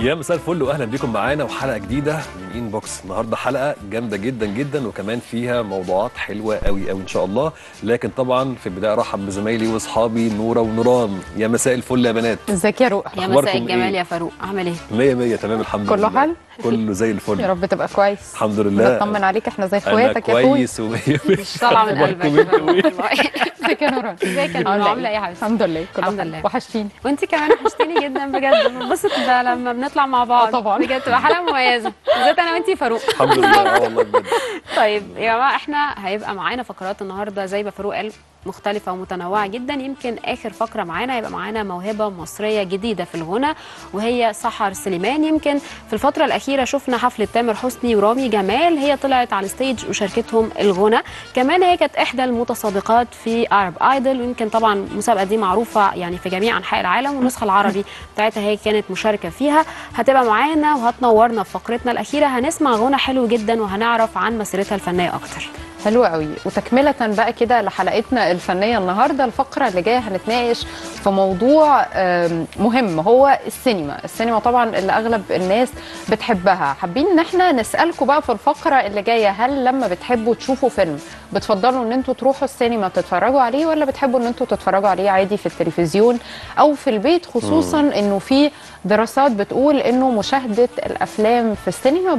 يا مساء الفل واهلا بيكم معانا وحلقه جديده من انبوكس. النهارده حلقه جامده جدا جدا وكمان فيها موضوعات حلوه قوي قوي ان شاء الله. لكن طبعا في البدايه ارحب بزمايلي واصحابي نوره ونوران. يا مساء الفل يا بنات. ازيك يا روح؟ يا مساء الجمال يا فاروق، عامل ايه؟ 100 100 تمام الحمد لله. كله حل؟ كله زي الفل. يا رب تبقى كويس. الحمد لله. بطمن عليك، احنا زي اخواتك يا اخوي. كويس مش طالعه من قلبك. ازيك يا نوران؟ ازيك يا نوران؟ عامله ايه يا حبيبتي؟ الحمد لله كله الحمد لله. وحشتيني. وانت كمان وحشتيني جدا بجد. بنبسط لما بنطلع مع بعض. طبعا بجد تبقى حلقه مميزه بالذات انا وانت فاروق. الحمد لله. والله بجد. طيب يا جماعه، احنا هيبقى معانا فقرات النهارده زي ما فاروق قال مختلفة ومتنوعة جدا. يمكن آخر فقرة معانا هيبقى معانا موهبة مصرية جديدة في الغنى وهي سحر سليمان. يمكن في الفترة الأخيرة شفنا حفلة تامر حسني ورامي جمال، هي طلعت على الستيج وشاركتهم الغنى. كمان هي كانت إحدى المتسابقات في Arab Idol، ويمكن طبعا المسابقة دي معروفة يعني في جميع أنحاء العالم، والنسخة العربي بتاعتها هي كانت مشاركة فيها. هتبقى معانا وهتنورنا في فقرتنا الأخيرة. هنسمع غنى حلو جدا وهنعرف عن مسيرتها الفنية أكتر. حلوة قوي. وتكملة بقى كده لحلقتنا الفنية النهاردة، الفقرة اللي جاية هنتناقش في موضوع مهم، هو السينما طبعا اللي أغلب الناس بتحبها. حابين ان احنا نسألكم بقى في الفقرة اللي جاية، هل لما بتحبوا تشوفوا فيلم بتفضلوا ان انتوا تروحوا السينما تتفرجوا عليه، ولا بتحبوا ان انتوا تتفرجوا عليه عادي في التلفزيون او في البيت؟ خصوصا انه في دراسات بتقول انه مشاهدة الافلام في السينما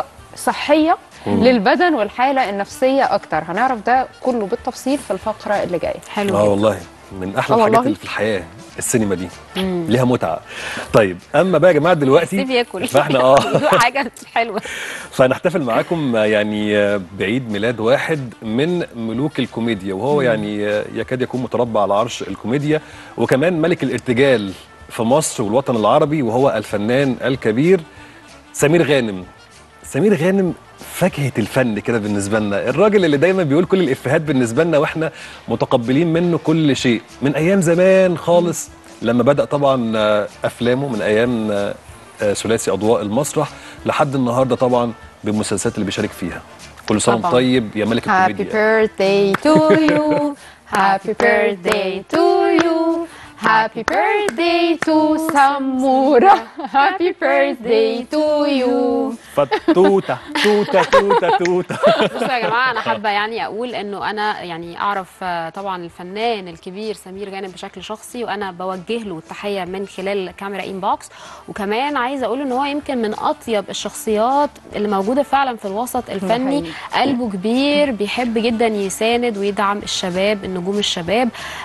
صحية للبدن والحالة النفسية أكتر. هنعرف ده كله بالتفصيل في الفقرة اللي جاية. حلو جدا. والله من أحلى الحاجات اللي في الحياة السينما دي. ليها متعة. طيب أما بقى يا جماعة دلوقتي سيب ياكل فاحنا حاجة حلوة. فنحتفل معاكم يعني بعيد ميلاد واحد من ملوك الكوميديا، وهو يعني يكاد يكون متربع على عرش الكوميديا، وكمان ملك الارتجال في مصر والوطن العربي، وهو الفنان الكبير سمير غانم. سمير غانم فاكهة الفن كده بالنسبة لنا، الراجل اللي دايما بيقول كل الإفيهات بالنسبة لنا واحنا متقبلين منه كل شيء من أيام زمان خالص، لما بدأ طبعا أفلامه من أيام ثلاثي أضواء المسرح لحد النهاردة طبعا بالمسلسلات اللي بيشارك فيها. كل سنة وانت طيب يا ملك الكوميديا. Happy birthday to you. Happy birthday to you. Happy birthday to سمورة. Happy birthday to you. فتوتة توتة توتة توتة. بصوا يا جماعه، انا حابه يعني اقول انه انا يعني اعرف طبعا الفنان الكبير سمير غانم بشكل شخصي، وانا بوجه له التحيه من خلال كاميرا انبوكس. وكمان عايزه اقول ان هو يمكن من اطيب الشخصيات اللي موجوده فعلا في الوسط الفني. قلبه كبير، بيحب جدا يساند ويدعم الشباب، النجوم الشباب.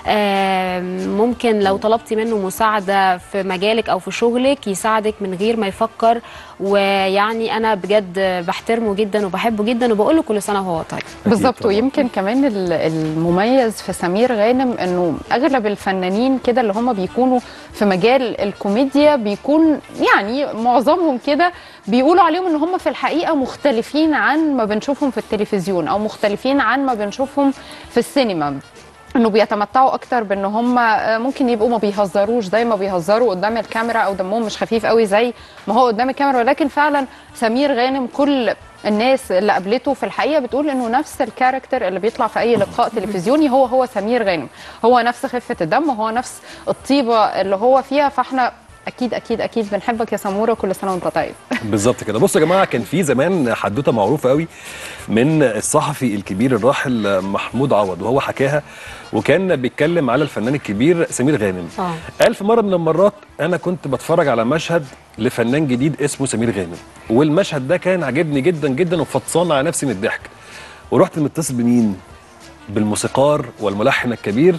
ممكن لو طلبتي منه مساعده في مجالك او في شغلك يساعدك من غير ما يفكر. ويعني انا بجد بحترمه جدا وبحبه جدا وبقول له كل سنه وهو طيب. بالظبط. ويمكن كمان المميز في سمير غانم انه اغلب الفنانين كده اللي هم بيكونوا في مجال الكوميديا بيكون يعني معظمهم كده بيقولوا عليهم ان هم في الحقيقه مختلفين عن ما بنشوفهم في التلفزيون او مختلفين عن ما بنشوفهم في السينما، انه بيتمتعوا اكتر بان هم ممكن يبقوا ما بيهزروش زي ما بيهزروا قدام الكاميرا، او دمهم مش خفيف قوي زي ما هو قدام الكاميرا. ولكن فعلا سمير غانم كل الناس اللي قابلته في الحقيقه بتقول انه نفس الكاركتر اللي بيطلع في اي لقاء تلفزيوني هو سمير غانم، هو نفس خفه الدم وهو نفس الطيبه اللي هو فيها. فاحنا اكيد اكيد اكيد بنحبك يا سموره، كل سنه وانت طيب. بالظبط كده. بصوا يا جماعه، كان في زمان حدوته معروفه قوي من الصحفي الكبير الراحل محمود عوض، وهو حكاها وكان بيتكلم على الفنان الكبير سمير غانم. قال في مره من المرات انا كنت بتفرج على مشهد لفنان جديد اسمه سمير غانم، والمشهد ده كان عجبني جدا جدا وفطسان على نفسي من الضحك، ورحت متصل بمين؟ بالموسيقار والملحن الكبير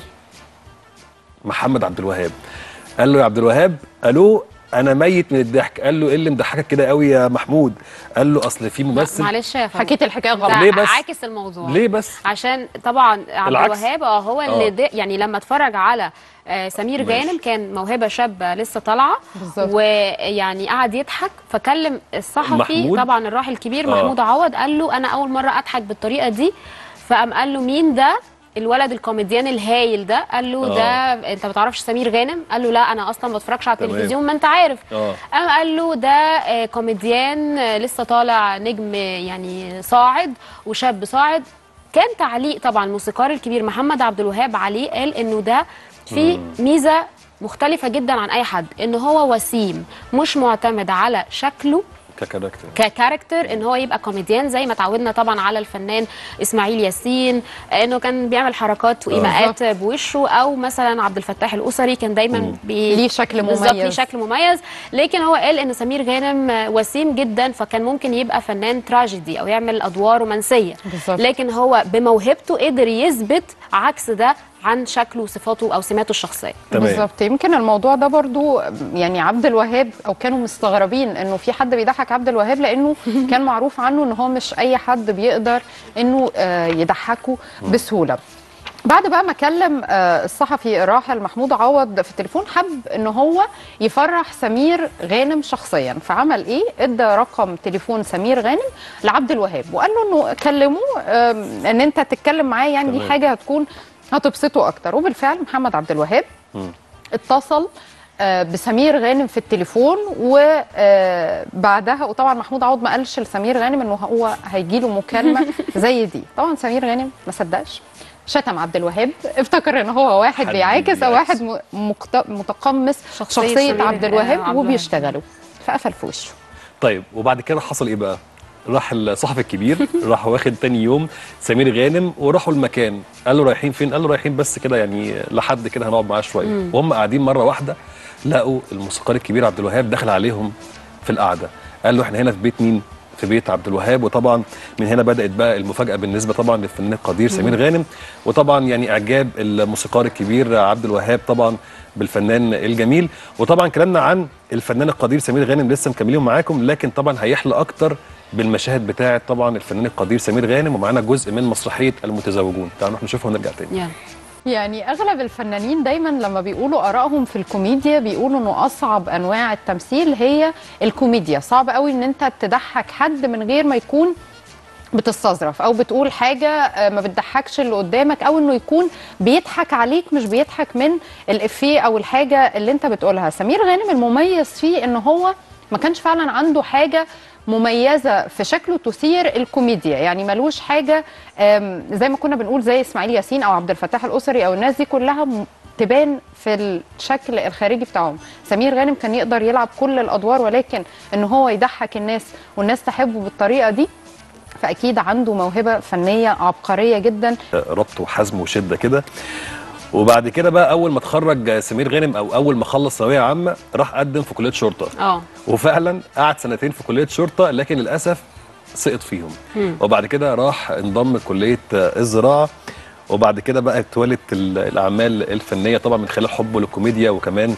محمد عبد الوهاب. قال له يا عبد الوهاب، الو انا ميت من الضحك. قال له ايه اللي مضحكك كده قوي يا محمود؟ قال له اصل في ممثل. معلش يا فندم، حكيت الحكايه غلط. ليه بس؟ عاكس الموضوع. ليه بس؟ عشان طبعا عبد الوهاب هو اللي يعني لما اتفرج على سمير غانم كان موهبه شابه لسه طالعه، ويعني قعد يضحك، فكلم الصحفي طبعا الراحل الكبير محمود عوض، قال له انا اول مره اضحك بالطريقه دي. فقام قال له مين ده؟ الولد الكوميديان الهايل ده. قال له ده انت ما تعرفش سمير غانم؟ قال له لا انا اصلا ما بتفرجش على التلفزيون ما انت عارف. قام قال له ده كوميديان لسه طالع نجم يعني صاعد وشاب صاعد. كان تعليق طبعا الموسيقار الكبير محمد عبد الوهاب عليه، قال انه ده في ميزه مختلفه جدا عن اي حد، ان هو وسيم، مش معتمد على شكله ككاركتر ان هو يبقى كوميديان زي ما اتعودنا طبعا على الفنان اسماعيل ياسين، انه كان بيعمل حركات وايماءات بوشه، او مثلا عبد الفتاح الاسري كان دايما ليه شكل مميز، ليه شكل مميز. لكن هو قال ان سمير غانم وسيم جدا، فكان ممكن يبقى فنان تراجيدي او يعمل ادوار رومانسيه، لكن هو بموهبته قدر يثبت عكس ده عن شكله وصفاته او سماته الشخصيه. بالظبط. يمكن الموضوع ده برضو يعني عبد الوهاب، او كانوا مستغربين انه في حد بيضحك عبد الوهاب، لانه كان معروف عنه ان هو مش اي حد بيقدر انه يضحكه بسهوله. بعد بقى ما كلم الصحفي الراحل محمود عوض في التليفون، حب ان هو يفرح سمير غانم شخصيا، فعمل ايه؟ ادى رقم تليفون سمير غانم لعبد الوهاب وقال له انه كلموه ان انت تتكلم معاه، يعني دي حاجه هتبسطه اكتر. وبالفعل محمد عبد الوهاب اتصل بسمير غانم في التليفون، وبعدها وطبعا محمود عوض ما قالش لسمير غانم انه هو هيجي له مكالمه زي دي. طبعا سمير غانم ما صدقش، شتم عبد الوهاب، افتكر ان هو واحد بيعاكس او واحد متقمص شخصيه عبد الوهاب وبيشتغلوا، فقفل في وشه. طيب وبعد كده حصل ايه بقى؟ راح الصحفي الكبير راح واخد تاني يوم سمير غانم وراحوا المكان، قال له رايحين فين؟ قال له رايحين بس كده يعني لحد كده هنقعد معاه شويه. وهم قاعدين مره واحده لقوا الموسيقار الكبير عبد الوهاب دخل عليهم في القعده، قال له احنا هنا في بيت مين؟ في بيت عبد الوهاب. وطبعا من هنا بدات بقى المفاجاه بالنسبه طبعا للفنان القدير سمير غانم، وطبعا يعني اعجاب الموسيقار الكبير عبد الوهاب طبعا بالفنان الجميل. وطبعا كلامنا عن الفنان القدير سمير غانم لسه مكملين معاكم، لكن طبعا هيحلى اكتر بالمشاهد بتاعه طبعا الفنان القدير سمير غانم، ومعانا جزء من مسرحيه المتزوجون. تعالوا نروح نشوفها ونرجع تاني. يعني اغلب الفنانين دايما لما بيقولوا ارائهم في الكوميديا بيقولوا انه اصعب انواع التمثيل هي الكوميديا. صعب قوي ان انت تضحك حد من غير ما يكون بتستظرف او بتقول حاجه ما بتضحكش اللي قدامك، او انه يكون بيضحك عليك مش بيضحك من الافيه او الحاجه اللي انت بتقولها. سمير غانم المميز فيه ان هو ما كانش فعلا عنده حاجه مميزه في شكله تثير الكوميديا، يعني ملوش حاجه زي ما كنا بنقول زي اسماعيل ياسين او عبد الفتاح الاسري او الناس دي كلها تبان في الشكل الخارجي بتاعهم. سمير غانم كان يقدر يلعب كل الادوار، ولكن ان هو يضحك الناس والناس تحبه بالطريقه دي، فاكيد عنده موهبه فنيه عبقريه جدا، ربط وحزم وشده كده. وبعد كده بقى اول ما اتخرج سمير غانم او اول ما خلص ثانويه عامه راح قدم في كليه شرطه. وفعلا قعد سنتين في كليه شرطه، لكن للاسف سقط فيهم. وبعد كده راح انضم كليه الزراعه، وبعد كده بقى اتولد الاعمال الفنيه طبعا من خلال حبه للكوميديا وكمان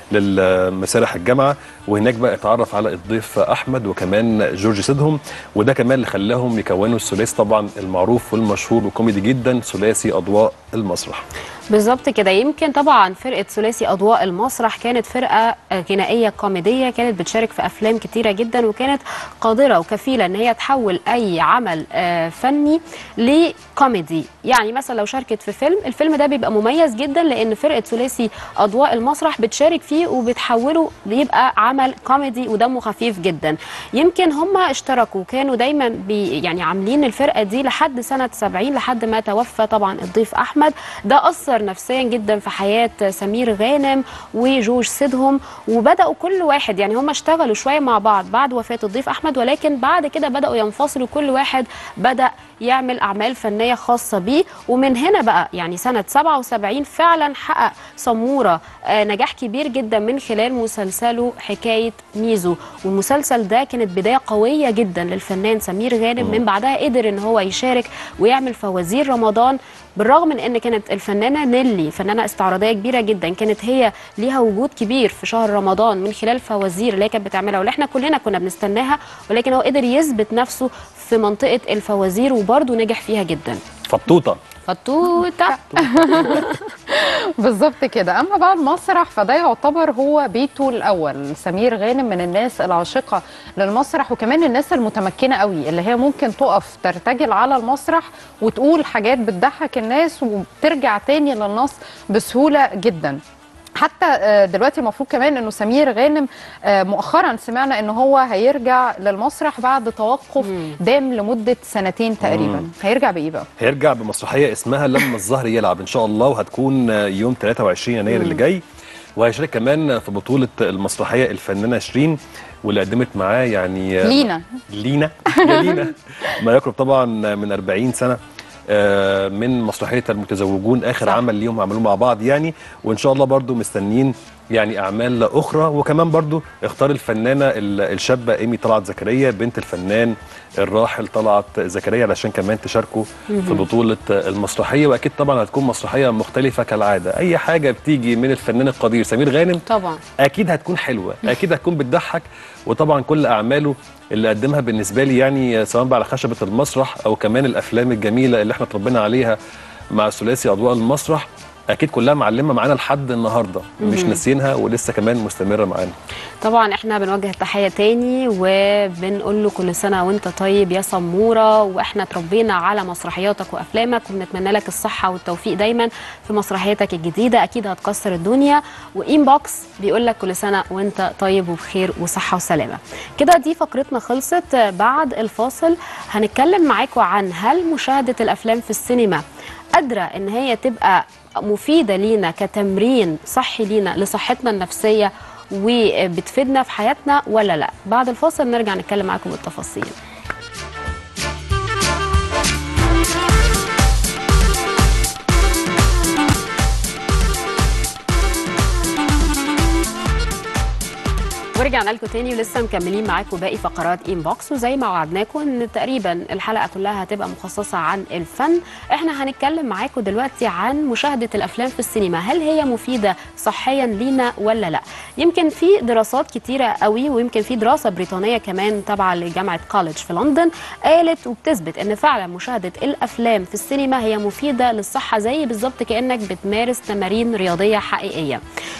للمسارح الجامعه. وهناك بقى اتعرف على الضيف احمد وكمان جورج سيدهم، وده كمان اللي خلاهم يكونوا الثلاثي طبعا المعروف والمشهور وكوميدي جدا، ثلاثي اضواء المسرح. بالظبط كده. يمكن طبعا فرقه ثلاثي اضواء المسرح كانت فرقه غنائيه كوميديه، كانت بتشارك في افلام كتيره جدا، وكانت قادره وكفيله ان هي تحول اي عمل فني لكوميدي. يعني مثلا لو شاركت في فيلم، الفيلم ده بيبقى مميز جدا لان فرقه ثلاثي اضواء المسرح بتشارك فيه وبتحوله ليبقى عمل كوميدي ودمه خفيف جدا. يمكن هم اشتركوا كانوا دايما يعني عاملين الفرقه دي لحد سنه 70 لحد ما توفى طبعا الضيف احمد. ده اثر نفسيا جدا في حياه سمير غانم وجورج سيدهم، وبداوا كل واحد يعني هم اشتغلوا شويه مع بعض بعد وفاه الضيف احمد، ولكن بعد كده بداوا ينفصلوا، كل واحد بدا يعمل اعمال فنيه خاصه بيه. ومن هنا بقى يعني سنه 77 فعلا حقق سموره نجاح كبير جدا من خلال مسلسله حكايه ميزو، والمسلسل ده كانت بدايه قويه جدا للفنان سمير غانم. من بعدها قدر ان هو يشارك ويعمل فوازير رمضان، بالرغم من ان كانت الفنانه نيلي فنانه استعراضيه كبيره جدا، كانت هي ليها وجود كبير في شهر رمضان من خلال فوازير اللي هي كانت بتعملها واللي احنا كلنا كنا بنستناها، ولكن هو قدر يثبت نفسه في منطقه الفوازير وبرده نجح فيها جدا. فطوطه بالظبط كده. اما بقى المسرح فده يعتبر هو بيته الاول. سمير غانم من الناس العاشقه للمسرح، وكمان الناس المتمكنه قوي اللي هي ممكن تقف ترتجل على المسرح وتقول حاجات بتضحك الناس وبترجع تاني للنص بسهوله جدا. حتى دلوقتي المفروض كمان انه سمير غانم مؤخرا سمعنا انه هو هيرجع للمسرح بعد توقف دام لمده سنتين تقريبا. هيرجع بايه بقى؟ هيرجع بمسرحيه اسمها لما الزهر يلعب ان شاء الله، وهتكون يوم 23 يناير اللي جاي. وهيشارك كمان في بطوله المسرحيه الفنانه شيرين، واللي قدمت معاه يعني لينا ما يقرب طبعا من 40 سنه من مسرحيه المتزوجون، اخر عمل ليهم عملوه مع بعض يعني. وان شاء الله برضو مستنيين يعني اعمال اخرى. وكمان برضو اختار الفنانه الشابه ايمي طلعت زكريا بنت الفنان الراحل طلعت زكريا علشان كمان تشاركوا في بطوله المسرحيه. واكيد طبعا هتكون مسرحيه مختلفه كالعاده، اي حاجه بتيجي من الفنان القدير سمير غانم طبعا اكيد هتكون حلوه، اكيد هتكون بتضحك. وطبعا كل اعماله اللي قدمها بالنسبه لي يعني سواء بقى على خشبه المسرح او كمان الافلام الجميله اللي احنا اتربينا عليها مع ثلاثي اضواء المسرح، اكيد كلها معلمه معانا لحد النهارده، مش ناسيينها ولسه كمان مستمره معانا. طبعا احنا بنوجه التحيه تاني وبنقول له كل سنه وانت طيب يا سموره، واحنا اتربينا على مسرحياتك وافلامك، وبنتمنى لك الصحه والتوفيق دايما في مسرحياتك الجديده، اكيد هتكسر الدنيا. وانبوكس بيقول لك كل سنه وانت طيب وبخير وصحه وسلامه. كده دي فقرتنا خلصت. بعد الفاصل هنتكلم معاكم عن هل مشاهده الافلام في السينما قادره ان هي تبقى مفيده لينا كتمرين صحي لينا لصحتنا النفسيه وبتفيدنا في حياتنا ولا لا. بعد الفاصل نرجع نتكلم معاكم بالتفاصيل. ورجعنا لكم تاني ولسه مكملين معاكم باقي فقرات انبوكس. وزي ما وعدناكم ان تقريبا الحلقه كلها هتبقى مخصصه عن الفن. احنا هنتكلم معاكم دلوقتي عن مشاهده الافلام في السينما، هل هي مفيده صحيا لينا ولا لا؟ يمكن في دراسات كتيره قوي، ويمكن في دراسه بريطانيه كمان تابعه لجامعه كوليدج في لندن قالت وبتثبت ان فعلا مشاهده الافلام في السينما هي مفيده للصحه، زي بالظبط كانك بتمارس تمارين رياضيه حقيقيه.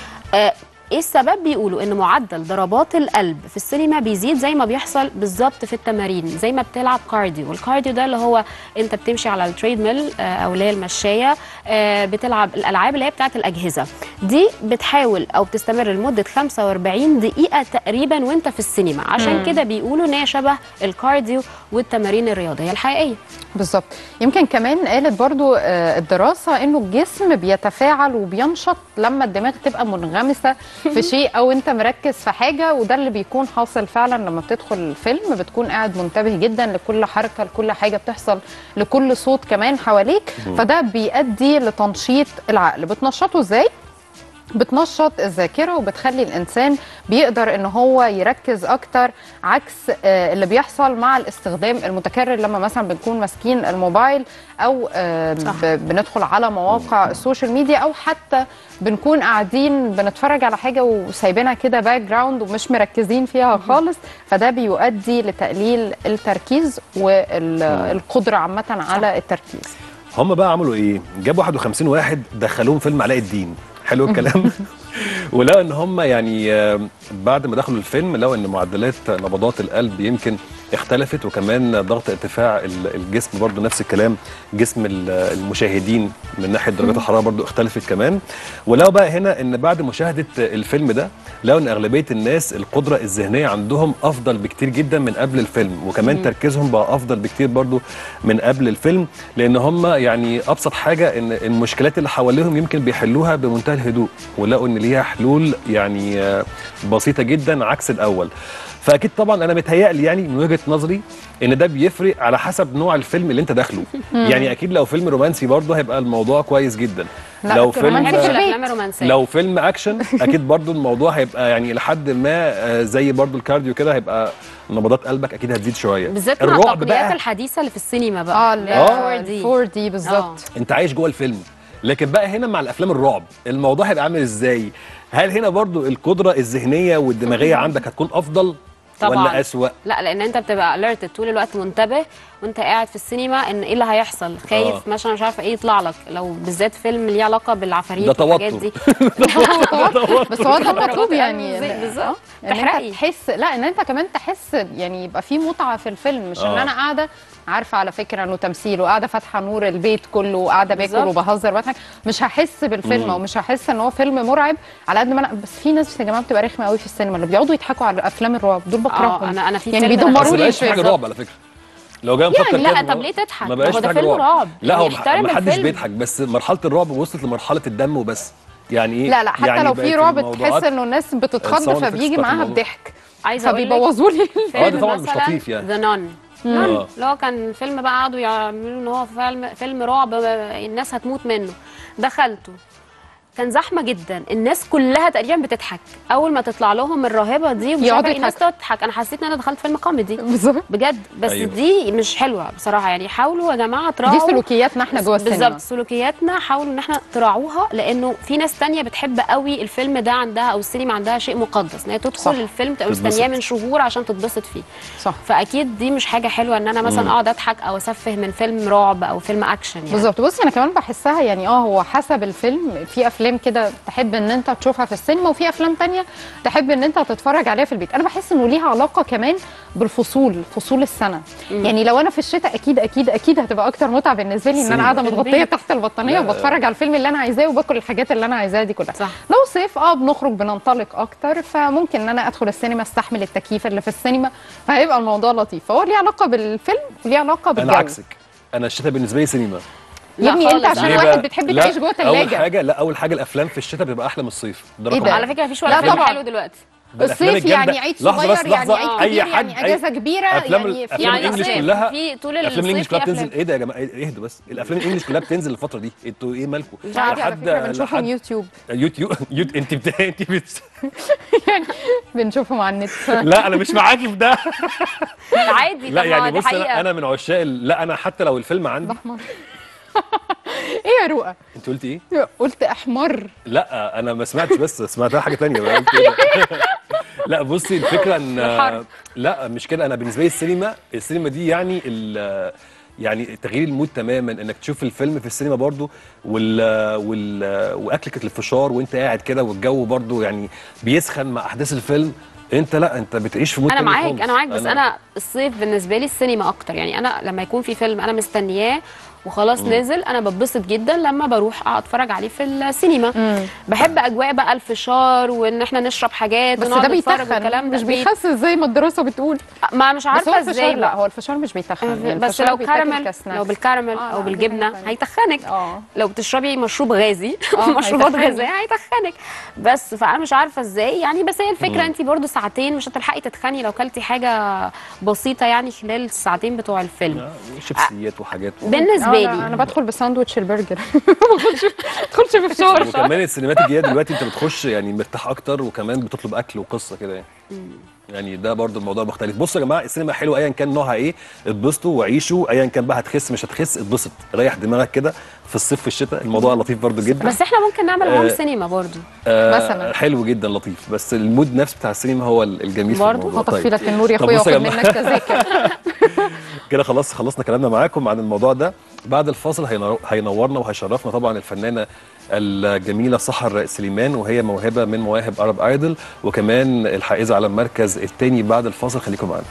ايه السبب؟ بيقولوا ان معدل ضربات القلب في السينما بيزيد زي ما بيحصل بالظبط في التمارين، زي ما بتلعب كارديو. والكارديو ده اللي هو انت بتمشي على التريد ميل او اللي هي المشايه، بتلعب الالعاب اللي هي بتاعت الاجهزه دي، بتحاول او بتستمر لمده 45 دقيقه تقريبا وانت في السينما. عشان كده بيقولوا ان هي شبه الكارديو والتمارين الرياضيه الحقيقيه. بالظبط. يمكن كمان قالت برضو الدراسه انه الجسم بيتفاعل وبينشط لما الدماغ تبقى منغمسه في شيء او انت مركز في حاجه، وده اللي بيكون حاصل فعلا لما بتدخل الفيلم. بتكون قاعد منتبه جدا لكل حركه، لكل حاجه بتحصل، لكل صوت كمان حواليك، فده بيؤدي لتنشيط العقل. بتنشطه ازاي؟ بتنشط الذاكره وبتخلي الانسان بيقدر ان هو يركز اكتر، عكس اللي بيحصل مع الاستخدام المتكرر لما مثلا بنكون ماسكين الموبايل او بندخل على مواقع السوشيال ميديا، او حتى بنكون قاعدين بنتفرج على حاجه وسايبينها كده باك جراوند ومش مركزين فيها خالص. فده بيؤدي لتقليل التركيز والقدره عامه على التركيز. هم بقى عملوا ايه؟ جابوا 51 واحد دخلوهم فيلم علاء الدين، حلو الكلام. ولقوا ان هم يعني بعد ما دخلوا الفيلم لقوا ان معدلات نبضات القلب يمكن اختلفت، وكمان ضغط ارتفاع الجسم برضو نفس الكلام، جسم المشاهدين من ناحيه درجات الحراره برضو اختلفت كمان. ولقوا بقى هنا ان بعد مشاهده الفيلم ده لقوا ان اغلبيه الناس القدره الذهنيه عندهم افضل بكتير جدا من قبل الفيلم، وكمان تركيزهم بقى افضل بكتير برضو من قبل الفيلم، لان هم يعني ابسط حاجه ان المشكلات اللي حواليهم يمكن بيحلوها بمنتهى الهدوء، ولقوا ان ليها حلول يعني بسيطه جدا عكس الاول. فاكيد طبعا انا متهيألي يعني من وجهه نظري ان ده بيفرق على حسب نوع الفيلم اللي انت داخله. يعني اكيد لو فيلم رومانسي برضه هيبقى الموضوع كويس جدا. لو فيلم اكشن اكيد برضه الموضوع هيبقى يعني لحد ما زي برضه الكارديو كده، هيبقى نبضات قلبك اكيد هتزيد شويه. بالذات مع التقنيات الحديثه اللي في السينما بقى. ال 4D بالظبط. انت عايش جوه الفيلم. لكن بقى هنا مع الافلام الرعب الموضوع هيبقى عامل ازاي؟ هل هنا برضو القدره الذهنيه والدماغيه عندك هتكون افضل طبعا ولا اسوأ؟ لا، لان انت بتبقى اليرت طول الوقت، منتبه وانت قاعد في السينما ان ايه اللي هيحصل، خايف مثلا مش عارفه ايه يطلع لك، لو بالذات فيلم ليه علاقه بالعفاريت والحاجات دي. بس هو ده مطلوب يعني بالظبط. تحرقي تحس، لا ان انت كمان تحس يعني يبقى في متعه في الفيلم، مش ان انا قاعده عارفه على فكره انه تمثيل وقاعده فاتحه نور البيت كله وقاعده باكل وبهزر وبضحك، مش هحس بالفيلم ومش هحس ان هو فيلم مرعب على قد ما انا. بس في ناس يا جماعه بتبقى رخمه قوي في السينما اللي بيقعدوا يضحكوا على افلام الرعب دول، بكرههم. انا في يعني بيدمروا لي الفيلم. رعب على فكره لو جاي نفكر يعني لا، طب ليه تضحك؟ ما بقاش ده فيلم رعب. لا هو ما حدش بيضحك، بس مرحله الرعب وصلت لمرحله الدم وبس. يعني ايه؟ لا حتى يعني لو في بقت رعب الموضوعات تحس انه الناس بتتخض الساوند افكتس فبيجي بتاعت معاها الموضوع. الضحك عايزه اقول لك فبيبوظوا لي ده فيلم طبعا مش مثلاً لطيف يعني. ذا نان اه اللي هو كان فيلم بقى قعدوا يعملوا ان هو فيلم رعب الناس هتموت منه. دخلته كان زحمه جدا، الناس كلها تقريبا بتضحك اول ما تطلع لهم الراهبه دي يقعدوا الناس تضحك. انا حسيت ان انا دخلت فيلم كوميدي بالظبط. بجد. بس أيوة. دي مش حلوه بصراحه يعني. حاولوا يا جماعه تراعوا دي سلوكياتنا احنا جوه السينما. بالظبط سلوكياتنا، حاولوا ان احنا تراعوها، لانه في ناس تانية بتحب قوي الفيلم ده عندها، او السينما عندها شيء مقدس ان هي تدخل صح. الفيلم تبقى تتبسط. مستنياه من شهور عشان تتبسط فيه. صح فاكيد دي مش حاجه حلوه ان انا مثلا اقعد اضحك او اسفه من فيلم رعب او فيلم اكشن يعني. بالظبط. بصي انا كمان بحسها يعني هو حسب الفيلم. في افلام كده تحب ان انت تشوفها في السينما، وفي افلام تانية تحب ان انت تتفرج عليها في البيت. انا بحس انه ليها علاقه كمان فصول السنه. يعني لو انا في الشتاء اكيد هتبقى اكتر متعه بالنسبه لي ان انا السينما. قاعده متغطيه تحت البطانيه لا. وبتفرج على الفيلم اللي انا عايزاه وباكل الحاجات اللي انا عايزاها دي كلها. صح. لو صيف بنخرج بننطلق اكتر، فممكن ان انا ادخل السينما استحمل التكييف اللي في السينما، فهيبقى الموضوع لطيف. فهو ليه علاقه بالفيلم وليه علاقه بالجو. انا عكسك، انا الشتاء بالنسبه لي سينما. يا ابني انت خالص. عشان ليه واحد بقى؟ بتحب لا، تعيش جوه ثلاجه. اول حاجه الافلام في الشتاء بتبقى احلى من الصيف. ده إيه رقم ده؟ واحد. على فكره مفيش لا ولا فيلم طبعاً. حلو دلوقتي. ده الأفلام الصيف الجامدة. يعني عيد لحظة بس، صغير، يعني لحظة. عيد أي كبير، حد يعني اجازه كبيره. افلام يعني في افلام يعني الانجليش صيف. كلها، في طول افلام الانجليش الصيف كلها في بتنزل. أفلام. ايه ده يا جماعه؟ اهدوا بس. الافلام الانجليش كلها بتنزل الفتره دي. انتوا ايه مالكم؟ مش عادي على فكره بنشوفهم يوتيوب. يعني بنشوفهم على النت. لا انا مش معاكي في ده. عادي. لا طب ما يعني دي بص، حقيقة. انا من عشاق لا انا حتى لو الفيلم عندي. احمر. ايه يا رؤى؟ انت قلتي ايه؟ قلت احمر. لا انا ما سمعتش، بس سمعتها حاجه ثانيه بقى. قلت إيه ده؟ لا بصي الفكره ان الحر. لا مش كده. انا بالنسبه لي السينما دي يعني يعني تغيير المود تماما، انك تشوف الفيلم في السينما برضو واكلك الفشار وانت قاعد كده، والجو برضو يعني بيسخن مع احداث الفيلم. انت بتعيش في مود انا تاني معاك خالص. انا معاك بس انا الصيف بالنسبه لي السينما اكتر. يعني انا لما يكون في فيلم انا مستنياه وخلاص نازل، انا بتبسط جدا لما بروح اقعد اتفرج عليه في السينما. بحب اجواء بقى الفشار وان احنا نشرب حاجات بس ونقعد ده نتفرج بيتخن، والكلام مش ده بيخسس زي ما الدراسه بتقول. ما مش بس هو عارفه الفشار ازاي لا، بقى. هو الفشار مش بيتخن يعني. بس الفشار لو بيتاكل كراميل، كسناكس. لو بالكراميل او لا، دي بالجبنه حاجة تانية. هيتخنك. اه لو بتشربي مشروب غازي مشروبات هيتخنك. غازيه هيتخنك. بس فانا مش عارفه ازاي يعني. بس هي الفكره انت برضو ساعتين مش هتلحقي تتخني لو كلتي حاجه بسيطه يعني خلال الساعتين بتوع الفيلم. شيبسيات وحاجات. بالنسبه لي انا بدخل بساندوتش البرجر. ما بدخلش بفشار. وكمان السينمات الجديده دلوقتي انت بتخش يعني مرتاح اكتر، وكمان بتطلب اكل وقصه كده يعني. يعني ده برضو الموضوع مختلف. بصوا يا جماعه، السينما حلوه ايا كان نوعها ايه، اتبسطوا وعيشوا. ايا كان بقى هتخس مش هتخس، اتبسط، ريح دماغك كده في الصيف في الشتاء. الموضوع لطيف برضو جدا. بس احنا ممكن نعمل هوم سينيما برضو مثلا. حلو جدا لطيف، بس المود نفس بتاع السينما هو الجميل في برضو؟ الموضوع. هطفي لك النور يا طب اخويا بصوا يا واخد جماعة. منك تذاكر. كده خلاص خلصنا كلامنا معاكم عن الموضوع ده. بعد الفاصل هينورنا وهيشرفنا طبعا الفنانه الجميله سحر سليمان، وهي موهبه من مواهب ارب ايدل، وكمان الحائزه على المركز الثاني. بعد الفاصل خليكم معانا.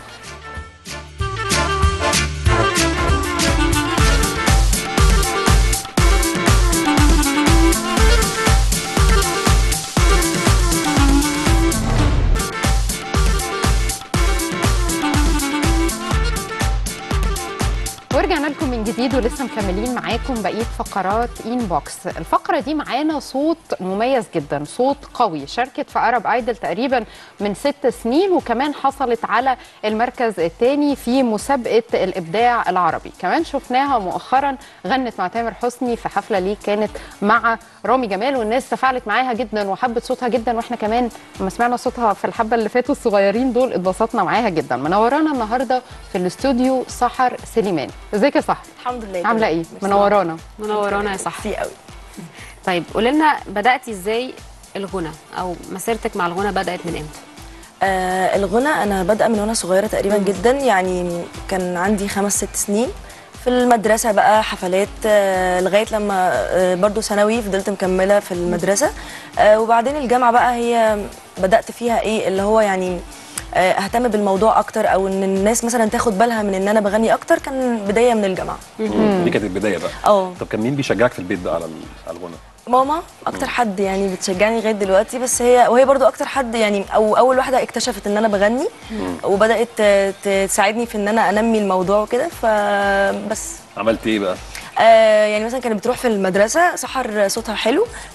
ورجعنا لكم من جديد ولسه مكملين معاكم بقيه فقرات انبوكس. الفقره دي معانا صوت مميز جدا، صوت قوي، شاركت في ارب ايدل تقريبا من 6 سنين، وكمان حصلت على المركز الثاني في مسابقه الابداع العربي. كمان شفناها مؤخرا غنت مع تامر حسني في حفله ليه كانت مع رامي جمال، والناس تفاعلت معاها جدا وحبت صوتها جدا، واحنا كمان لما سمعنا صوتها في الحبه اللي فاتوا الصغيرين دول اتبسطنا معاها جدا. منورانا النهارده في الاستوديو سحر سليمان. ازيك يا سحر؟ الحمد لله. عامله ايه؟ منورانا. منورانا يا صح. كتير قوي. طيب قولي لنا بداتي ازاي الغنى، او مسيرتك مع الغنى بدات من امتى؟ الغنى انا بادئه من وانا صغيره تقريبا جدا، يعني كان عندي 5-6 سنين في المدرسه بقى حفلات، لغايه لما برضو ثانوي فضلت مكمله في المدرسه، وبعدين الجامعه بقى هي بدات فيها ايه اللي هو يعني اهتم بالموضوع اكتر، او ان الناس مثلا تاخد بالها من ان انا بغني اكتر. كان بدايه من الجامعه. دي كانت البدايه بقى. طب كان مين بيشجعك في البيت بقى على الغنى؟ ماما اكتر حد يعني بتشجعني لغايه دلوقتي، بس وهي برضو اكتر حد يعني، او اول واحده اكتشفت ان انا بغني وبدات تساعدني في ان انا انمي الموضوع وكده. فبس عملت ايه بقى؟ يعني مثلا كانت بتروح في المدرسه سحر صوتها حلو،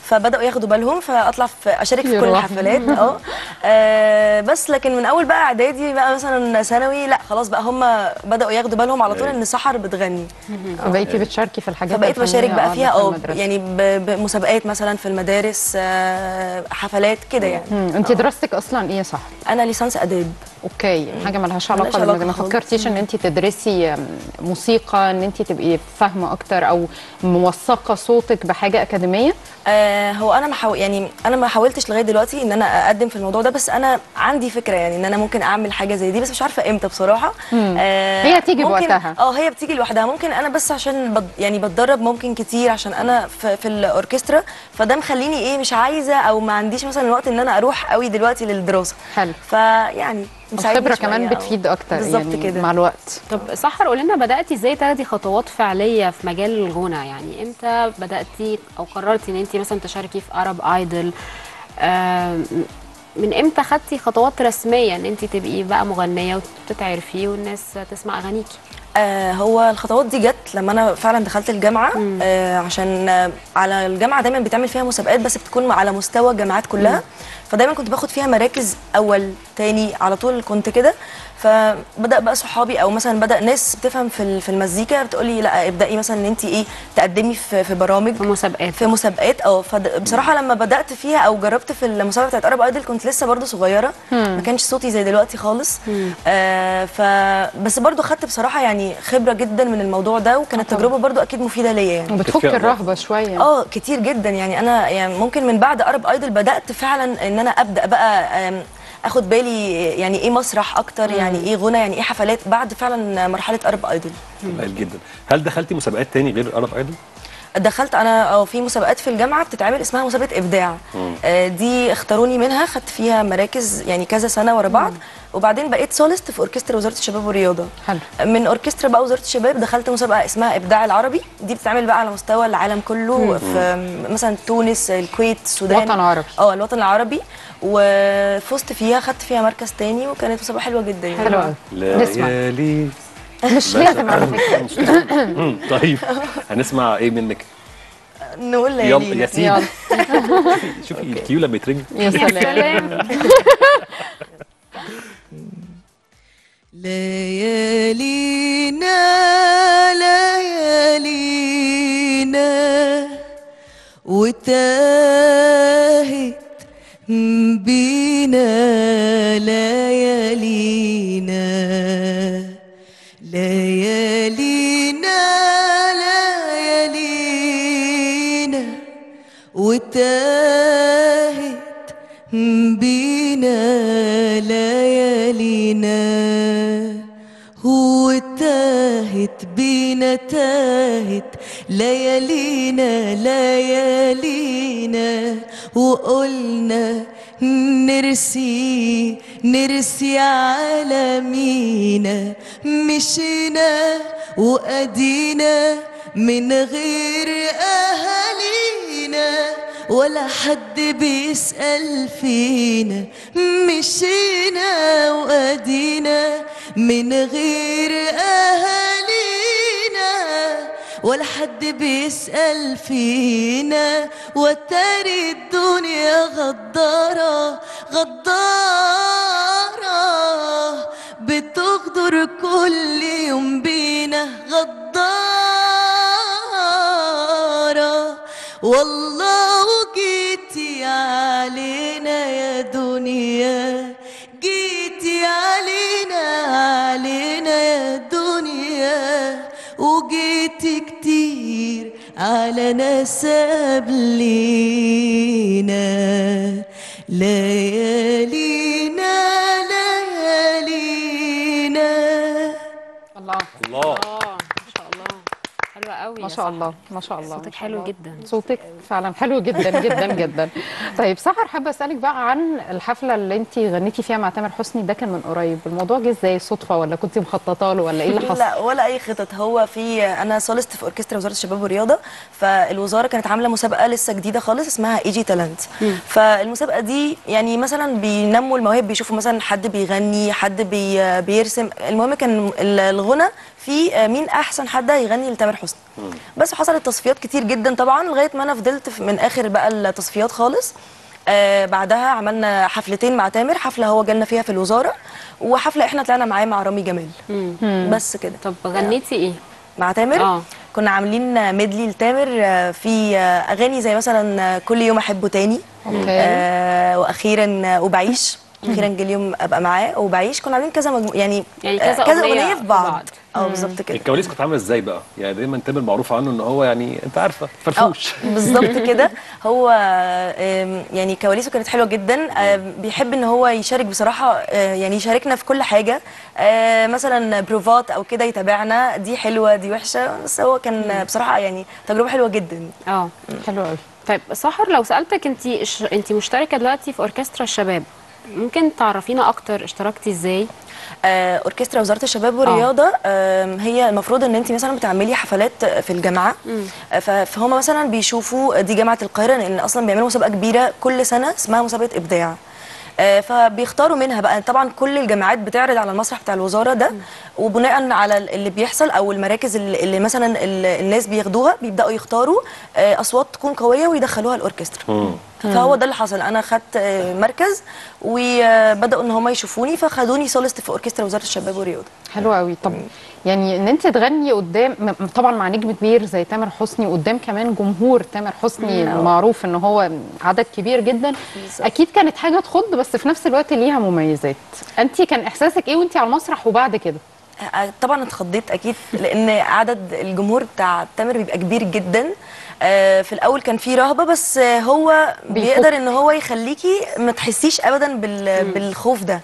فبداوا ياخدوا بالهم، فاطلع اشارك في كل يروح. الحفلات. بس لكن من اول بقى اعدادي بقى مثلا ثانوي، لا خلاص بقى هم بداوا ياخدوا بالهم على طول ان سحر بتغني. فبقيتي بتشاركي في الحاجات فبقيت بشارك الفنية بقى فيها في المدرسة. يعني بمسابقات مثلا في المدارس، حفلات كده يعني. انت دراستك اصلا ايه يا سحر؟ انا ليسانس اداب. اوكي، حاجه ملهاش ملهاش علاقه علاقة ما خالص. فكرتيش ان انت تدرسي موسيقى، ان انت تبقي فاهمه اكتر او موثقه صوتك بحاجه اكاديميه؟ هو انا يعني انا ما حاولتش لغايه دلوقتي ان انا اقدم في الموضوع ده، بس انا عندي فكره يعني ان انا ممكن اعمل حاجه زي دي، بس مش عارفه امتى بصراحه. هي تيجي ممكن بوقتها. هي بتيجي لوحدها. ممكن انا بس عشان يعني بتدرب ممكن كتير عشان انا في الاوركسترا، فده مخليني ايه مش عايزه او ما عنديش مثلا الوقت ان انا اروح قوي دلوقتي للدراسه. حلو. فيعني الخبره كمان بتفيد اكتر بالظبط يعني كده مع الوقت. طب سحر، قولي لنا بداتي ازاي تاخدي خطوات فعليه في مجال الغنى؟ يعني امتى بداتي او قررتي ان انت مثلا تشاركي في ارب ايدل؟ من امتى خدتي خطوات رسميه ان انت تبقي بقى مغنيه وتتعرفي والناس تسمع اغانيكي؟ هو الخطوات دي جت لما انا فعلا دخلت الجامعه. عشان على الجامعه دايما بتعمل فيها مسابقات، بس بتكون على مستوى الجامعات كلها. فدايما كنت باخد فيها مراكز اول تاني على طول كنت كده. فبدا بقى صحابي او مثلا بدا ناس بتفهم في المزيكا بتقولي لا ابداي مثلا ان انت ايه تقدمي في برامج في مسابقات. بصراحه لما بدات فيها او جربت في المسابقه بتاعت ارب ايدل كنت لسه برضو صغيره، ما كانش صوتي زي دلوقتي خالص. بس برضو خدت بصراحه يعني خبره جدا من الموضوع ده، وكانت تجربه برضو اكيد مفيده ليا يعني. وبتفك الرهبه شويه. كتير جدا يعني. انا يعني ممكن من بعد ارب ايدل بدات فعلا ان انا ابدا بقى اخد بالي يعني ايه مسرح اكتر، يعني ايه غنى، يعني ايه حفلات بعد فعلا مرحله ارب ايدل. جميل جدا. هل دخلتي مسابقات تاني غير ارب ايدل؟ دخلت انا في مسابقات في الجامعه بتتعمل اسمها مسابقه ابداع. دي اختاروني منها، خدت فيها مراكز يعني كذا سنه ورا بعض. وبعدين بقيت سولست في اوركسترا وزاره الشباب والرياضه. حلو. من اوركسترا بقى وزاره الشباب دخلت مسابقه اسمها ابداع العربي، دي بتتعمل بقى على مستوى العالم كله. في مثلا تونس، الكويت، السودان. الوطن العربي. الوطن العربي. وفزت فيها، خدت فيها مركز تاني، وكانت مسابقه حلوه جدا يعني. حلو قوي. نسمع. ليالي مش لازم على فكره. طيب هنسمع ايه منك؟ نقول يلا ليالي. يا سيدي. يلا. شوفي الكيو لما يترجم. يا سلام. ليالينا ليالينا وتاهت بينا ليالينا ليالينا ليالينا وتاهت بينا ليالينا وتاهت بينا تاهت ليالينا ليالينا وقلنا نرسي عالمينا مشينا وأدينا من غير أهالينا ولا حد بيسأل فينا مشينا وأدينا من غير أهالينا ولا حد بيسأل فينا وتاري الدنيا غدارة غدارة بتغدر كل يوم بينا غدارة والله جيتي علينا يا دنيا جيتي علينا يا دنيا وجيتي كتير على نسب لينا ليالينا ليالينا. الله الله. ما شاء الله، حلوه قوي ما شاء الله ما شاء الله. صوتك حلو جدا. صوتك فعلا حلو جدا جدا جدا. طيب سحر، حابه اسالك بقى عن الحفله اللي انت غنيتي فيها مع تامر حسني، ده كان من قريب، الموضوع جه ازاي؟ صدفه ولا كنت مخططه له ولا ايه اللي حصل؟ لا ولا اي خطط. هو انا سولست في اوركسترا وزاره الشباب والرياضه، فالوزاره كانت عامله مسابقه لسه جديده خالص اسمها اي جي تالنت. فالمسابقه دي يعني مثلا بينموا المواهب، بيشوفوا مثلا حد بيغني، حد بيرسم. المهم كان الغنى في مين احسن حد هيغني لتامر حسني. بس حصلت تصفيات كتير جدا طبعا لغايه ما انا فضلت من اخر بقى التصفيات خالص. بعدها عملنا حفلتين مع تامر، حفله هو جالنا فيها في الوزاره، وحفله احنا طلعنا معاه مع رامي جمال. بس كده. طب غنيتي ايه مع تامر كنا عاملين ميدلي لتامر في اغاني زي مثلا كل يوم احبه تاني، واخيرا وبعيش، اخيرا جه اليوم ابقى معاه وبعيش. كنا عاملين كذا يعني كذا اغنيه في بعض. بالظبط كده. الكواليس كانت عامله ازاي بقى؟ يعني دايما تامر معروف عنه ان هو يعني انت عارفه فرفوش. بالظبط كده. هو يعني كواليسه كانت حلوه جدا. بيحب ان هو يشارك بصراحه، يعني يشاركنا في كل حاجه. مثلا بروفات او كده يتابعنا، دي حلوه دي وحشه، بس هو كان بصراحه يعني تجربه حلوه جدا. حلوه قوي. طيب سحر، لو سالتك انت مشتركه دلوقتي في اوركسترا الشباب، ممكن تعرفينا اكتر اشتركتي ازاي؟ اوركسترا وزاره الشباب والرياضه هي المفروض ان انت مثلا بتعملي حفلات في الجامعه. فهم مثلا بيشوفوا دي جامعه القاهره، لان اصلا بيعملوا مسابقه كبيره كل سنه اسمها مسابقه ابداع. فبيختاروا منها بقى. طبعا كل الجامعات بتعرض على المسرح بتاع الوزاره ده، وبناء على اللي بيحصل او المراكز اللي مثلا الناس بياخدوها بيبداوا يختاروا اصوات تكون قويه ويدخلوها الاوركسترا. فهو ده اللي حصل. انا خدت مركز وبداوا ان هم يشوفوني، فخدوني سولست في اوركسترا وزاره الشباب والرياضه. حلو قوي. طب يعني ان انت تغني قدام طبعا مع نجم كبير زي تامر حسني، قدام كمان جمهور تامر حسني معروف ان هو عدد كبير جدا، اكيد كانت حاجه تخض، بس في نفس الوقت ليها مميزات. انت كان احساسك ايه وانت على المسرح وبعد كده؟ طبعا اتخضيت اكيد، لان عدد الجمهور بتاع تامر بيبقى كبير جدا. في الاول كان في رهبه، بس هو بيقدر ان هو يخليكي ما تحسيش ابدا بالخوف ده.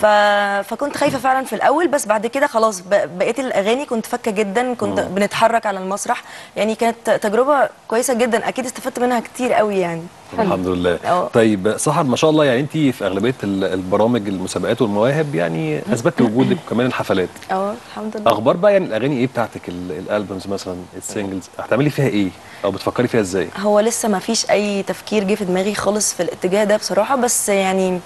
فكنت خايفه فعلا في الاول، بس بعد كده خلاص بقيت الاغاني كنت فكه جدا، كنت بنتحرك على المسرح. يعني كانت تجربه كويسه جدا، اكيد استفدت منها كتير قوي يعني. الحمد لله. طيب سحر، ما شاء الله يعني انت في اغلبيه البرامج المسابقات والمواهب يعني اثبتت وجودك، وكمان الحفلات. الحمد لله. اخبار بقى يعني الاغاني ايه بتاعتك، الالبومز مثلا، السنجلز، هتعملي فيها ايه او بتفكري فيها ازاي؟ هو لسه ما فيش اي تفكير جه في دماغي خالص في الاتجاه ده بصراحه، بس يعني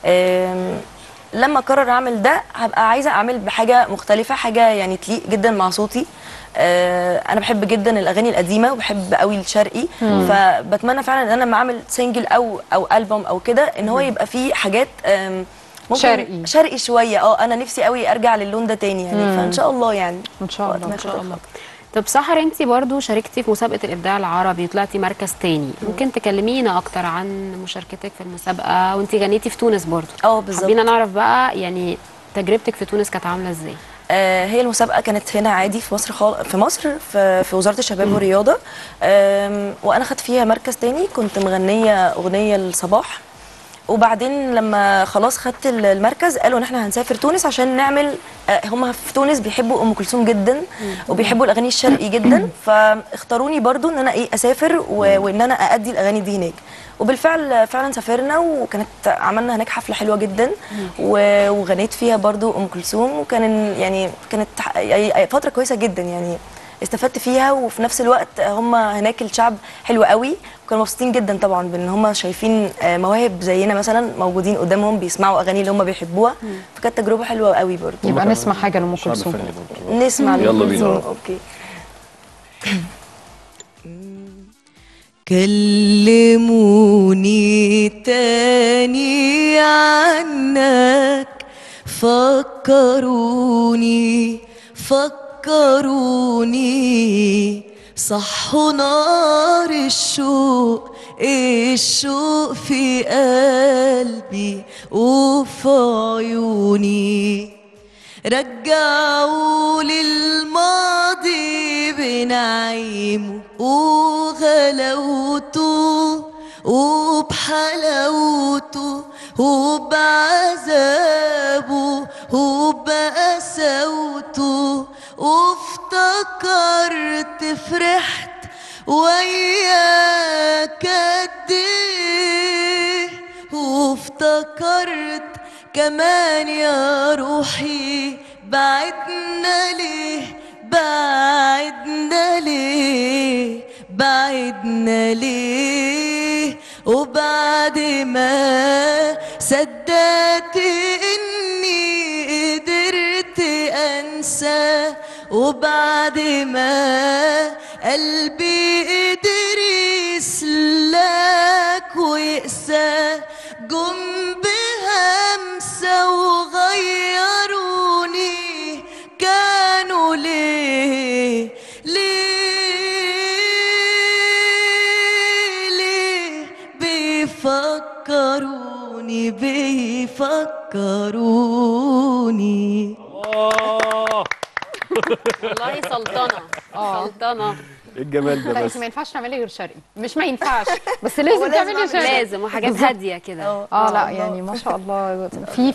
لما اقرر اعمل ده هبقى عايزه اعمل بحاجه مختلفه، حاجه يعني تليق جدا مع صوتي. انا بحب جدا الاغاني القديمه وبحب قوي الشرقي، فبتمنى فعلا ان انا لما اعمل سنجل او البوم او كده ان هو يبقى فيه حاجات ممكن شرقي شويه. انا نفسي قوي ارجع للون ده تاني يعني. فان شاء الله يعني ان شاء الله. ان شاء الله. طب سحر، انت برضو شاركتي في مسابقه الابداع العربي وطلعتي مركز تاني، ممكن تكلمينا اكتر عن مشاركتك في المسابقه؟ وانت غنيتي في تونس برضو. بالظبط. حابين نعرف بقى يعني تجربتك في تونس كانت عامله ازاي؟ هي المسابقه كانت هنا عادي في مصر في وزاره الشباب والرياضه. وانا خدت فيها مركز تاني، كنت مغنيه اغنيه لصباح. وبعدين لما خلاص خدت المركز قالوا ان احنا هنسافر تونس عشان نعمل. هم في تونس بيحبوا ام كلثوم جدا وبيحبوا الاغاني الشرقي جدا، فاختاروني برضو ان انا اسافر وان انا اادي الاغاني دي هناك. وبالفعل فعلا سافرنا، وكانت عملنا هناك حفله حلوه جدا وغنيت فيها برضو ام كلثوم، كانت فتره كويسه جدا يعني، استفدت فيها. وفي نفس الوقت هم هناك الشعب حلو قوي، وكانوا مبسوطين جدا طبعا بان هم شايفين مواهب زينا مثلا موجودين قدامهم بيسمعوا اغاني اللي هم بيحبوها. فكانت تجربه حلوه قوي برضه. يبقى نسمع حاجه لام كلثوم. نسمع يلا بينا. اوكي. كلموني تاني عنك، فكروني صحوا نار الشوق في قلبي وفي عيوني. رجعوا للماضي بنعيمه وغلاوته وبحلاوته وبعذابه وبقساوته. وافتكرت فرحت وياك قد ايه، وافتكرت كمان يا روحي بعدنا ليه. وبعد ما صدقت اني قدرت انسى وبعد ما قلبي قدر يسلك ويقسى جم بهمسة وغيروني كانوا ليه بيفكروني والله سلطنه سلطنه. ايه الجمال ده لا بس. انت ما ينفعش تعملي غير شرقي، مش ما ينفعش بس لازم تعملي شرقي. لازم، وحاجات هاديه كده. لا يعني ما شاء الله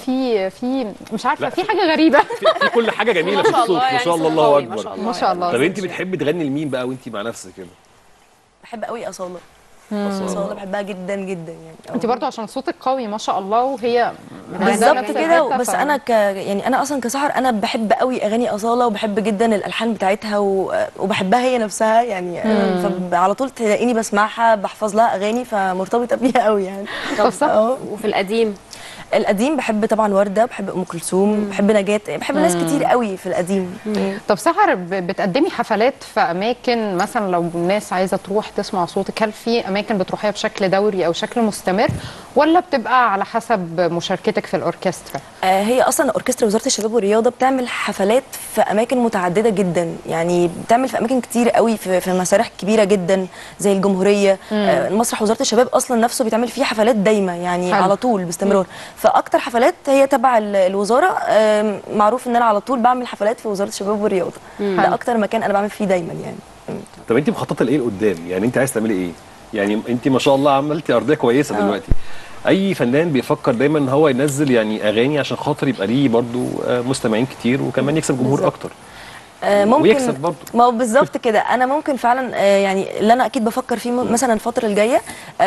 في مش عارفه في حاجه غريبه. في كل حاجه جميله في ما شاء الصوت، الله ما شاء الله، يعني الله صوت قوي، اكبر. ما شاء الله ما شاء الله. طب انت بتحبي تغني لمين بقى وانت مع نفسك كده؟ بحب قوي اصاله. اصاله بحبها جدا جدا يعني. انت برضو عشان صوتك قوي ما شاء الله، وهي بالظبط كده. بس انا يعني انا اصلا كسحر انا بحب قوي اغاني اصاله، وبحب جدا الالحان بتاعتها وبحبها هي نفسها يعني. فعلى طول تلاقيني بسمعها، بحفظ لها اغاني، فمرتبطه بيها قوي يعني. طب صح. وفي القديم القديم بحب طبعا ورده، بحب ام كلثوم، بحب نجاة، بحب ناس كتير قوي في القديم. طب سحر بتقدمي حفلات في اماكن مثلا لو الناس عايزه تروح تسمع صوتك، هل في اماكن بتروحيها بشكل دوري او شكل مستمر، ولا بتبقى على حسب مشاركتك في الاوركسترا؟ هي اصلا اوركسترا وزاره الشباب والرياضه بتعمل حفلات في اماكن متعدده جدا، يعني بتعمل في اماكن كتير قوي، في مسارح كبيره جدا زي الجمهوريه. مسرح وزاره الشباب اصلا نفسه بيتعمل فيه حفلات دايمه يعني حلو. على طول باستمرار. فاكتر حفلات هي تبع الوزاره. معروف ان انا على طول بعمل حفلات في وزاره الشباب والرياضه. ده اكتر مكان انا بعمل فيه دايما يعني. طب انت مخططه لايه لقدام؟ يعني انت عايز تعملي ايه؟ يعني انت ما شاء الله عملتي ارضيه كويسه دلوقتي. اي فنان بيفكر دايما ان هو ينزل يعني اغاني عشان خاطر يبقى ليه برضو مستمعين كتير، وكمان يكسب جمهور اكتر. ممكن ويكسب برضه. ما هو بالظبط كده. انا ممكن فعلا يعني اللي انا اكيد بفكر فيه مثلا الفتره الجايه،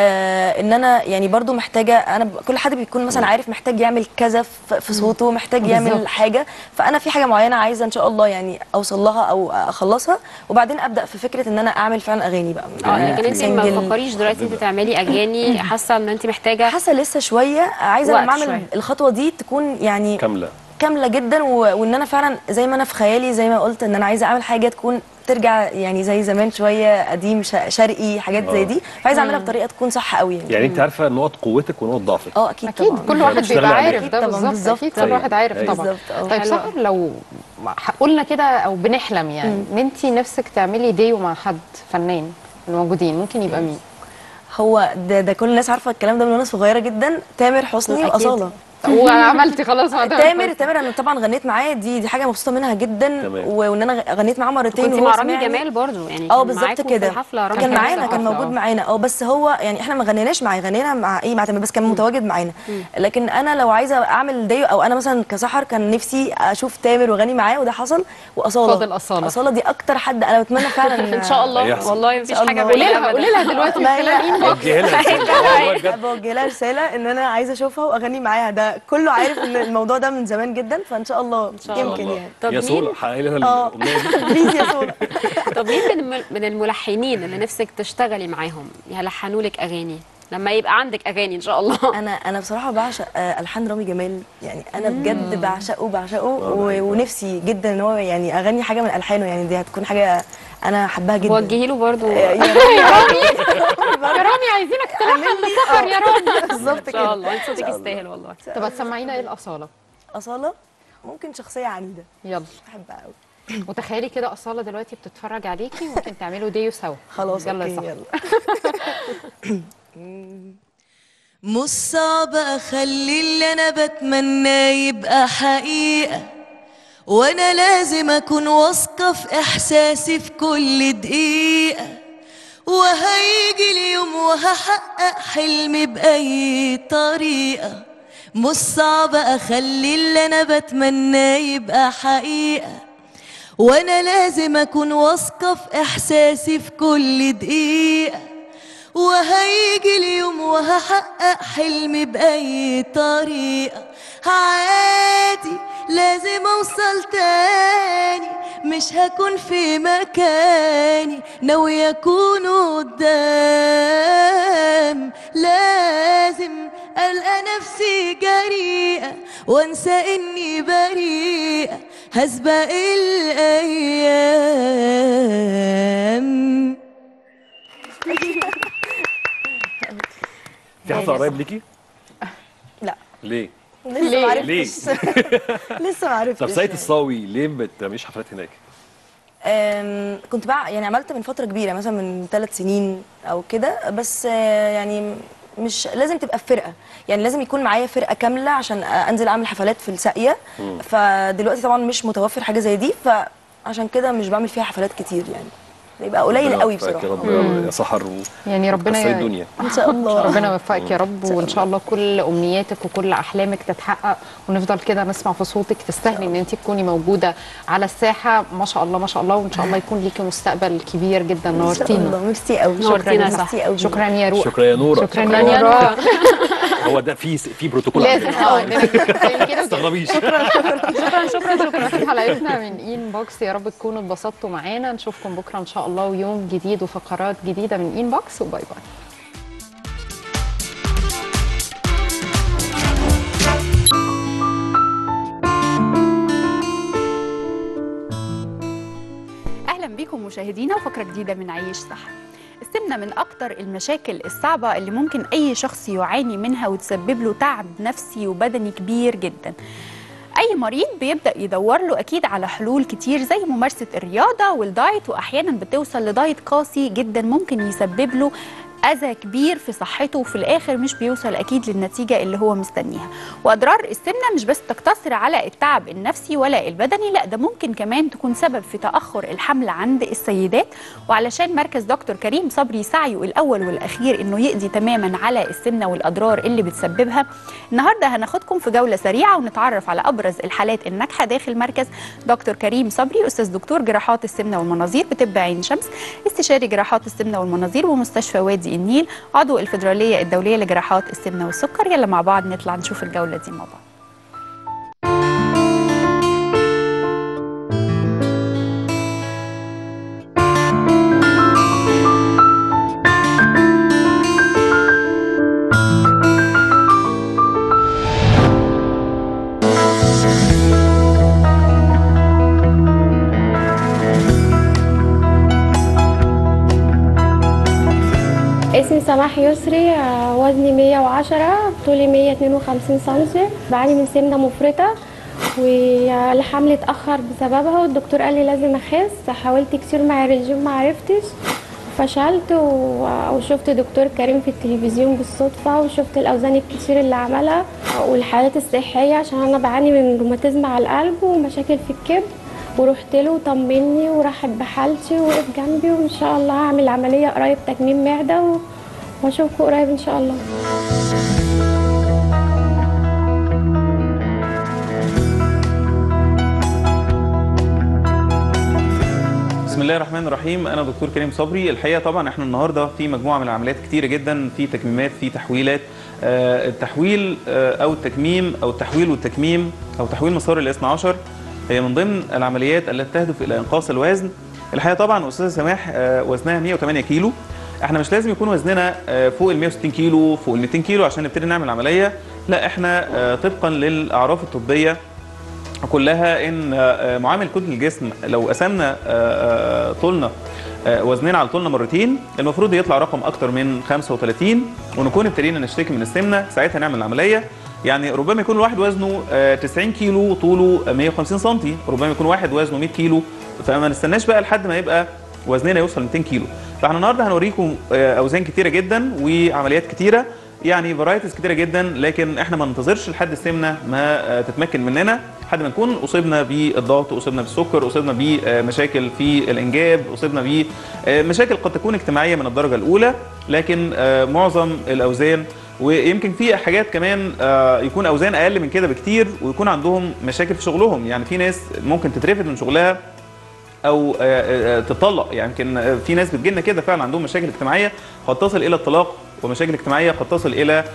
ان انا يعني برضو محتاجه. انا كل حد بيكون مثلا عارف محتاج يعمل كذا في صوته، محتاج يعمل حاجه. فانا في حاجه معينه عايزه ان شاء الله يعني اوصل لها او اخلصها، وبعدين ابدا في فكره ان انا اعمل فعلا اغاني بقى. لكن انت ما سنجل. بتفكريش دلوقتي انت تعملي اغاني؟ حاسه ان انت محتاجه؟ حاسه لسه شويه عايزه وقت لما اعمل شوية. الخطوه دي تكون يعني كامله جدا، وان انا فعلا زي ما انا في خيالي، زي ما قلت ان انا عايزه اعمل حاجه تكون ترجع يعني زي زمان شويه، قديم شرقي، حاجات زي دي. فعايزه اعملها بطريقه تكون صح قوي يعني انت عارفه نقط قوتك ونقط ضعفك. اكيد اكيد طبعا. كل واحد بتشتغلي بيبقى عليها. عارف ده طبعاً، بالظبط. اكيد كل أيوة. واحد عارف أيوة. طبعا. بالظبط. طيب سحر، لو قلنا كده او بنحلم يعني ان انت نفسك تعملي ديو مع حد فنان الموجودين، ممكن يبقى مين؟ هو ده كل الناس عارفه الكلام ده من وانا صغيره جدا. تامر حسني واصاله. وعملتي خلاص مع تامر انا طبعا غنيت معاه، دي حاجه مبسوطه منها جدا. وان انا غنيت معاه مرتين. كنت مع رامي جمال برضو يعني؟ بالظبط كده. كان معانا، كان موجود معانا. بس هو يعني احنا ما غنيناش معاه، غنينا مع مع تامر، بس كان متواجد معانا. لكن انا لو عايزه اعمل ديو، او انا مثلا كسحر كان نفسي اشوف تامر واغني معاه، وده حصل. واصاله، فاضل أصالة دي اكتر حد انا بتمنى فعلا ان شاء الله. والله مفيش حاجه بعيده. قولي لها دلوقتي من خلال بوجه لها رساله ان انا عايزه اشوفها واغني معاها. ده كله عارف ان الموضوع ده من زمان جدا، فان شاء الله يمكن يعني. طب يا سولا حققي لها الامنيه دي. بليز يا سولا. طب مين من الملحنين اللي نفسك تشتغلي معاهم يلحنوا لك اغاني لما يبقى عندك اغاني ان شاء الله؟ انا بصراحه بعشق الحان رامي جمال، يعني انا بجد بعشقه ونفسي جدا ان هو يعني اغني حاجه من الحانه. يعني دي هتكون حاجه انا حباها جدا. وجهي له برضو. يا رامي عايزينك تلحن لسحر يا رامي. بالظبط كده. ان شاء الله انت صوتك يستاهل والله. طب هتسمعينا ايه الاصاله؟ اصاله ممكن شخصيه عنيده، يلا بحبها قوي. وتخيلي كده اصاله دلوقتي بتتفرج عليكي، ممكن تعملوا ديو سوا. خلاص يلا يا أوكي، سحر. مش صعب اخلي اللي انا بتمناه يبقى حقيقة، وانا لازم اكون واثقة في احساسي في كل دقيقة، وهيجي اليوم وهحقق حلمي بأي طريقة. مش صعب اخلي اللي انا بتمناه يبقى حقيقة، وانا لازم اكون واثقة في احساسي في كل دقيقة، وهيجي اليوم وهحقق حلمي بأي طريقة. عادي لازم اوصل تاني، مش هكون في مكاني، ناوية اكون قدام. لازم ألقى نفسي جريئة وانسى اني بريئة، هسبق الأيام. في حد قريب ليكي؟ لا ليه؟ لسه ما عرفتش. ليه؟ لسه ما عرفتش طب ساقية يعني. الصاوي ليه ما بتعمليش حفلات هناك؟ كنت بقى يعني عملت من فتره كبيره مثلا من 3 سنين او كده، بس يعني مش لازم تبقى في فرقه، يعني لازم يكون معايا فرقه كامله عشان انزل اعمل حفلات في الساقيه. فدلوقتي طبعا مش متوفر حاجه زي دي، فعشان كده مش بعمل فيها حفلات كتير، يعني يبقى قليل قوي بصراحه. يا رب يا سحر يعني ربنا وتكسري الدنيا ان شاء الله. ربنا يوفقك يا رب، وان شاء الله كل امنياتك وكل احلامك تتحقق، ونفضل كده نسمع في صوتك. تستاهلي ان انت تكوني موجوده على الساحه، ما شاء الله ما شاء الله، وان شاء الله يكون ليكي مستقبل كبير جدا. نورتينا. ميرسي قوي. نورتينا صح. ميرسي قوي. شكرا يا روح. شكرا يا نورة. شكرا يا نورة. هو ده في بروتوكول لازم عندنا. كده. ما تستغربيش. شكرا في حلقتنا من إين بوكس. يا رب تكونوا اتبسطتوا معانا. نشوفكم بكره ان شاء الله، ويوم جديد وفقرات جديده من إين بوكس، وباي باي. اهلا بيكم مشاهدينا وفقره جديده من عيش صح. السمنه من اكتر المشاكل الصعبه اللي ممكن اي شخص يعاني منها وتسبب له تعب نفسي وبدني كبير جدا. اي مريض بيبدا يدور له اكيد على حلول كتير زي ممارسه الرياضه والدايت، واحيانا بتوصل لدايت قاسي جدا ممكن يسبب له اذى كبير في صحته، وفي الاخر مش بيوصل اكيد للنتيجه اللي هو مستنيها. واضرار السمنه مش بس تقتصر على التعب النفسي ولا البدني، لا ده ممكن كمان تكون سبب في تاخر الحمل عند السيدات. وعلشان مركز دكتور كريم صبري سعيه الاول والاخير انه يقضي تماما على السمنه والاضرار اللي بتسببها، النهارده هناخدكم في جوله سريعه ونتعرف على ابرز الحالات الناجحه داخل مركز دكتور كريم صبري، استاذ دكتور جراحات السمنه والمناظير بطب عين شمس، استشاري جراحات السمنه والمناظير ومستشفى وادي النيل، عضو الفيدراليه الدوليه لجراحات السمنه والسكر. يلا مع بعض نطلع نشوف الجوله دي مع بعض. اسمي سماح يسري، وزني 110، طولي 152 سم. بعاني من سمنة مفرطة والحمل اتأخر بسببها، والدكتور قال لي لازم أخس. حاولت كتير مع الرجيم ما عرفتش، فشلت وشفت دكتور كريم في التلفزيون بالصدفة، وشفت الأوزان الكتير اللي عملها والحالات الصحية عشان أنا بعاني من روماتيزم على القلب ومشاكل في الكبد، ورحت له وطمني ورحب بحالتي ووقف جنبي، وان شاء الله هعمل عمليه قريب تكميم معده واشوفكم قريب ان شاء الله. بسم الله الرحمن الرحيم. انا دكتور كريم صبري. الحقيقه طبعا احنا النهارده في مجموعه من العمليات كتيره جدا، في تكميمات، في تحويلات. التحويل او التكميم او التحويل والتكميم او تحويل مسار الاثنى عشر هي من ضمن العمليات التي تهدف الى انقاص الوزن. الحقيقه طبعا استاذه سماح وزنها 108 كيلو. احنا مش لازم يكون وزننا فوق ال 160 كيلو، فوق ال 200 كيلو عشان نبتدي نعمل عمليه. لا، احنا طبقا للاعراف الطبيه كلها ان معامل كتله الجسم لو قسمنا طولنا وزننا على طولنا مرتين المفروض يطلع رقم اكتر من 35، ونكون ابتدينا نشتكي من السمنه، ساعتها نعمل العمليه. يعني ربما يكون الواحد وزنه 90 كيلو طوله 150 سم، ربما يكون واحد وزنه 100 كيلو، فما نستناش بقى لحد ما يبقى وزننا يوصل 200 كيلو. فاحنا النهارده هنوريكم اوزان كتيره جدا وعمليات كتيره، يعني فرايتيز كتيره جدا، لكن احنا ما ننتظرش لحد السمنه ما تتمكن مننا، لحد ما نكون اصبنا بالضغط، اصبنا بالسكر، اصبنا بمشاكل في الانجاب، اصبنا بمشاكل قد تكون اجتماعيه من الدرجه الاولى. لكن معظم الاوزان، ويمكن في حاجات كمان يكون اوزان اقل من كده بكتير ويكون عندهم مشاكل في شغلهم. يعني في ناس ممكن تترفد من شغلها او تطلق، يعني يمكن في ناس بتجيلنا كده فعلا عندهم مشاكل اجتماعيه قد تصل الى الطلاق، ومشاكل اجتماعيه قد تصل الى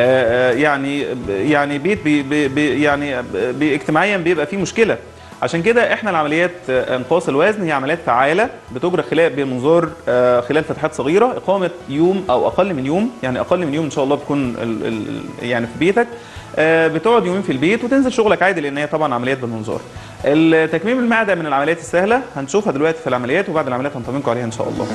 يعني بيت يعني اجتماعيا بيبقى فيه مشكله. عشان كده احنا العمليات انقاص الوزن هي عمليات فعاله بتجرى بمنظار خلال فتحات صغيره، اقامه يوم او اقل من يوم، يعني اقل من يوم ان شاء الله بتكون يعني في بيتك، بتقعد يومين في البيت وتنزل شغلك عادي، لان هي طبعا عمليات بالمنظار. التكميم المعده من العمليات السهله، هنشوفها دلوقتي في العمليات، وبعد العمليات هنطمنكم عليها ان شاء الله.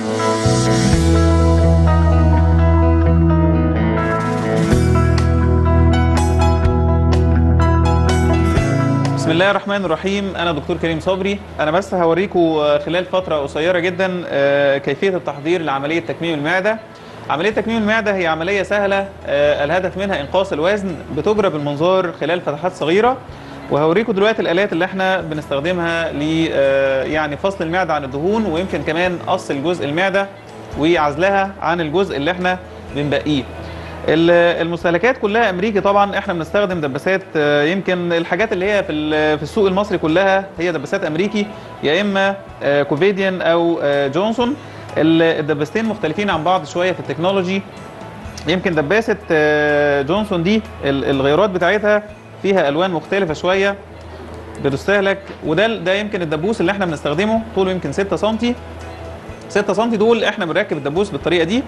بسم الله الرحمن الرحيم. انا دكتور كريم صبري. انا بس هوريكم خلال فتره قصيره جدا كيفيه التحضير لعمليه تكميم المعده. عمليه تكميم المعده هي عمليه سهله، الهدف منها انقاص الوزن، بتجرى بالمنظار خلال فتحات صغيره. وهوريكم دلوقتي الالات اللي احنا بنستخدمها ل يعني فصل المعده عن الدهون، ويمكن كمان قص الجزء المعده وعزلها عن الجزء اللي احنا بنبقيه. المستهلكات كلها امريكي طبعا، احنا بنستخدم دباسات، يمكن الحاجات اللي هي في السوق المصري كلها هي دباسات امريكي، يا اما كوفيديان او جونسون. الدباستين مختلفين عن بعض شويه في التكنولوجي. يمكن دباسه جونسون دي الغيارات بتاعتها فيها الوان مختلفه شويه بتستهلك، وده يمكن الدبوس اللي احنا بنستخدمه، طوله يمكن 6 سم. 6 سم دول احنا بنركب الدبوس بالطريقه دي،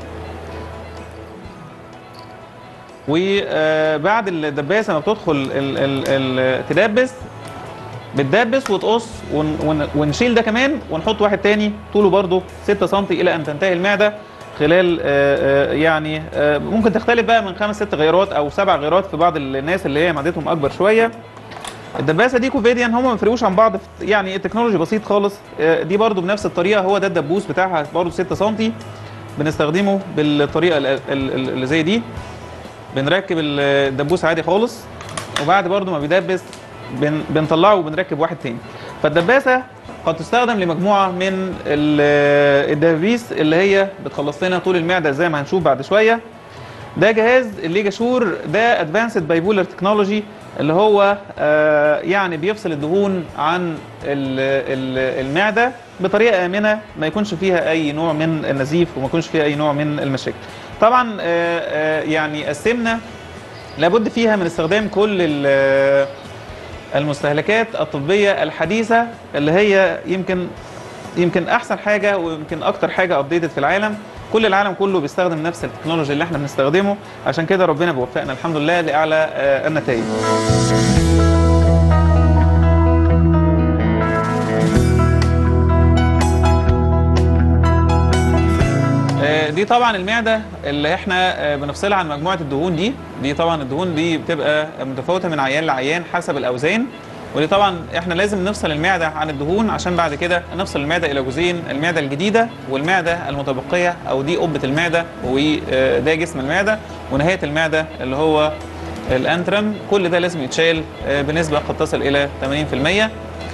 وبعد الدباسه ما بتدخل تدبس، بتدبس وتقص ونشيل ده كمان ونحط واحد تاني طوله برضو 6 سم الى ان تنتهي المعده خلال يعني ممكن تختلف بقى من 5 6 غيارات او 7 غيارات في بعض الناس اللي هي معدتهم اكبر شويه. الدباسه دي كوفيديان، هم ما بيفرقوش عن بعض، يعني التكنولوجي بسيط خالص. دي برضو بنفس الطريقه، هو ده الدبوس بتاعها برضو 6 سم، بنستخدمه بالطريقه اللي زي دي. بنركب الدبوس عادي خالص، وبعد برضو ما بيدبس بنطلعه وبنركب واحد تاني. فالدباسه قد تستخدم لمجموعه من الدبابيس اللي هي بتخلص لنا طول المعده زي ما هنشوف بعد شويه. ده جهاز الليجاشور، ده ادفانسد بايبولر تكنولوجي، اللي هو يعني بيفصل الدهون عن المعده بطريقه امنه، ما يكونش فيها اي نوع من النزيف وما يكونش فيها اي نوع من المشاكل. طبعا يعني السمنه لابد فيها من استخدام كل المستهلكات الطبيه الحديثه، اللي هي يمكن احسن حاجه ويمكن اكتر حاجه ابديتد في العالم. كل العالم كله بيستخدم نفس التكنولوجيا اللي احنا بنستخدمه، عشان كده ربنا بيوفقنا الحمد لله لاعلى النتائج. دي طبعا المعده اللي احنا بنفصلها عن مجموعه الدهون دي طبعا الدهون دي بتبقى متفاوته من عيان لعيان حسب الاوزان، ودي طبعا احنا لازم نفصل المعده عن الدهون عشان بعد كده نفصل المعده الى جزئين، المعده الجديده والمعده المتبقيه، او دي قبه المعده وده جسم المعده، ونهايه المعده اللي هو الانترم. كل ده لازم يتشال بنسبه قد تصل الى 80%.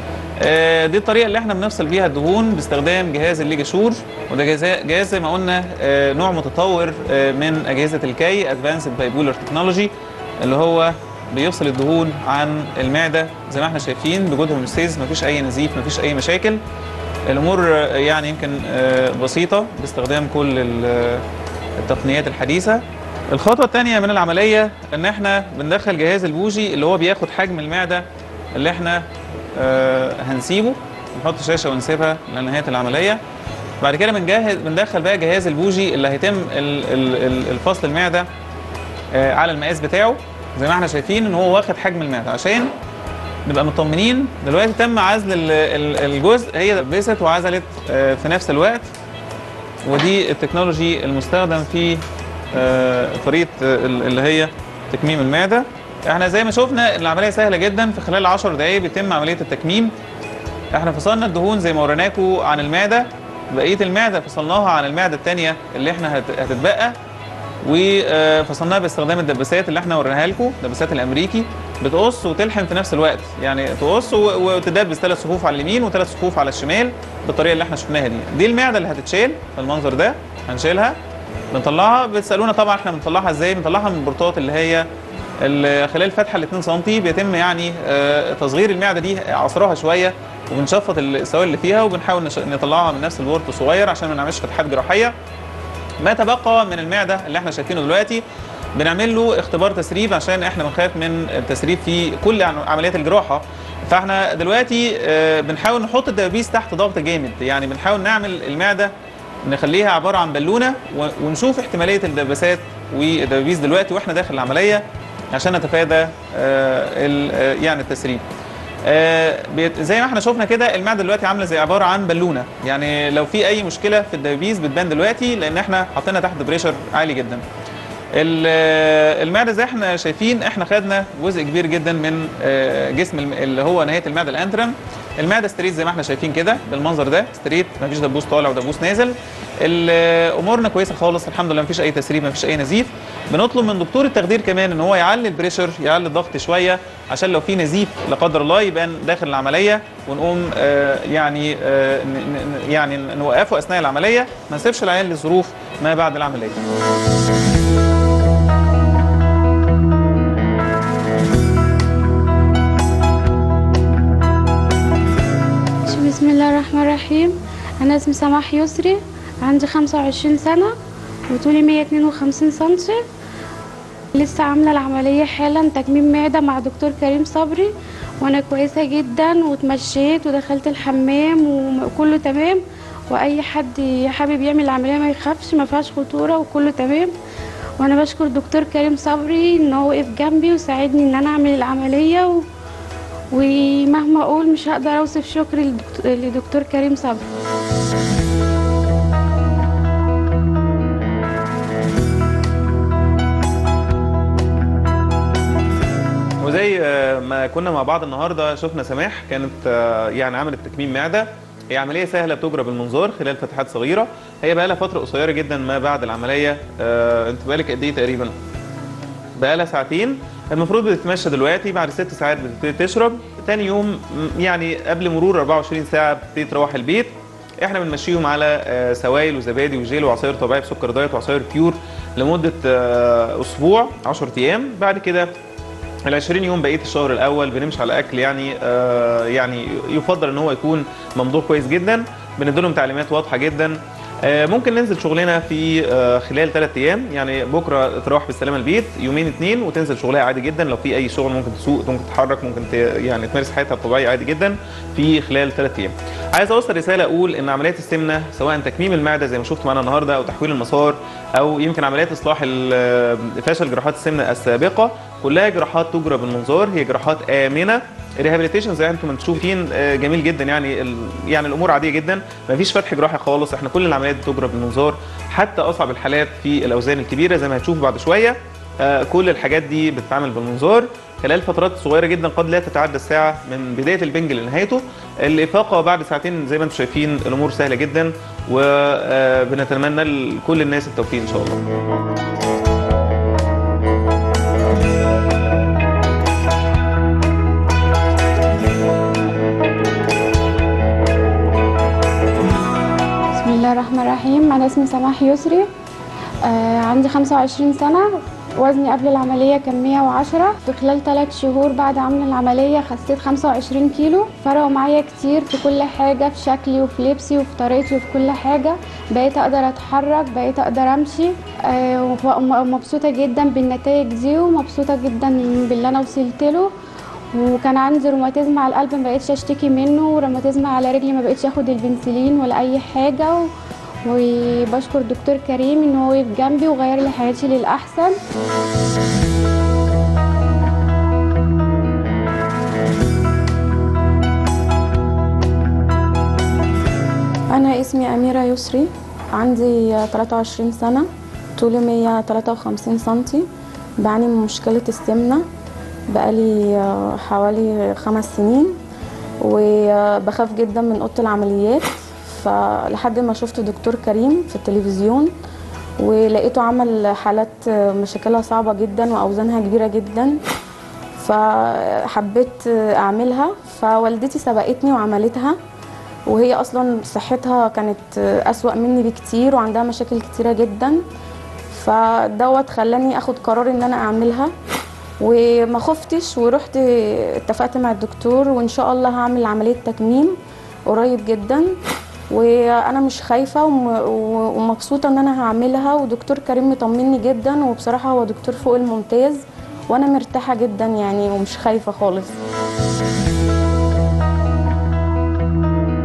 دي الطريقه اللي احنا بنفصل بيها الدهون باستخدام جهاز الليجاشور، وده جهاز زي ما قلنا نوع متطور من اجهزه الكي، ادفانسد بايبولر تكنولوجي، اللي هو بيفصل الدهون عن المعده زي ما احنا شايفين بجود هوموستيز، مفيش اي نزيف، مفيش اي مشاكل. الامور يعني يمكن بسيطه باستخدام كل التقنيات الحديثه. الخطوه الثانيه من العمليه ان احنا بندخل جهاز البوجي اللي هو بياخد حجم المعده اللي احنا هنسيبه، نحط شاشه ونسيبها لنهايه العمليه. بعد كده بندخل بقى جهاز البوجي اللي هيتم الفصل المعده على المقاس بتاعه زي ما احنا شايفين ان هو واخد حجم المعده، عشان نبقى مطمنين. دلوقتي تم عزل الجزء، هي دبست وعزلت في نفس الوقت، ودي التكنولوجي المستخدم في طريقه اللي هي تكميم المعده. احنا زي ما شفنا العمليه سهله جدا، في خلال 10 دقائق بيتم عمليه التكميم. احنا فصلنا الدهون زي ما وريناكم عن المعده، بقيه المعده فصلناها عن المعده الثانيه اللي احنا هتتبقى، وفصلناها باستخدام الدباسات اللي احنا وريناها لكم، الدباسات الامريكي بتقص وتلحم في نفس الوقت، يعني تقص وتدبس 3 صفوف على اليمين و3 صفوف على الشمال بالطريقه اللي احنا شفناها دي المعده اللي هتتشال بالمنظر ده. هنشيلها بنطلعها، بتسالونا طبعا احنا بنطلعها ازاي. بنطلعها من البورتات اللي هي خلال فتحه ال 2 سم، بيتم يعني تصغير المعده دي، عصرها شويه وبنشفط السوائل اللي فيها، وبنحاول نطلعها من نفس البورت الصغير عشان ما نعملش فتحات جراحيه. ما تبقى من المعده اللي احنا شايفينه دلوقتي بنعمل له اختبار تسريب، عشان احنا بنخاف من التسريب في كل عمليات الجراحه. فاحنا دلوقتي بنحاول نحط الدبابيس تحت ضغط جامد، يعني بنحاول نعمل المعده نخليها عباره عن بالونه، ونشوف احتماليه الدباسات والدبابيس دلوقتي واحنا داخل العمليه عشان نتفادى يعني التسريب. زي ما احنا شفنا كده المعده دلوقتي عامله زي عباره عن بالونه، يعني لو في اي مشكله في الدبابيس بتبان دلوقتي لان احنا حاطينها تحت بريشر عالي جدا. المعده زي احنا شايفين احنا خدنا جزء كبير جدا من جسم اللي هو نهايه المعده الانترم. المعده ستريت زي ما احنا شايفين كده بالمنظر ده ستريت، مفيش دبوس طالع ودبوس نازل. امورنا كويسه خالص الحمد لله، مفيش اي تسريب مفيش اي نزيف. بنطلب من دكتور التخدير كمان ان هو يعلي البريشر يعلي الضغط شويه عشان لو في نزيف لا قدر الله يبان داخل العمليه ونقوم يعني نوقفه اثناء العمليه، ما نسيبش العيان لظروف ما بعد العمليه. بسم الله الرحمن الرحيم. أنا اسمي سماح يسري، عندي 25 سنة وطولي 152 سنتي. لسه عاملة العملية حالا تكميم معدة مع دكتور كريم صبري، وأنا كويسة جدا واتمشيت ودخلت الحمام وكله تمام، وأي حد حابب يعمل العملية ما يخافش، ما فيهاش خطورة وكله تمام. وأنا بشكر دكتور كريم صبري إن هو وقف جنبي وساعدني إن أنا أعمل العملية ومهما اقول مش هقدر اوصف شكري لدكتور كريم صبري. وزي ما كنا مع بعض النهارده شفنا سماح كانت يعني عملت تكميم معده. هي عمليه سهله بتجرى بالمنظار خلال فتحات صغيره. هي بقى لها فتره قصيره جدا ما بعد العمليه. انت بقالك قد ايه تقريبا؟ بقى لها ساعتين. المفروض بتتمشى دلوقتي، بعد 6 ساعات بتبتدي تشرب، تاني يوم يعني قبل مرور 24 ساعه بتبتدي تروح البيت. احنا بنمشيهم على سوائل وزبادي وجيل وعصاير طبيعي بسكر دايت وعصاير بيور لمده اسبوع 10 ايام. بعد كده ال 20 يوم بقيه الشهر الاول بنمشي على اكل يعني يفضل ان هو يكون ممضوغ كويس جدا. بنديلهم تعليمات واضحه جدا. ممكن ننزل شغلنا في خلال 3 ايام، يعني بكره تروح بالسلامه البيت، يومين 2 وتنزل شغلها عادي جدا. لو في اي شغل ممكن تسوق ممكن تتحرك ممكن يعني تمارس حياتها الطبيعيه عادي جدا في خلال 3 ايام. عايز اوصل رساله اقول ان عمليات السمنه سواء تكميم المعده زي ما شفتوا معانا النهارده او تحويل المسار او يمكن عمليات اصلاح فشل جراحات السمنه السابقه، كلها جراحات تجرى بالمنظار، هي جراحات امنه. الريهابيليتيشن زي انتم بتشوفين جميل جدا، يعني الامور عاديه جدا، ما فيش فتح جراحي خالص. احنا كل العمليات بتجرى بالمنظار، حتى اصعب الحالات في الاوزان الكبيره زي ما هتشوفوا بعد شويه. كل الحاجات دي بتتعمل بالمنظار خلال فترات صغيره جدا قد لا تتعدى الساعه من بدايه البنج لنهايته. الافاقه بعد ساعتين زي ما انتم شايفين الامور سهله جدا، وبنتمنى لكل الناس التوفيق ان شاء الله. بسم الله الرحمن الرحيم. أنا اسمي سماح يسري، عندي 25 سنة، وزني قبل العملية كان 110. في خلال 3 شهور بعد عمل العملية خسيت 25 كيلو. فرقوا معايا كتير في كل حاجة، في شكلي وفي لبسي وفي طريقتي وفي كل حاجة. بقيت أقدر أتحرك، بقيت أقدر أمشي، ومبسوطة جدا بالنتائج دي ومبسوطة جدا باللي أنا وصلت له. وكان عندي روماتيزم على القلب ما بقيتش اشتكي منه، وروماتيزم على رجلي ما بقيتش اخد البنسلين ولا اي حاجه. وبشكر دكتور كريم ان هو وقف جنبي وغير لي حياتي للاحسن. انا اسمي اميره يسري، عندي 23 سنه، طولي 153 سنتي، بعاني من مشكله السمنه بقالي حوالي 5 سنين، وبخاف جدا من اوضه العمليات. فلحد ما شفت دكتور كريم في التلفزيون ولقيته عمل حالات مشاكلها صعبه جدا واوزانها كبيره جدا، فحبيت اعملها. فوالدتي سبقتني وعملتها، وهي اصلا صحتها كانت اسوأ مني بكتير وعندها مشاكل كتيره جدا. فدوت خلاني اخد قرار ان انا اعملها، وما خفتش ورحت اتفقت مع الدكتور، وان شاء الله هعمل عمليه تكميم قريب جدا. وانا مش خايفه ومبسوطه ان انا هعملها، ودكتور كريم مطمني جدا، وبصراحه هو دكتور فوق الممتاز، وانا مرتاحه جدا يعني ومش خايفه خالص.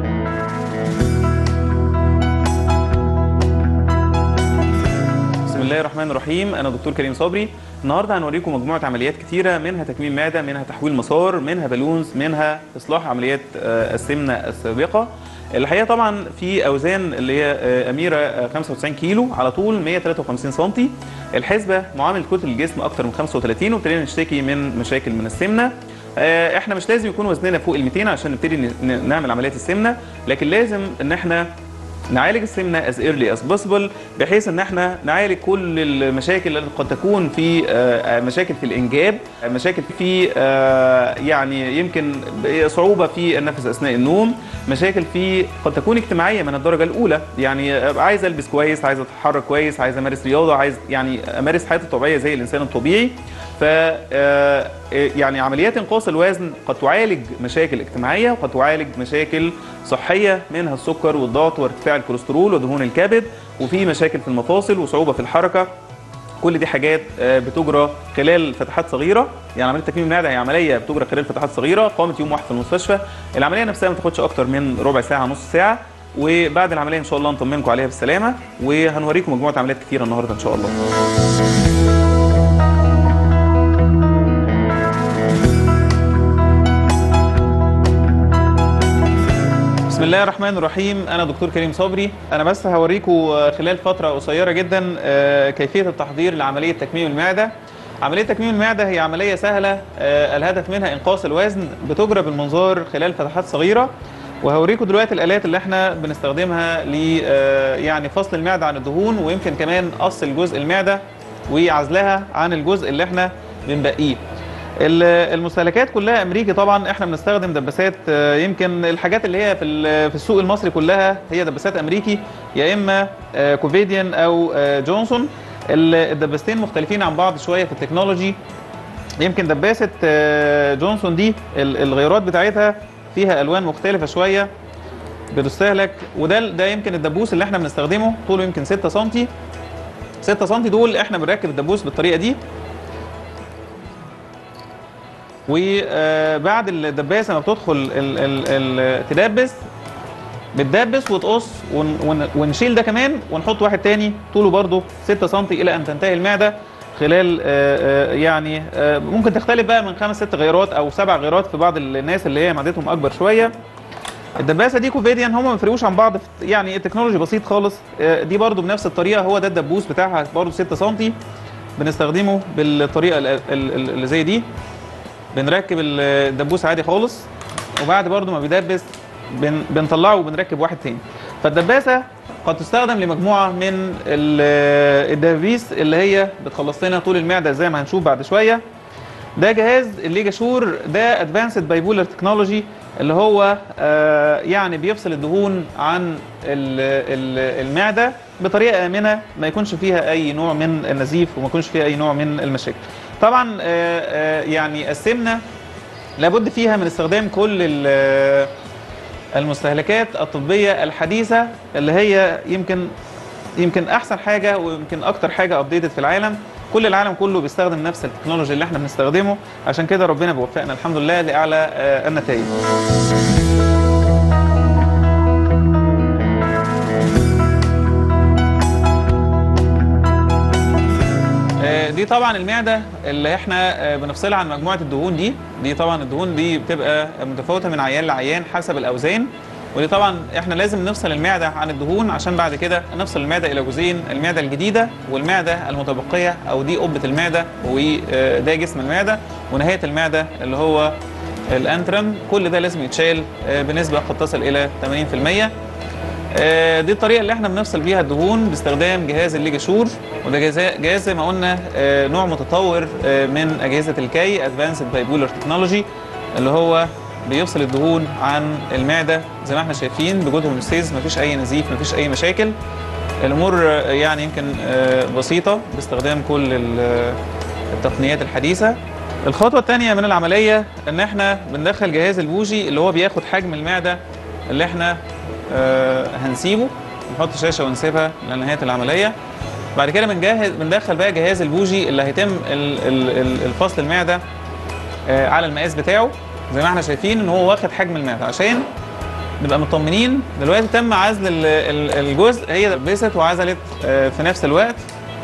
بسم الله الرحمن الرحيم. انا دكتور كريم صبري. النهارده هنوريكم مجموعه عمليات كتيره، منها تكميم معده، منها تحويل مسار، منها بالونز، منها اصلاح عمليات السمنه السابقه. الحقيقه طبعا في اوزان اللي هي اميره 95 كيلو على طول 153 سم. الحسبه معامل كتل الجسم اكتر من 35، وابتدينا نشتكي من مشاكل من السمنه. احنا مش لازم يكون وزننا فوق ال 200 عشان نبتدي نعمل عمليات السمنه، لكن لازم ان احنا نعالج السمنه as early as possible، بحيث ان احنا نعالج كل المشاكل اللي قد تكون في مشاكل في الانجاب، مشاكل في يعني يمكن صعوبه في النفس اثناء النوم، مشاكل في قد تكون اجتماعيه من الدرجه الاولى، يعني عايز البس كويس، عايز اتحرك كويس، عايز امارس رياضه، عايز يعني امارس حياتي الطبيعيه زي الانسان الطبيعي. ف يعني عمليات انقاص الوزن قد تعالج مشاكل اجتماعيه، وقد تعالج مشاكل صحيه منها السكر والضغط وارتفاع الكوليسترول ودهون الكبد، وفي مشاكل في المفاصل وصعوبه في الحركه. كل دي حاجات بتجرى خلال فتحات صغيره، يعني عمليه تكميم المعده هي عمليه بتجرى خلال فتحات صغيره، قامت يوم واحد في المستشفى. العمليه نفسها ما تاخدش اكتر من ربع ساعه نص ساعه، وبعد العمليه ان شاء الله نطمنكم عليها بالسلامه، وهنوريكم مجموعه عمليات كتيره النهارده ان شاء الله. بسم الله الرحمن الرحيم. أنا دكتور كريم صبري. أنا بس هوريكم خلال فترة قصيرة جدا كيفية التحضير لعملية تكميم المعدة. عملية تكميم المعدة هي عملية سهلة، الهدف منها إنقاص الوزن، بتجرى بالمنظار خلال فتحات صغيرة. وهوريكم دلوقتي الآلات اللي احنا بنستخدمها ل يعني فصل المعدة عن الدهون، ويمكن كمان قص الجزء المعدة وعزلها عن الجزء اللي احنا بنبقيه. المستهلكات كلها امريكي طبعا، احنا بنستخدم دباسات، يمكن الحاجات اللي هي في السوق المصري كلها هي دباسات امريكي، يا اما كوفيديان او جونسون. الدباستين مختلفين عن بعض شويه في التكنولوجي. يمكن دباسه جونسون دي الغيارات بتاعتها فيها الوان مختلفه شويه بتستهلك، وده يمكن الدبوس اللي احنا بنستخدمه، طوله يمكن 6 سم. 6 سم دول احنا بنركب الدبوس بالطريقه دي، وبعد الدباسه ما بتدخل تدبس، بتدبس وتقص ونشيل ده كمان ونحط واحد تاني طوله برضه 6 سم الى ان تنتهي المعده خلال يعني ممكن تختلف بقى من 5 6 غيارات او 7 غيارات في بعض الناس اللي هي معدتهم اكبر شويه. الدباسه دي كوفيديان، هم ما بيفرقوش عن بعض، يعني التكنولوجي بسيط خالص. دي برضه بنفس الطريقه، هو ده الدبوس بتاعها برضه 6 سم، بنستخدمه بالطريقه اللي زي دي. بنركب الدبوس عادي خالص، وبعد برضو ما بيدبس بنطلعه وبنركب واحد تاني. فالدباسه قد تستخدم لمجموعه من الدبابيس اللي هي بتخلص لنا طول المعده زي ما هنشوف بعد شويه. ده جهاز الليجاشور، ده ادفانسد بايبولر تكنولوجي، اللي هو يعني بيفصل الدهون عن المعده بطريقه امنه، ما يكونش فيها اي نوع من النزيف وما يكونش فيها اي نوع من المشاكل. طبعا يعني السمنه لابد فيها من استخدام كل المستهلكات الطبيه الحديثه، اللي هي يمكن احسن حاجه ويمكن اكتر حاجه ابديتد في العالم. كل العالم كله بيستخدم نفس التكنولوجيا اللي احنا بنستخدمه، عشان كده ربنا بيوفقنا الحمد لله لاعلى النتائج. دي طبعا المعده اللي احنا بنفصلها عن مجموعه الدهون دي طبعا الدهون دي بتبقى متفاوته من عيان لعيان حسب الاوزان، ودي طبعا احنا لازم نفصل المعده عن الدهون عشان بعد كده نفصل المعده الى جزئين، المعده الجديده والمعده المتبقيه، او دي قبه المعده وده جسم المعده، ونهايه المعده اللي هو الانترم. كل ده لازم يتشال بنسبه قد تصل الى 80%. دي الطريقه اللي احنا بنفصل بيها الدهون باستخدام جهاز الليجاشور، وده جهاز زي ما قلنا نوع متطور من اجهزه الكي، ادفانسد بايبولر تكنولوجي، اللي هو بيفصل الدهون عن المعده زي ما احنا شايفين بجود هوموستيز، مفيش اي نزيف، مفيش اي مشاكل. الامور يعني يمكن بسيطه باستخدام كل التقنيات الحديثه. الخطوه الثانيه من العمليه ان احنا بندخل جهاز البوجي، اللي هو بياخد حجم المعده اللي احنا هنسيبه، نحط شاشه ونسيبها لنهايه العمليه. بعد كده بندخل بقى جهاز البوجي اللي هيتم الفصل المعده على المقاس بتاعه زي ما احنا شايفين ان هو واخد حجم المعده، عشان نبقى مطمنين. دلوقتي تم عزل الجزء، هي دبست وعزلت في نفس الوقت.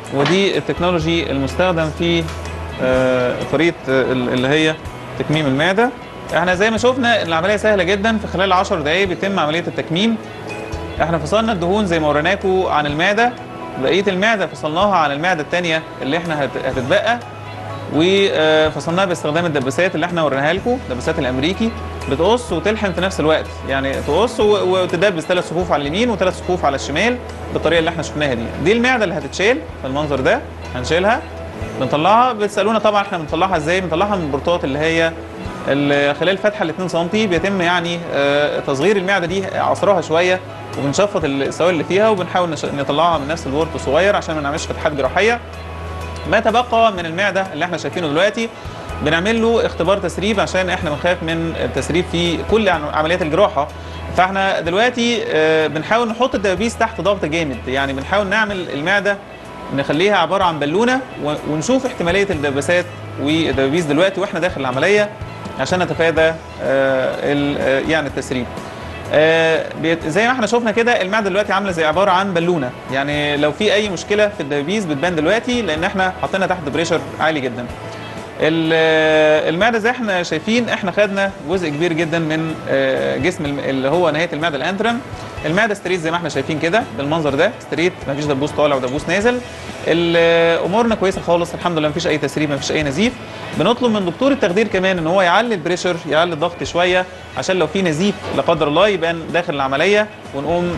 ودي التكنولوجي المستخدم في طريقه اللي هي تكميم المعده. احنا زي ما شفنا العمليه سهله جدا، في خلال 10 دقائق بيتم عمليه التكميم. احنا فصلنا الدهون زي ما وريناكم عن المعده، بقيه المعده فصلناها عن المعده الثانيه اللي احنا هتتبقى، وفصلناها باستخدام الدباسات اللي احنا وريناها لكم، الدباسات الامريكي بتقص وتلحم في نفس الوقت، يعني تقص وتدبس 3 صفوف على اليمين و3 صفوف على الشمال بالطريقه اللي احنا شفناها دي المعده اللي هتتشال بالمنظر ده. هنشيلها بنطلعها، بتسالونا طبعا احنا بنطلعها ازاي. بنطلعها من البورتات اللي هي خلال فتحه ال 2 سم، بيتم يعني تصغير المعده دي، عصرها شويه وبنشفط السوائل اللي فيها، وبنحاول نطلعها من نفس البورت الصغير عشان ما نعملش فتحات جراحيه. ما تبقى من المعده اللي احنا شايفينه دلوقتي بنعمل له اختبار تسريب، عشان احنا بنخاف من التسريب في كل عمليات الجراحه. فاحنا دلوقتي بنحاول نحط الدبابيس تحت ضغط جامد، يعني بنحاول نعمل المعده نخليها عباره عن بالونه، ونشوف احتماليه الدباسات والدبابيس دلوقتي واحنا داخل العمليه عشان نتفادى يعني التسريب. زي ما احنا شفنا كده المعده دلوقتي عامله زي عباره عن بالونه، يعني لو في اي مشكله في الدبابيس بتبان دلوقتي لان احنا حاطينها تحت بريشر عالي جدا. المعده زي احنا شايفين احنا خدنا جزء كبير جدا من جسم اللي هو نهايه المعده الانترم. المعده ستريت زي ما احنا شايفين كده بالمنظر ده، ستريت، مفيش دبوس طالع ودبوس نازل. امورنا كويسه خالص الحمد لله، مفيش اي تسريب، مفيش اي نزيف. بنطلب من دكتور التخدير كمان ان هو يعلي البريشر، يعلي الضغط شويه عشان لو في نزيف لا قدر الله يبان داخل العمليه، ونقوم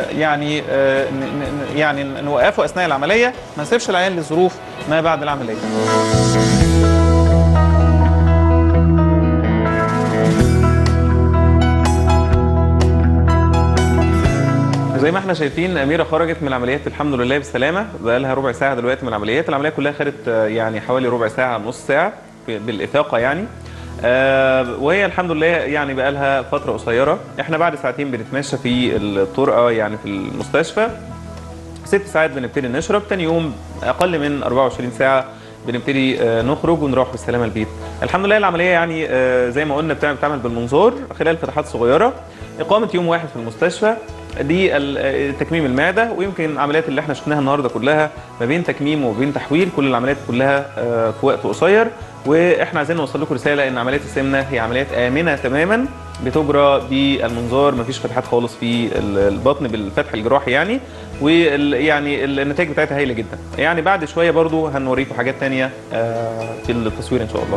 يعني نوقفه اثناء العمليه، ما نسيبش العيان لظروف ما بعد العمليه. زي ما احنا شايفين أميرة خرجت من العمليات الحمد لله بالسلامة، بقى لها ربع ساعة دلوقتي من العمليات. العملية كلها خدت يعني حوالي ربع ساعة نص ساعة بالإفاقة يعني، وهي الحمد لله يعني بقى لها فترة قصيرة. احنا بعد ساعتين بنتمشى في الطرقة يعني في المستشفى، 6 ساعات بنبتدي نشرب، تاني يوم أقل من 24 ساعة بنبتدي نخرج ونروح بالسلامة البيت. الحمد لله العملية يعني زي ما قلنا بتعمل بالمنظار خلال فتحات صغيرة، إقامة يوم واحد في المستشفى، دي تكميم المعده. ويمكن العمليات اللي احنا شفناها النهارده كلها ما بين تكميم وما بين تحويل، كل العمليات كلها في وقت قصير. واحنا عايزين نوصل لكم رساله ان عمليات السمنه هي عمليات امنه تماما، بتجرى بالمنظار، ما فيش فتحات خالص في البطن بالفتح الجراحي يعني، ويعني النتائج بتاعتها هايله جدا. يعني بعد شويه برضو هنوريكم حاجات ثانيه في التصوير ان شاء الله.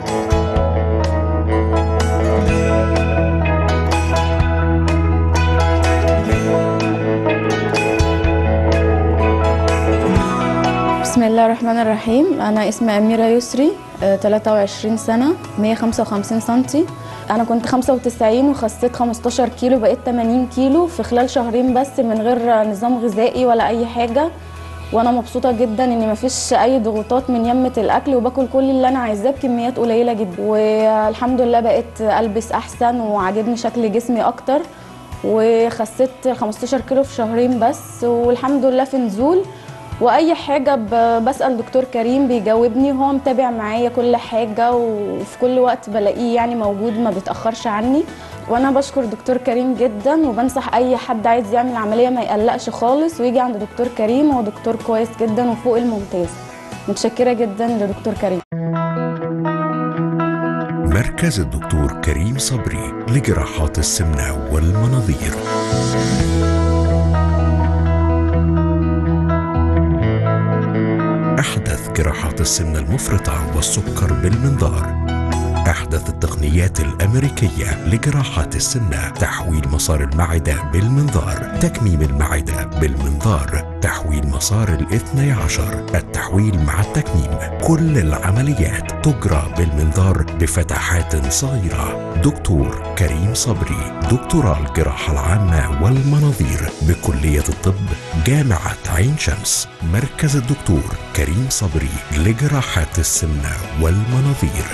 بسم الله الرحمن الرحيم. أنا اسمي أميرة يسري، 23 سنة، 155 سنتي. أنا كنت 95 وخسيت 15 كيلو، بقيت 80 كيلو في خلال شهرين بس من غير نظام غذائي ولا أي حاجة. وأنا مبسوطة جدا إن مفيش أي ضغوطات من يمة الأكل، وباكل كل اللي أنا عايزاه بكميات قليلة جدا. والحمد لله بقيت ألبس أحسن وعاجبني شكل جسمي أكتر، وخسيت 15 كيلو في شهرين بس، والحمد لله في نزول. واي حاجه بسال دكتور كريم بيجاوبني، وهو متابع معايا كل حاجه، وفي كل وقت بلاقيه يعني موجود، ما بيتاخرش عني. وانا بشكر دكتور كريم جدا، وبنصح اي حد عايز يعمل عمليه ما يقلقش خالص ويجي عند دكتور كريم. هو دكتور كويس جدا وفوق الممتاز. متشكره جدا لدكتور كريم. مركز الدكتور كريم صبري لجراحات السمنه والمناظير. أحدث جراحات السمنة المفرطة والسكر بالمنظار. أحدث التقنيات الأمريكية لجراحات السمنة، تحويل مسار المعدة بالمنظار، تكميم المعدة بالمنظار، تحويل مسار الاثني عشر، التحويل مع التكميم. كل العمليات تجرى بالمنظار بفتحات صغيرة. دكتور كريم صبري، دكتوراه الجراحة العامة والمناظير بكلية الطب جامعة عين شمس. مركز الدكتور كريم صبري لجراحات السمنة والمناظير.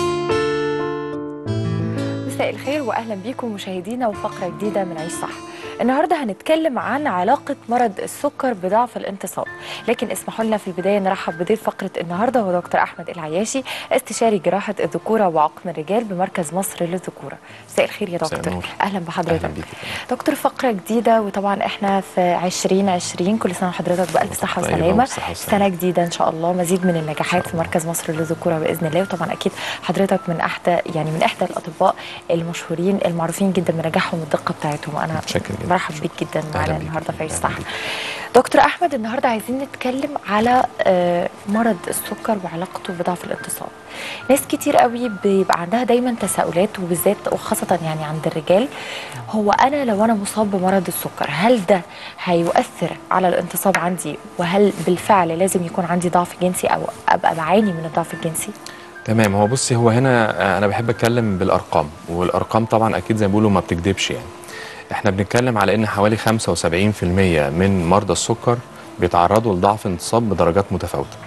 مساء الخير واهلا بيكم مشاهدينا وفقره جديده من عيش صح. النهارده هنتكلم عن علاقة مرض السكر بضعف الانتصاب، لكن اسمحوا لنا في البداية نرحب بضيف فقرة النهارده هو دكتور أحمد العياشي، استشاري جراحة الذكورة وعقم الرجال بمركز مصر للذكورة. مساء الخير يا دكتور. أهلا بحضرتك. أهلا بيك. دكتور، فقرة جديدة وطبعا احنا في 2020، كل سنة وحضرتك بألف صحة وسلامة. سنة جديدة إن شاء الله، مزيد من النجاحات في مركز مصر للذكورة بإذن الله. وطبعا أكيد حضرتك من إحدى الأطباء المشهورين المعروفين جدا بنجاحهم والدقة بتاعتهم، وأنا برحب بيك جدا معانا النهارده في عيش صح. دكتور أحمد، النهارده عايزين نتكلم على مرض السكر وعلاقته بضعف الانتصاب. ناس كتير قوي بيبقى عندها دايما تساؤلات، وبالذات وخاصة يعني عند الرجال، هو أنا لو أنا مصاب بمرض السكر هل ده هيؤثر على الانتصاب عندي؟ وهل بالفعل لازم يكون عندي ضعف جنسي أو أبقى بعاني من الضعف الجنسي؟ تمام. هو بصي، هو هنا أنا بحب أتكلم بالأرقام، والأرقام طبعا أكيد زي ما بيقولوا ما بتكذبش. يعني احنا بنتكلم على ان حوالي 75% من مرضى السكر بيتعرضوا لضعف انتصاب بدرجات متفاوته،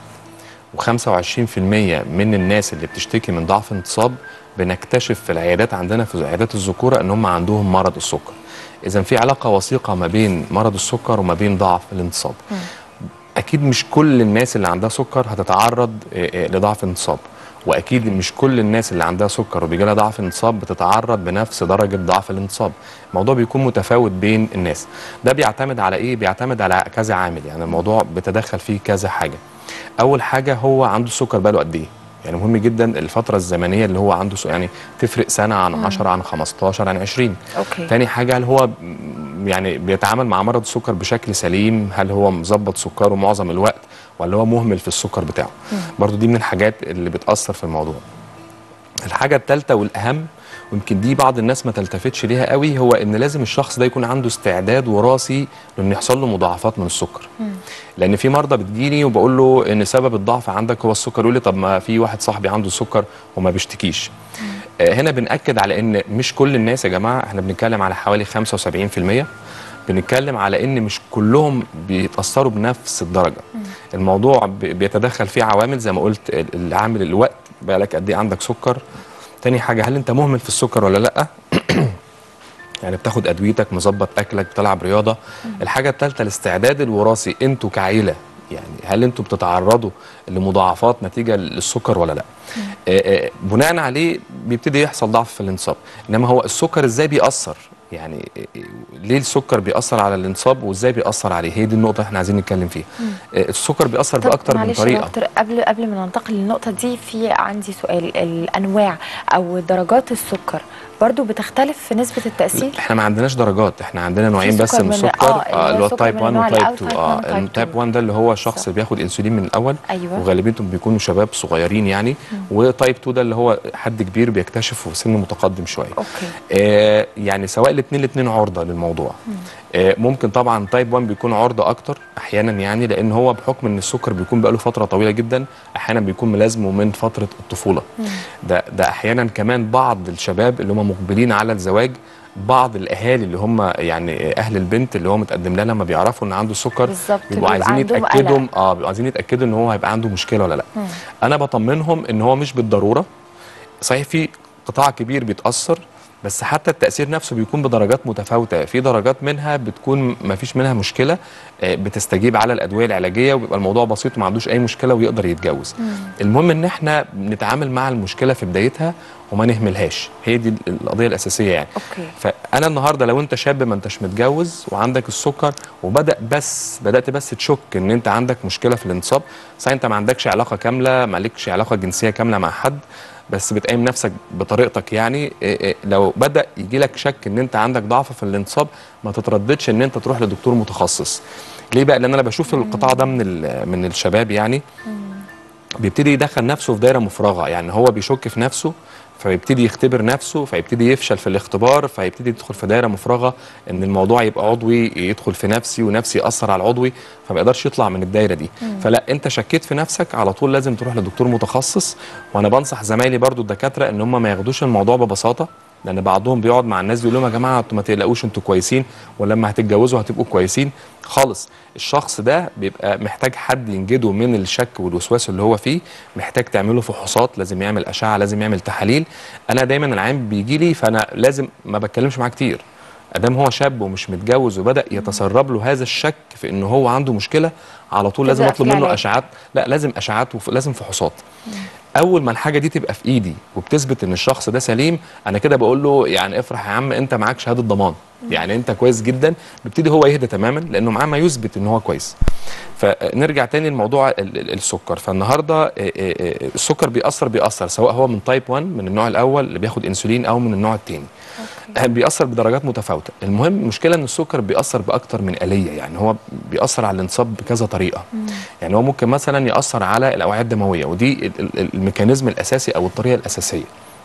و25% من الناس اللي بتشتكي من ضعف انتصاب بنكتشف في العيادات عندنا في عيادات الذكوره ان هم عندهم مرض السكر. اذا في علاقه وثيقه ما بين مرض السكر وما بين ضعف الانتصاب. اكيد مش كل الناس اللي عندها سكر هتتعرض لضعف انتصاب، واكيد مش كل الناس اللي عندها سكر وبيجي لها ضعف انتصاب بتتعرض بنفس درجه ضعف الانتصاب. الموضوع بيكون متفاوت بين الناس. ده بيعتمد على ايه؟ بيعتمد على كذا عامل. يعني الموضوع بيتدخل فيه كذا حاجه. اول حاجه هو عنده السكر بقاله قد ايه؟ يعني مهم جدا الفتره الزمنيه اللي هو عنده، يعني تفرق سنه عن 10 عن 15 عن 20. تاني حاجه، هل هو يعني بيتعامل مع مرض السكر بشكل سليم؟ هل هو مظبط سكره معظم الوقت ولا هو مهمل في السكر بتاعه؟ برضو دي من الحاجات اللي بتأثر في الموضوع. الحاجة الثالثة والأهم، ويمكن دي بعض الناس ما تلتفتش ليها قوي، هو ان لازم الشخص ده يكون عنده استعداد وراثي لان يحصل له مضاعفات من السكر. لان في مرضى بتجيني وبقول له ان سبب الضعف عندك هو السكر، يقول لي طب ما في واحد صاحبي عنده سكر وما بيشتكيش. هنا بنأكد على ان مش كل الناس يا جماعة، احنا بنتكلم على حوالي 75%. بنتكلم على ان مش كلهم بيتاثروا بنفس الدرجه. الموضوع بيتدخل فيه عوامل زي ما قلت، العامل الوقت، بقالك قد ايه عندك سكر. تاني حاجه، هل انت مهمل في السكر ولا لا؟ يعني بتاخد ادويتك، مظبط اكلك، بتلعب رياضه. الحاجه الثالثه الاستعداد الوراثي، انتوا كعيله يعني هل انتوا بتتعرضوا لمضاعفات نتيجه للسكر ولا لا؟ بناء عليه بيبتدي يحصل ضعف في الانتصاب. انما هو السكر ازاي بيأثر؟ يعني ليه السكر بيأثر على الانتصاب وازاي بيأثر عليه؟ هي دي النقطة احنا عايزين نتكلم فيها. السكر بيأثر بأكتر من طريقة. دكتور، قبل ما ننتقل للنقطة دي، في عندي سؤال. الأنواع أو درجات السكر برضو بتختلف في نسبة التأثير؟ احنا ما عندناش درجات، احنا عندنا نوعين بس من السكر، اللي هو التايب 1 وتايب 2. التايب 1 ده اللي هو الشخص اللي بياخد انسولين من الاول، وغالبيتهم بيكونوا شباب صغيرين يعني. وتايب 2 ده اللي هو حد كبير بيكتشفه في سن متقدم شويه. يعني سواء الاثنين عرضه للموضوع. ممكن طبعا تايب 1 بيكون عرضه اكتر احيانا، يعني لان هو بحكم ان السكر بيكون بقاله فتره طويله جدا، احيانا بيكون ملازمه من فتره الطفوله. ده احيانا كمان بعض الشباب اللي هم مقبلين على الزواج، بعض الاهالي اللي هم يعني اهل البنت اللي هو متقدم لها لما بيعرفوا ان عنده سكر بيبقوا عايزين يتاكدوا بيبقوا عايزين يتاكدوا ان هو هيبقى عنده مشكله ولا لا. انا بطمنهم ان هو مش بالضروره. صحيح في قطاع كبير بيتاثر، بس حتى التأثير نفسه بيكون بدرجات متفاوتة. في درجات منها بتكون ما فيش منها مشكلة، بتستجيب على الأدوية العلاجية وبيبقى الموضوع بسيط وما عندوش أي مشكلة ويقدر يتجوز. المهم إن احنا نتعامل مع المشكلة في بدايتها وما نهملهاش. هي دي القضية الأساسية يعني. فأنا النهاردة لو أنت شاب ما أنتش متجوز وعندك السكر بدأت بس تشك إن أنت عندك مشكلة في الانتصاب، صحيح أنت ما عندكش علاقة كاملة، ما لكش علاقة جنسية كاملة مع حد، بس بتقيم نفسك بطريقتك يعني. لو بدأ يجي لك شك ان انت عندك ضعف في الانتصاب، ما تترددش ان انت تروح لدكتور متخصص. ليه بقى؟ لان انا بشوف القطاع ده من الشباب يعني بيبتدي يدخل نفسه في دايره مفرغه. يعني هو بيشك في نفسه فيبتدي يختبر نفسه، فيبتدي يفشل في الاختبار، فيبتدي يدخل في دايره مفرغه ان الموضوع يبقى عضوي، يدخل في نفسي ونفسي ياثر على العضوي، فما يقدرش يطلع من الدايره دي. فلا، انت شكيت في نفسك على طول لازم تروح لدكتور متخصص. وانا بنصح زمايلي برضو الدكاتره ان هم ما ياخدوش الموضوع ببساطه، لان بعضهم بيقعد مع الناس بيقول لهم يا جماعه انتوا ما تقلقوش، انتوا كويسين، ولما هتتجوزوا هتبقوا كويسين خالص. الشخص ده بيبقى محتاج حد ينجده من الشك والوسواس اللي هو فيه، محتاج تعمله فحوصات، لازم يعمل اشعه، لازم يعمل تحاليل. انا دايما العيان بيجي لي فانا لازم ما بتكلمش معاه كتير، ادام هو شاب ومش متجوز وبدا يتسرب له هذا الشك في ان هو عنده مشكله، على طول لازم اطلب منه اشعات. لا لازم اشعات ولازم فحوصات. اول ما الحاجه دي تبقى في ايدي وبتثبت ان الشخص ده سليم، انا كده بقول له يعني افرح يا عم انت معاك شهاده ضمان، يعني انت كويس جدا. بيبتدي هو يهدى تماما لانه معاه ما يثبت ان هو كويس. فنرجع تاني لموضوع السكر. فالنهارده السكر بيأثر سواء هو من تايب 1 من النوع الاول اللي بياخد انسولين او من النوع الثاني. بيأثر بدرجات متفاوته. المهم المشكله ان السكر بيأثر باكتر من آلية، يعني هو بيأثر على الانتصاب بكذا طريقه. يعني هو ممكن مثلا يأثر على الاوعيه الدمويه، ودي الميكانيزم الاساسي او الطريقه الاساسيه.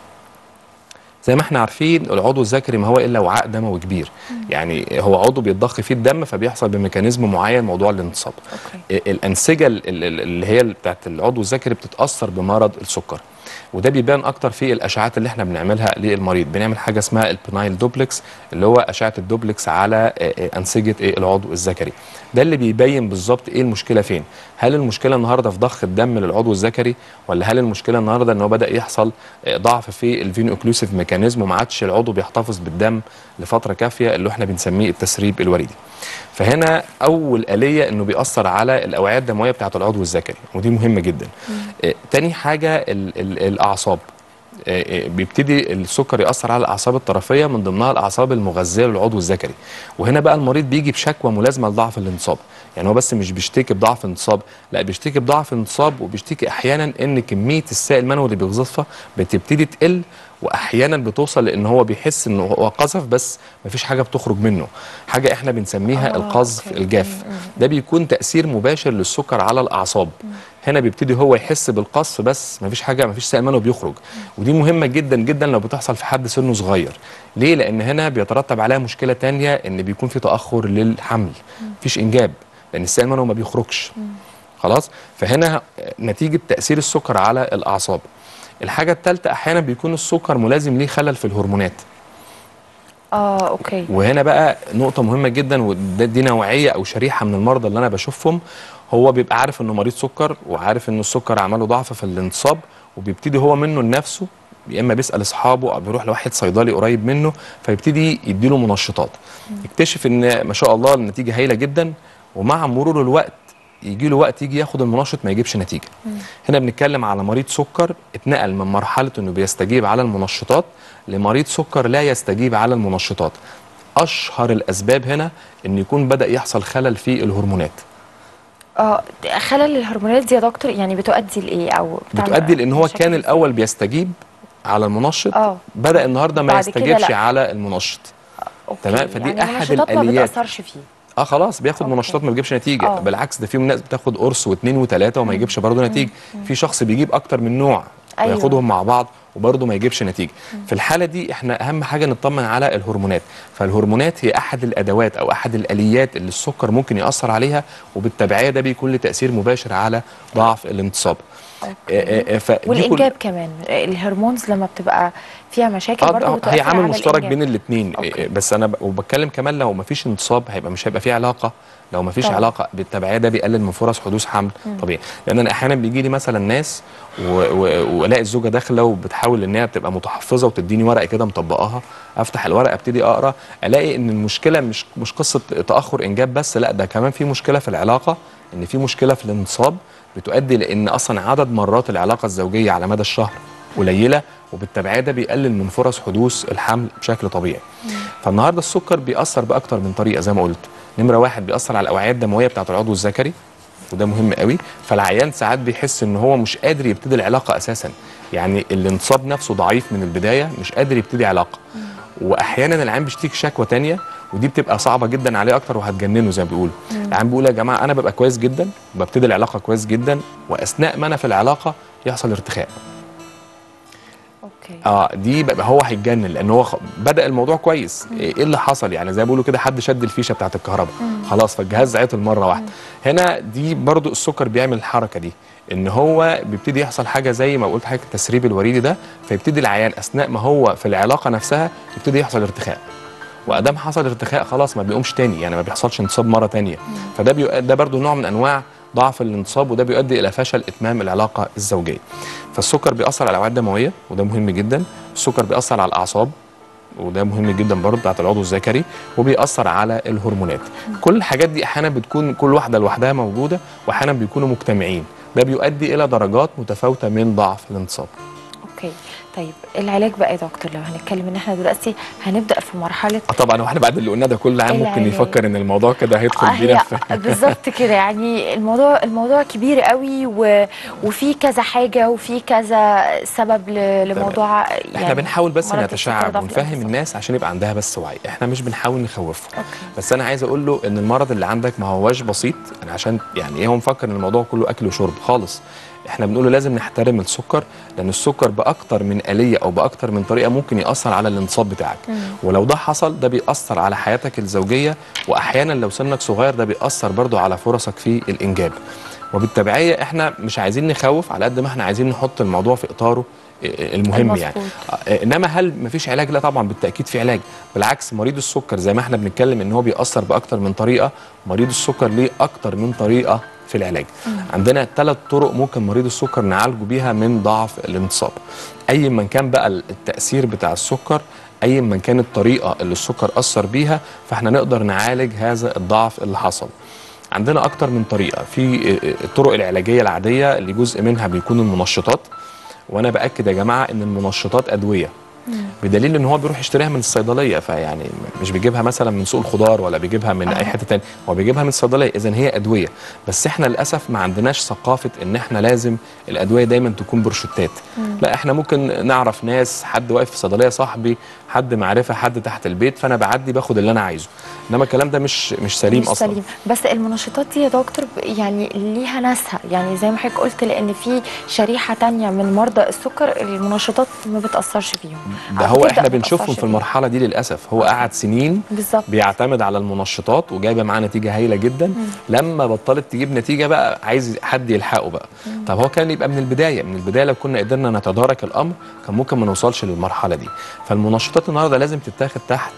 زي ما احنا عارفين العضو الذكري ما هو الا وعاء دموي كبير، يعني هو عضو بيتضخ فيه الدم فبيحصل بميكانيزم معين موضوع الانتصاب. الانسجه اللي هي بتاعت العضو الذكري بتتاثر بمرض السكر، وده بيبان اكتر في الاشعاعات اللي احنا بنعملها للمريض. بنعمل حاجه اسمها البنايل دوبلكس، اللي هو اشعه الدوبلكس على انسجه العضو الذكري. ده اللي بيبين بالظبط ايه المشكله فين. هل المشكله النهارده في ضخ الدم للعضو الذكري، ولا هل المشكله النهارده ان هو بدا يحصل ضعف في الفينو اوكلوسيف ميكانيزم وما عادش العضو بيحتفظ بالدم لفتره كافيه، اللي احنا بنسميه التسريب الوريدي. فهنا اول آلية انه بيأثر على الاوعيه الدمويه بتاعه العضو الذكري، ودي مهمه جدا. تاني حاجه الاعصاب. بيبتدي السكر يأثر على الاعصاب الطرفيه، من ضمنها الاعصاب المغذيه للعضو الذكري. وهنا بقى المريض بيجي بشكوى ملازمه لضعف الانتصاب. يعني هو بس مش بيشتكي بضعف انتصاب، لا بيشتكي بضعف انتصاب، وبيشتكي احيانا ان كميه السائل المنوي اللي بيغذفها بتبتدي تقل، واحيانا بتوصل لان هو بيحس انه هو قذف بس مفيش حاجه بتخرج منه، حاجه احنا بنسميها القذف الجاف. ده بيكون تاثير مباشر للسكر على الاعصاب. هنا بيبتدي هو يحس بالقذف بس مفيش حاجه، مفيش سائل منوي بيخرج. ودي مهمه جدا جدا لو بتحصل في حد سنه صغير. ليه؟ لان هنا بيترتب عليها مشكله ثانيه، ان بيكون في تاخر للحمل، مفيش انجاب لان السائل المنوي ما بيخرجش. خلاص؟ فهنا نتيجه تاثير السكر على الاعصاب. الحاجه الثالثه احيانا بيكون السكر ملازم ليه خلل في الهرمونات. اوكي. وهنا بقى نقطه مهمه جدا، ودي نوعيه او شريحه من المرضى اللي انا بشوفهم. هو بيبقى عارف انه مريض سكر، وعارف انه السكر عمله ضعف في الانتصاب، وبيبتدي هو منه لنفسه يا اما بيسال اصحابه او بيروح لواحد صيدلي قريب منه فيبتدي يديله منشطات. يكتشف ان ما شاء الله النتيجه هايله جدا، ومع مرور الوقت يجي له وقت يجي ياخد المنشط ما يجيبش نتيجه. هنا بنتكلم على مريض سكر اتنقل من مرحله انه بيستجيب على المنشطات لمريض سكر لا يستجيب على المنشطات. اشهر الاسباب هنا ان يكون بدا يحصل خلل في الهرمونات. خلل الهرمونات دي يا دكتور يعني بتؤدي لايه او بتؤدي لان هو كان الاول بيستجيب على المنشط، بدا النهارده ما يستجيبش على المنشط. تمام. فدي يعني احد الاليات. ما بتاثرش فيه. خلاص بياخد منشطات ما بيجيبش نتيجه. بالعكس ده في ناس بتاخد قرص واثنين وثلاثه وما يجيبش برضه نتيجه. في شخص بيجيب اكتر من نوع وياخدهم مع بعض وبرضه ما يجيبش نتيجه. في الحاله دي احنا اهم حاجه نطمن على الهرمونات. فالهرمونات هي احد الادوات او احد الاليات اللي السكر ممكن ياثر عليها، وبالتبعيه ده بيكون له تاثير مباشر على ضعف الانتصاب. والانجاب كمان الهرمونز لما بتبقى فيها مشاكل برضه هي عامل مشترك بين الاثنين. بس انا وبتكلم كمان لو ما فيش انتصاب مش هيبقى فيه علاقه. لو ما فيش علاقه بالتبعيه ده بيقلل من فرص حدوث حمل طبيعي. لان انا احيانا بيجي لي مثلا ناس والاقي الزوجه داخله وبتحاول ان هي بتبقى متحفظه وتديني ورقه كده مطبقاها، افتح الورقه ابتدي اقرا الاقي ان المشكله مش قصه تاخر انجاب بس، لا ده كمان في مشكله في العلاقه، ان في مشكله في الانتصاب بتؤدي لان اصلا عدد مرات العلاقه الزوجيه على مدى الشهر قليله، وبالتبعيه ده بيقلل من فرص حدوث الحمل بشكل طبيعي. فالنهارده السكر بيأثر باكتر من طريقه زي ما قلت. نمره واحد بيأثر على الاوعيه الدمويه بتاعه العضو الذكري، وده مهم قوي. فالعيان ساعات بيحس ان هو مش قادر يبتدي العلاقه اساسا، يعني الانتصاب نفسه ضعيف من البدايه مش قادر يبتدي علاقه. واحيانا العيان بيشتكي شكوى ثانيه ودي بتبقى صعبه جدا عليه اكتر وهتجننه زي ما بيقولوا. العيان بيقول يا جماعه انا ببقى كويس جدا وببتدي العلاقه كويس جدا، واثناء ما انا في العلاقه يحصل ارتخاء. دي بقى هو هيتجنن لان هو بدا الموضوع كويس. ايه اللي حصل؟ يعني زي ما بيقولوا كده حد شد الفيشه بتاعه الكهرباء خلاص فالجهاز عطل مره واحده. هنا دي برضو السكر بيعمل الحركه دي، ان هو بيبتدي يحصل حاجه زي ما قلت حاجه التسريب الوريدي ده، فيبتدي العيان اثناء ما هو في العلاقه نفسها يبتدي يحصل ارتخاء. وادام حصل ارتخاء خلاص ما بيقومش تاني، يعني ما بيحصلش انتصاب مره تانيه. فده ده برضو نوع من انواع ضعف الانتصاب، وده بيؤدي الى فشل اتمام العلاقه الزوجيه. فالسكر بيأثر على الاوعيه الدمويه وده مهم جدا. السكر بيأثر على الاعصاب، وده مهم جدا برضه، بتاعت العضو الذكري، وبيأثر على الهرمونات. كل الحاجات دي احيانا بتكون كل واحده لوحدها موجوده، واحيانا بيكونوا مجتمعين، ده بيؤدي الى درجات متفاوته من ضعف الانتصاب. اوكي، طيب العلاج بقى يا دكتور، لو هنتكلم ان احنا دلوقتي هنبدا في مرحله طبعا واحنا بعد اللي قلناه ده كل عام ممكن يفكر ان الموضوع كده هيدخل بينا في بالظبط كده، يعني الموضوع كبير قوي وفي كذا حاجه وفي كذا سبب لموضوع يعني احنا بنحاول بس نتشعب ونفهم الناس عشان يبقى عندها بس وعي، احنا مش بنحاول نخوفه. بس انا عايز اقول له ان المرض اللي عندك ما هواش بسيط، يعني عشان يعني ايه هو مفكر ان الموضوع كله اكل وشرب خالص. احنا بنقول له لازم نحترم السكر، لان السكر باكتر من آلية او باكتر من طريقه ممكن ياثر على الانتصاب بتاعك. ولو ده حصل ده بيأثر على حياتك الزوجيه، واحيانا لو سنك صغير ده بيأثر برضو على فرصك في الانجاب. وبالتبعيه احنا مش عايزين نخوف على قد ما احنا عايزين نحط الموضوع في اطاره المهم يعني. انما هل مفيش علاج؟ لا طبعا بالتاكيد في علاج. بالعكس مريض السكر زي ما احنا بنتكلم ان هو بيأثر باكتر من طريقه، مريض السكر ليه اكتر من طريقه في العلاج. عندنا 3 طرق ممكن مريض السكر نعالجه بيها من ضعف الانتصاب. اي من كان بقى التأثير بتاع السكر، اي من كان الطريقه اللي السكر اثر بيها، فاحنا نقدر نعالج هذا الضعف اللي حصل. عندنا اكتر من طريقه. في الطرق العلاجيه العاديه اللي جزء منها بيكون المنشطات، وانا باكد يا جماعه ان المنشطات ادويه، بدليل ان هو بيروح يشتريها من الصيدليه، فيعني مش بيجيبها مثلا من سوق الخضار ولا بيجيبها من اي حته ثانيه، هو بيجيبها من الصيدليه، اذا هي ادويه. بس احنا للاسف ما عندناش ثقافه ان احنا لازم الادويه دايما تكون بروشوتات. لا احنا ممكن نعرف ناس، حد واقف في صيدليه صاحبي، حد معرفه، حد تحت البيت، فانا بعدي باخد اللي انا عايزه. انما الكلام ده مش سليم مش اصلا. سليم. بس المنشطات دي يا دكتور يعني ليها ناسها، يعني زي ما حضرتك قلت، لان في شريحه ثانيه من مرضى السكر المنشطات ما بتاثرش فيهم. ده هو احنا بنشوفهم في المرحله دي للاسف. هو قعد سنين بالزبط. بيعتمد على المنشطات وجايبه معاه نتيجه هايله جدا. لما بطلت تجيب نتيجه بقى عايز حد يلحقه بقى. طب هو كان يبقى من البدايه لو كنا قدرنا نتدارك الامر كان ممكن ما نوصلش للمرحله دي. فالمنشطات النهارده لازم تتاخد تحت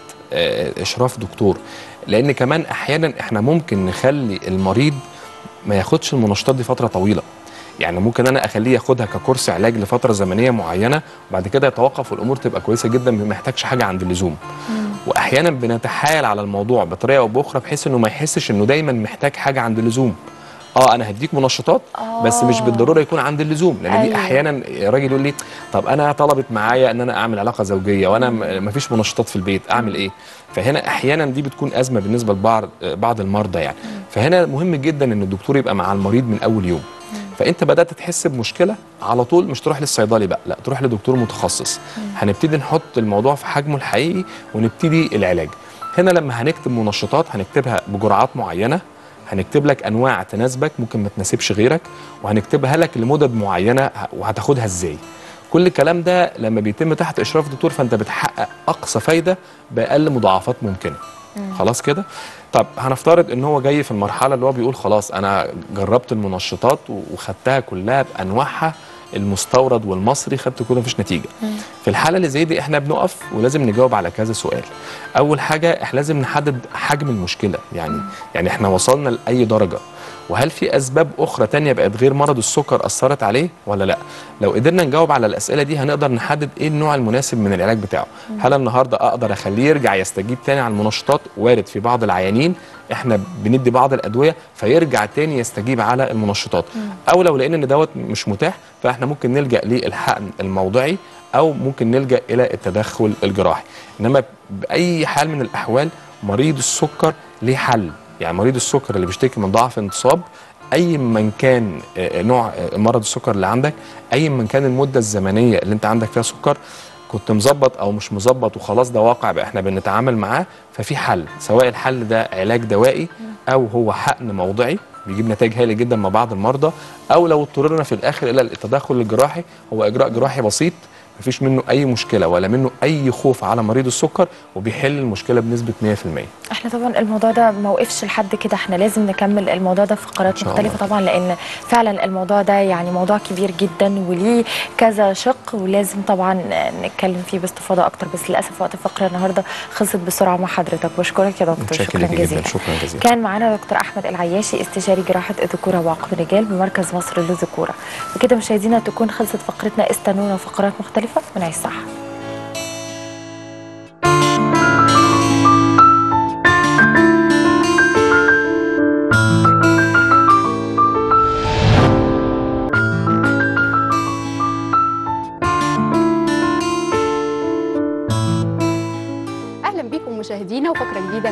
اشراف دكتور، لان كمان احيانا احنا ممكن نخلي المريض ما ياخدش المنشطات دي فتره طويله. يعني ممكن انا اخليه ياخدها ككورس علاج لفتره زمنيه معينه، وبعد كده يتوقف والامور تبقى كويسه جدا، ما محتاجش حاجه عند اللزوم. واحيانا بنتحايل على الموضوع بطريقه او باخرى بحيث انه ما يحسش انه دايما محتاج حاجه عند اللزوم. انا هديك منشطات بس مش بالضروره يكون عند اللزوم، لان دي احيانا الراجل يقول لي طب انا طلبت معايا ان انا اعمل علاقه زوجيه وانا ما فيش منشطات في البيت، اعمل ايه؟ فهنا احيانا دي بتكون ازمه بالنسبه لبعض المرضى يعني. فهنا مهم جدا ان الدكتور يبقى مع المريض من اول يوم. فانت بدات تحس بمشكله على طول مش تروح للصيدلي بقى، لا تروح لدكتور متخصص. هنبتدي نحط الموضوع في حجمه الحقيقي ونبتدي العلاج. هنا لما هنكتب منشطات هنكتبها بجرعات معينه، هنكتب لك انواع تناسبك ممكن ما تناسبش غيرك، وهنكتبها لك لمدد معينه وهتاخدها ازاي. كل الكلام ده لما بيتم تحت اشراف دكتور فانت بتحقق اقصى فايده باقل مضاعفات ممكنه. خلاص كده؟ طب هنفترض ان هو جاي في المرحله اللي هو بيقول خلاص انا جربت المنشطات وخدتها كلها بانواعها المستورد والمصري، خدت كله مفيش نتيجه. في الحاله اللي زي دي احنا بنقف ولازم نجاوب على كذا سؤال. اول حاجه احنا لازم نحدد حجم المشكله، يعني احنا وصلنا لاي درجه، وهل في اسباب اخرى تانية بقت غير مرض السكر اثرت عليه ولا لا. لو قدرنا نجاوب على الاسئله دي هنقدر نحدد ايه النوع المناسب من العلاج بتاعه. هل النهارده اقدر اخليه يرجع يستجيب تاني على المنشطات؟ وارد في بعض العيانين احنا بندي بعض الادويه فيرجع تاني يستجيب على المنشطات. او لو لقينا ان دوت مش متاح فاحنا ممكن نلجا للحقن الموضعي او ممكن نلجا الى التدخل الجراحي. انما باي حال من الاحوال مريض السكر ليه حل. يعني مريض السكر اللي بيشتكي من ضعف انتصاب، اي من كان نوع مرض السكر اللي عندك، اي من كان المده الزمنيه اللي انت عندك فيها سكر، كنت مظبط او مش مظبط وخلاص ده واقع بقى احنا بنتعامل معاه، ففي حل، سواء الحل ده علاج دوائي او هو حقن موضعي بيجيب نتائج هائله جدا مع بعض المرضى، او لو اضطررنا في الاخر الى التدخل الجراحي، هو اجراء جراحي بسيط مفيش منه اي مشكله ولا منه اي خوف على مريض السكر وبيحل المشكله بنسبه 100%. احنا طبعا الموضوع ده ما وقفش لحد كده، احنا لازم نكمل الموضوع ده في فقرات مختلفه طبعا، لان فعلا الموضوع ده يعني موضوع كبير جدا وليه كذا شق ولازم طبعا نتكلم فيه باستفاضه اكتر. بس للاسف وقت الفقره النهارده خلصت بسرعه مع حضرتك. بشكرك يا دكتور، شكرا جزيلا. شكرا جزيلا. كان معانا دكتور احمد العياشي استشاري جراحه الذكوره وعقم الرجال بمركز مصر للذكوره. وكده مشاهدينا تكون خلصت فقرتنا، استنونا فقرات مختلفه ونعيش صح.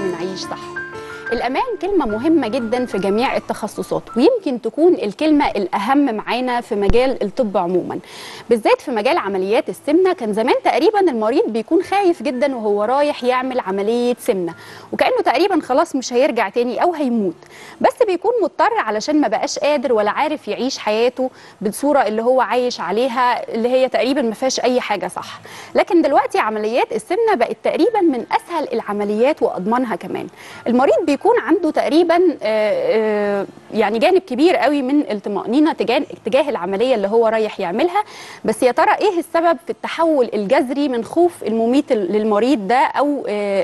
من عيش صح. الأمان كلمة مهمة جدا في جميع التخصصات، ويمكن تكون الكلمة الأهم معانا في مجال الطب عموما، بالذات في مجال عمليات السمنة. كان زمان تقريبا المريض بيكون خايف جدا وهو رايح يعمل عملية سمنة، وكأنه تقريبا خلاص مش هيرجع تاني أو هيموت، بس بيكون مضطر علشان ما بقاش قادر ولا عارف يعيش حياته بالصورة اللي هو عايش عليها، اللي هي تقريبا ما فيهاش أي حاجة صح. لكن دلوقتي عمليات السمنة بقت تقريبا من أسهل العمليات وأضمنها كمان. المريض بيكون عنده تقريبا يعني جانب كبير قوي من الطمأنينة تجاه العملية اللي هو رايح يعملها. بس يا ترى ايه السبب في التحول الجذري من خوف المميت للمريض ده او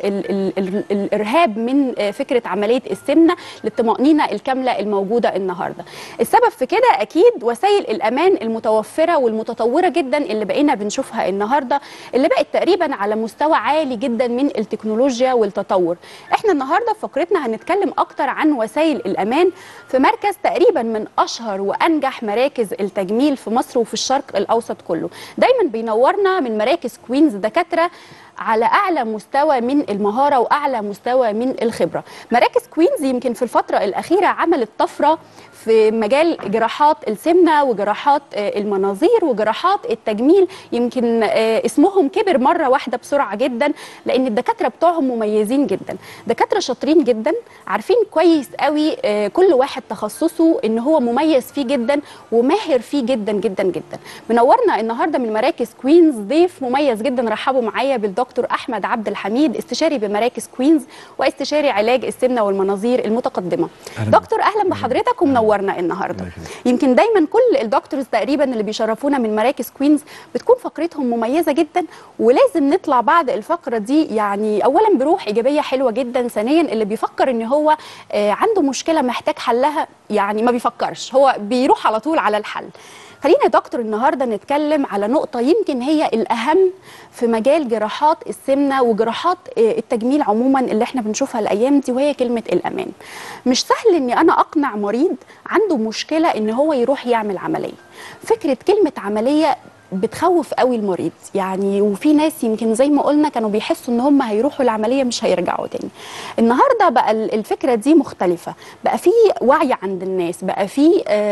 الارهاب من فكرة عملية السمنة للطمأنينة الكاملة الموجودة النهاردة؟ السبب في كده اكيد وسائل الامان المتوفرة والمتطورة جدا اللي بقينا بنشوفها النهاردة، اللي بقت تقريبا على مستوى عالي جدا من التكنولوجيا والتطور. احنا النهاردة في فقرتنا هنتكلم اكتر عن وسائل الامان في مركز تقريبا من اشهر وانجح مراكز التجميل في مصر وفي الشرق الاوسط كله. دايما بينورنا من مراكز كوينز دكاتره على اعلى مستوى من المهاره واعلى مستوى من الخبره. مراكز كوينز يمكن في الفتره الاخيره عملت طفره في مجال جراحات السمنه وجراحات المناظير وجراحات التجميل. يمكن اسمهم كبر مره واحده بسرعه جدا، لان الدكاتره بتوعهم مميزين جدا، دكاتره شاطرين جدا، عارفين كويس قوي كل واحد تخصصه ان هو مميز فيه جدا وماهر فيه جدا جدا جدا. منورنا النهارده من مراكز كوينز ضيف مميز جدا. رحبوا معايا بالدكتور احمد عبد الحميد، استشاري بمراكز كوينز واستشاري علاج السمنه والمناظير المتقدمه. دكتور اهلا بحضرتك ومنورنا النهارده. يمكن دايما كل الدكتورز تقريبا اللي بيشرفونا من مراكز كوينز بتكون فقرتهم مميزه جدا، ولازم نطلع بعد الفقره دي يعني اولا بروح ايجابيه حلوه جدا، ثانيا اللي بيفكر ان هو عنده مشكله محتاج حلها يعني ما بيفكرش، هو بيروح على طول على الحل. خلينا يا دكتور النهارده نتكلم على نقطه يمكن هي الاهم في مجال جراحات السمنه وجراحات التجميل عموما اللي احنا بنشوفها الايام دي، وهي كلمه الامان. مش سهل اني انا اقنع مريض عنده مشكله ان هو يروح يعمل عمليه. فكره كلمه عمليه بتخوف قوي المريض يعني، وفي ناس يمكن زي ما قلنا كانوا بيحسوا ان هم هيروحوا العمليه مش هيرجعوا تاني. النهارده بقى الفكره دي مختلفه، بقى في وعي عند الناس، بقى في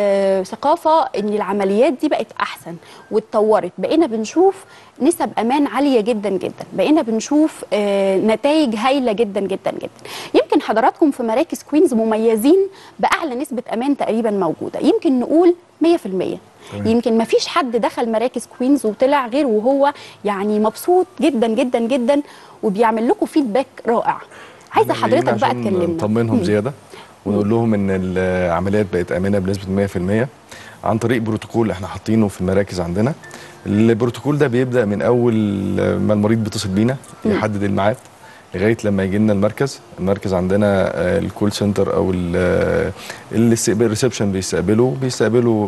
ثقافه ان العمليات دي بقت احسن واتطورت، بقينا بنشوف نسب امان عاليه جدا جدا، بقينا بنشوف نتائج هايله جدا جدا جدا. يمكن حضراتكم في مراكز كوينز مميزين باعلى نسبه امان تقريبا موجوده، يمكن نقول 100%. يمكن ما فيش حد دخل مراكز كوينز وطلع غير وهو يعني مبسوط جدا جدا جدا وبيعمل لكم فيدباك رائع. عايزه حضرتك بقى تكلمنا نطمنهم زياده ونقول لهم ان العمليات بقت امنه بنسبه 100% عن طريق بروتوكول احنا حاطينه في المراكز عندنا. البروتوكول ده بيبدا من اول ما المريض بيتصل بينا يحدد الميعاد لغايه لما يجي لنا المركز عندنا الكول سنتر او الريسبشن بيستقبلوا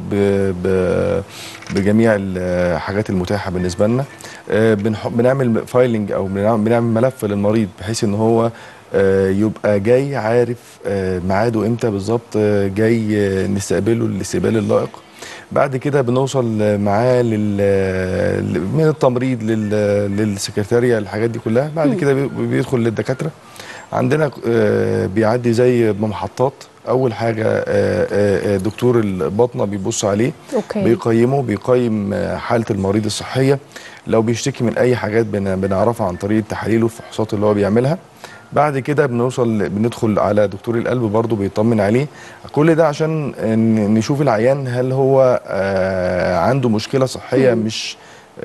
بجميع الحاجات المتاحه بالنسبه لنا. بنعمل فايلنج او بنعمل ملف للمريض بحيث ان هو يبقى جاي عارف ميعاده امتى بالظبط، جاي نستقبله الاستقبال اللائق. بعد كده بنوصل معاه من التمريض للسكرتارية الحاجات دي كلها. بعد كده بيدخل للدكاترة عندنا، بيعدي زي محطات. اول حاجه دكتور الباطنه بيبص عليه، بيقيم حاله المريض الصحيه. لو بيشتكي من اي حاجات بنعرفها عن طريق التحاليل والفحوصات اللي هو بيعملها. بعد كده بندخل على دكتور القلب برضه بيطمن عليه. كل ده عشان نشوف العيان هل هو عنده مشكله صحيه. مش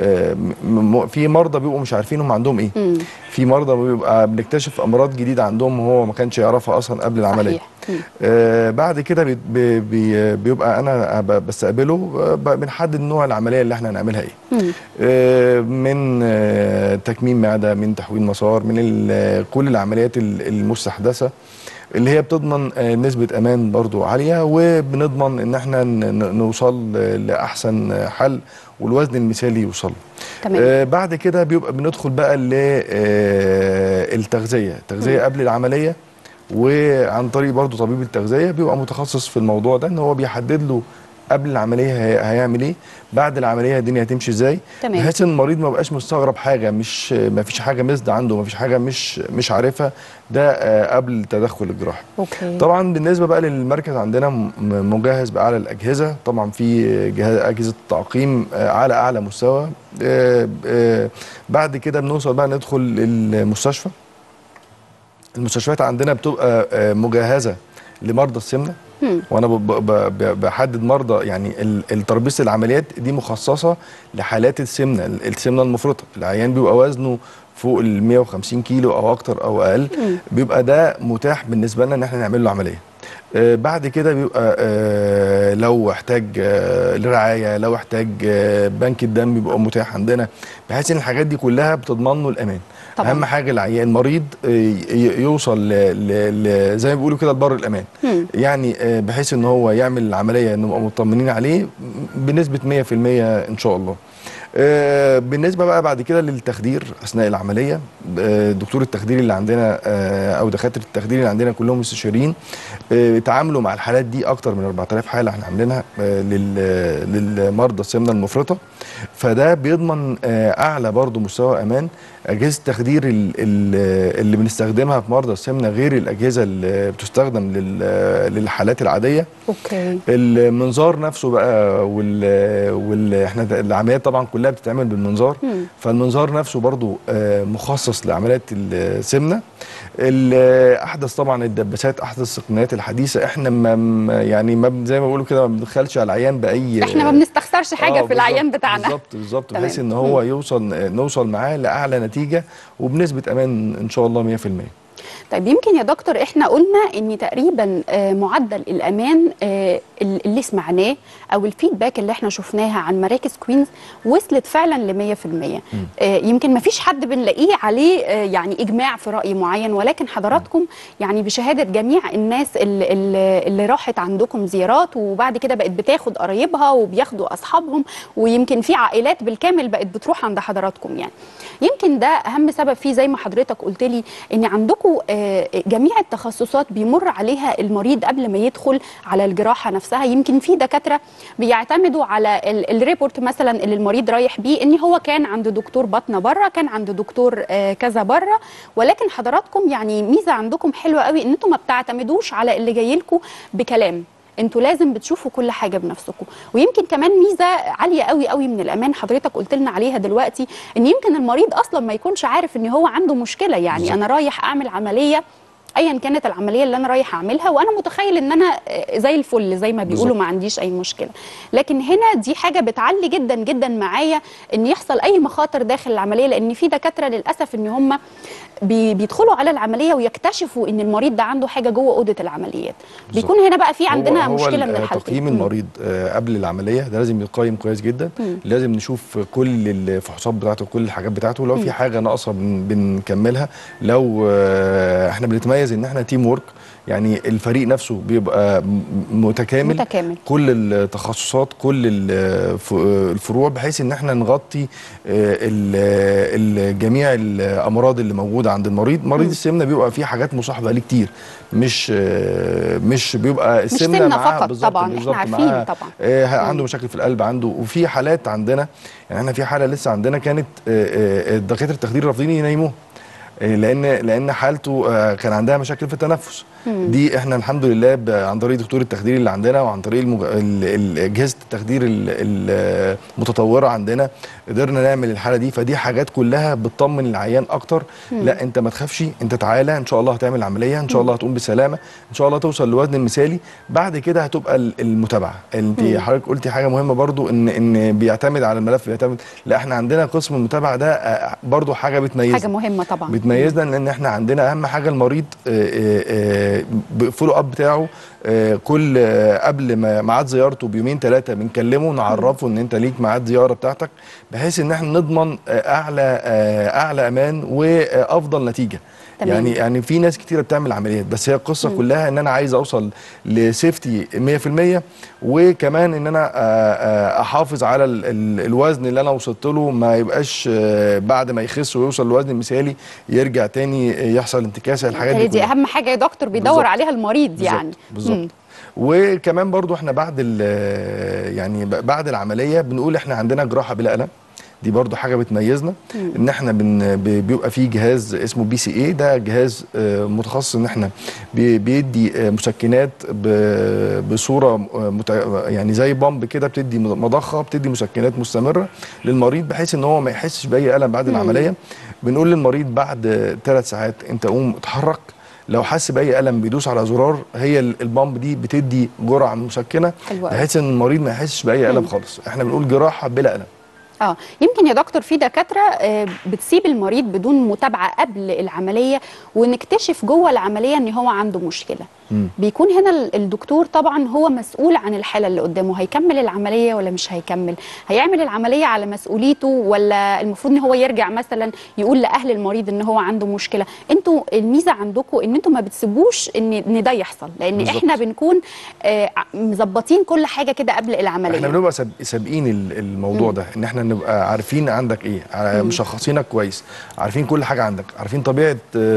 في مرضى بيبقوا مش عارفين هم عندهم ايه. في مرضى بيبقى بنكتشف امراض جديده عندهم هو ما كانش يعرفها اصلا قبل العمليه. بعد كده بيبقى انا بستقبله، بنحدد نوع العمليه اللي احنا هنعملها ايه. من تكميم معده، من تحويل مسار، من كل العمليات المستحدثه اللي هي بتضمن نسبة أمان برضو عالية، وبنضمن إن احنا نوصل لأحسن حل والوزن المثالي يوصل. بعد كده بيبقى بندخل بقى للتغذية قبل العملية، وعن طريق برضو طبيب التغذية بيبقى متخصص في الموضوع ده، إن هو بيحدد له قبل العمليه هيعمل ايه، بعد العمليه الدنيا هتمشي ازاي، تمام. بحيث ان المريض ما بقاش مستغرب حاجه، ما فيش حاجه مزد عنده، ما فيش حاجه مش عارفها، ده قبل التدخل الجراحي. اوكي. طبعا بالنسبه بقى للمركز عندنا مجهز باعلى الاجهزه، طبعا في اجهزه تعقيم على اعلى مستوى. بعد كده بنوصل بقى ندخل المستشفى. المستشفيات عندنا بتبقى مجهزه لمرضى السمنه، وانا بحدد مرضى، يعني الترابيزه العمليات دي مخصصه لحالات السمنه المفرطه، العيان بيبقى وزنه فوق ال 150 كيلو او اكتر او اقل، بيبقى ده متاح بالنسبه لنا ان احنا نعمل له عمليه. بعد كده بيبقى لو احتاج لرعايه، لو احتاج بنك الدم بيبقى متاح عندنا، بحيث ان الحاجات دي كلها بتضمن له الامان. طبعا. اهم حاجه العيان المريض يوصل زي ما بيقولوا كده لبر الامان، يعني بحيث ان هو يعمل العمليه نبقى مطمنين عليه بنسبه 100% ان شاء الله. بالنسبه بقى بعد كده للتخدير اثناء العمليه، دكتور التخدير اللي عندنا او دكاتره التخدير اللي عندنا كلهم مستشارين، تعاملوا مع الحالات دي اكتر من 4000 حاله احنا عاملينها للمرضى السمنه المفرطه، فده بيضمن اعلى برضو مستوى امان. اجهزه التخدير اللي بنستخدمها في مرضى السمنه غير الاجهزه اللي بتستخدم للحالات العاديه. اوكي. المنظار نفسه بقى احنا العمليات طبعا كلها بتتعمل بالمنظار، فالمنظار نفسه برضو مخصص لعمليات السمنه. احدث طبعا الدباسات، احدث التقنيات الحديثه، احنا يعني زي ما بيقولوا كده ما بندخلش على العيان باي، احنا ما بنستخسرش حاجه في العيان بتاعنا. بالظبط بحيث ان هو نوصل معاه لاعلى نتيجه وبنسبه امان ان شاء الله 100%. طيب يمكن يا دكتور احنا قلنا ان تقريبا معدل الامان اللي سمعناه او الفيدباك اللي احنا شفناها عن مراكز كوينز وصلت فعلا ل 100%. يمكن ما فيش حد بنلاقيه عليه يعني اجماع في راي معين، ولكن حضراتكم يعني بشهاده جميع الناس اللي راحت عندكم زيارات وبعد كده بقت بتاخد قرايبها وبياخدوا اصحابهم، ويمكن في عائلات بالكامل بقت بتروح عند حضراتكم. يعني يمكن ده اهم سبب فيه زي ما حضرتك قلت لي ان عندكم جميع التخصصات بيمر عليها المريض قبل ما يدخل على الجراحه نفسها. يمكن في دكاتره بيعتمدوا على الريبورت مثلا اللي المريض رايح بيه ان هو كان عند دكتور بطنه بره، كان عند دكتور كذا بره، ولكن حضراتكم يعني ميزه عندكم حلوه قوي ان انتم ما بتعتمدوش على اللي جاي لكم بكلام، انتوا لازم بتشوفوا كل حاجه بنفسكم. ويمكن كمان ميزه عاليه قوي قوي من الامان حضرتك قلت لنا عليها دلوقتي، ان يمكن المريض اصلا ما يكونش عارف ان هو عنده مشكله. يعني بالزبط. انا رايح اعمل عمليه ايا كانت العمليه اللي انا رايح اعملها وانا متخيل ان انا زي الفل زي ما بيقولوا ما عنديش اي مشكله، لكن هنا دي حاجه بتعلي جدا جدا معايا ان يحصل اي مخاطر داخل العمليه، لان في دكاتره للاسف ان هم بيدخلوا على العمليه ويكتشفوا ان المريض ده عنده حاجه جوه اوضه العمليات. بيكون هنا بقى في عندنا مشكله من الحالتين. تقييم المريض قبل العمليه ده لازم يتقيم كويس جدا. لازم نشوف كل الفحوصات بتاعته وكل الحاجات بتاعته، لو في حاجه ناقصه بنكملها، لو احنا بنتميز ان احنا تيم وورك، يعني الفريق نفسه بيبقى متكامل كل التخصصات كل الفروع، بحيث ان احنا نغطي جميع الامراض اللي موجوده عند المريض. مريض السمنه بيبقى فيه حاجات مصاحبه ليه كتير، مش بيبقى السمنه معاه فقط طبعا احنا عارفين طبعا عنده مشاكل في القلب، عنده وفي حالات عندنا، يعني احنا في حاله لسه عندنا كانت دكاتره التخدير رافضين ينيموه لان حالته كان عندها مشاكل في التنفس. دي احنا الحمد لله عن طريق دكتور التخدير اللي عندنا وعن طريق اجهزه التخدير المتطوره عندنا قدرنا نعمل الحاله دي. فدي حاجات كلها بتطمن العيان اكتر. لا انت ما تخافش، انت تعالى ان شاء الله هتعمل عمليه، ان شاء الله هتقوم بسلامه، ان شاء الله توصل للوزن المثالي. بعد كده هتبقى المتابعه. انت حضرتك قلتي حاجه مهمه برضو ان بيعتمد على الملف، بيعتمد. لا احنا عندنا قسم المتابعه ده برضو حاجه بتميزنا، حاجه مهمه طبعا بتميزنا، لان احنا عندنا اهم حاجه المريض فولو اب بتاعه كل قبل ما ميعاد زيارته بيومين ثلاثه بنكلمه نعرفه ان انت ليك ميعاد زياره بتاعتك، بحيث ان احنا نضمن اعلى امان وافضل نتيجه. يعني في ناس كتيره بتعمل عمليات، بس هي القصه كلها ان انا عايز اوصل لسيفتي 100%، وكمان ان انا احافظ على الوزن اللي انا وصلت له، ما يبقاش بعد ما يخس ويوصل للوزن المثالي يرجع تاني يحصل انتكاسه. الحاجات دي اهم حاجه يا دكتور بيدور عليها المريض. يعني بالظبط. وكمان برضو احنا يعني بعد العمليه بنقول احنا عندنا جراحه بلا الم، دي برضو حاجه بتميزنا. ان احنا بيبقى فيه جهاز اسمه BCA، ده جهاز متخصص ان احنا بيدي مسكنات بصوره يعني زي بامب كده، بتدي مضخه، بتدي مسكنات مستمره للمريض بحيث ان هو ما يحسش باي الم بعد العمليه. بنقول للمريض بعد 3 ساعات انت قوم اتحرك، لو حس باي الم بيدوس على زرار، هي البامب دي بتدي جرعه مسكنه بحيث ان المريض ما يحسش باي الم خالص. احنا بنقول جراحه بلا الم. يمكن يا دكتور في دكاتره بتسيب المريض بدون متابعه قبل العمليه ونكتشف جوه العمليه ان هو عنده مشكله. بيكون هنا الدكتور طبعا هو مسؤول عن الحاله اللي قدامه، هيكمل العمليه ولا مش هيكمل، هيعمل العمليه على مسؤوليته ولا المفروض ان هو يرجع مثلا يقول لاهل المريض ان هو عنده مشكله. انتوا الميزه عندكم ان انتوا ما بتسيبوش ان ده يحصل، لان بالزبط. احنا بنكون مظبطين كل حاجه كده قبل العمليه. احنا بنبقى سابقين الموضوع ده، ان احنا نبقى عارفين عندك ايه، مشخصينك كويس، عارفين كل حاجه عندك، عارفين طبيعه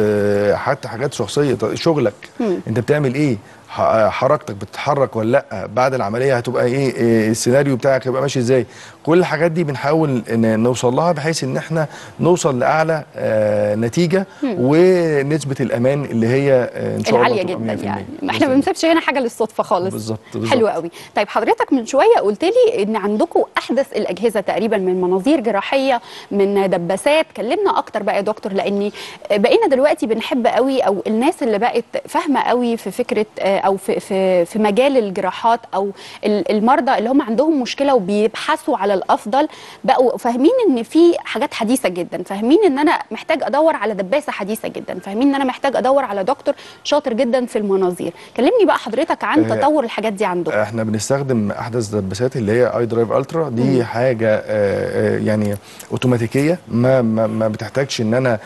حتى حاجات شخصيه، شغلك انت بتعمل ايه، حركتك بتتحرك ولا لا، بعد العمليه هتبقى ايه، السيناريو بتاعك هيبقى ماشي ازاي. كل الحاجات دي بنحاول نوصل لها بحيث ان احنا نوصل لاعلى نتيجه ونسبه الامان اللي هي ان شاء الله عاليه جدا. يعني احنا ما بنسيبش هنا حاجه للصدفه خالص. بالظبط. حلو قوي. طيب حضرتك من شويه قلت لي ان عندكم احدث الاجهزه تقريبا، من مناظير جراحيه، من دباسات. كلمنا اكتر بقى يا دكتور، لاني بقينا دلوقتي بنحب قوي، او الناس اللي بقت فاهمه قوي في فكره او في مجال الجراحات، او المرضى اللي هم عندهم مشكله وبيبحثوا على الافضل، بقوا فاهمين ان في حاجات حديثه جدا، فاهمين ان انا محتاج ادور على دباسه حديثه جدا، فاهمين ان انا محتاج ادور على دكتور شاطر جدا في المناظير. كلمني بقى حضرتك عن تطور الحاجات دي عندكم. احنا بنستخدم احدث دباسات اللي هي اي درايف الترا، دي حاجه يعني اوتوماتيكيه، ما بتحتاجش ان انا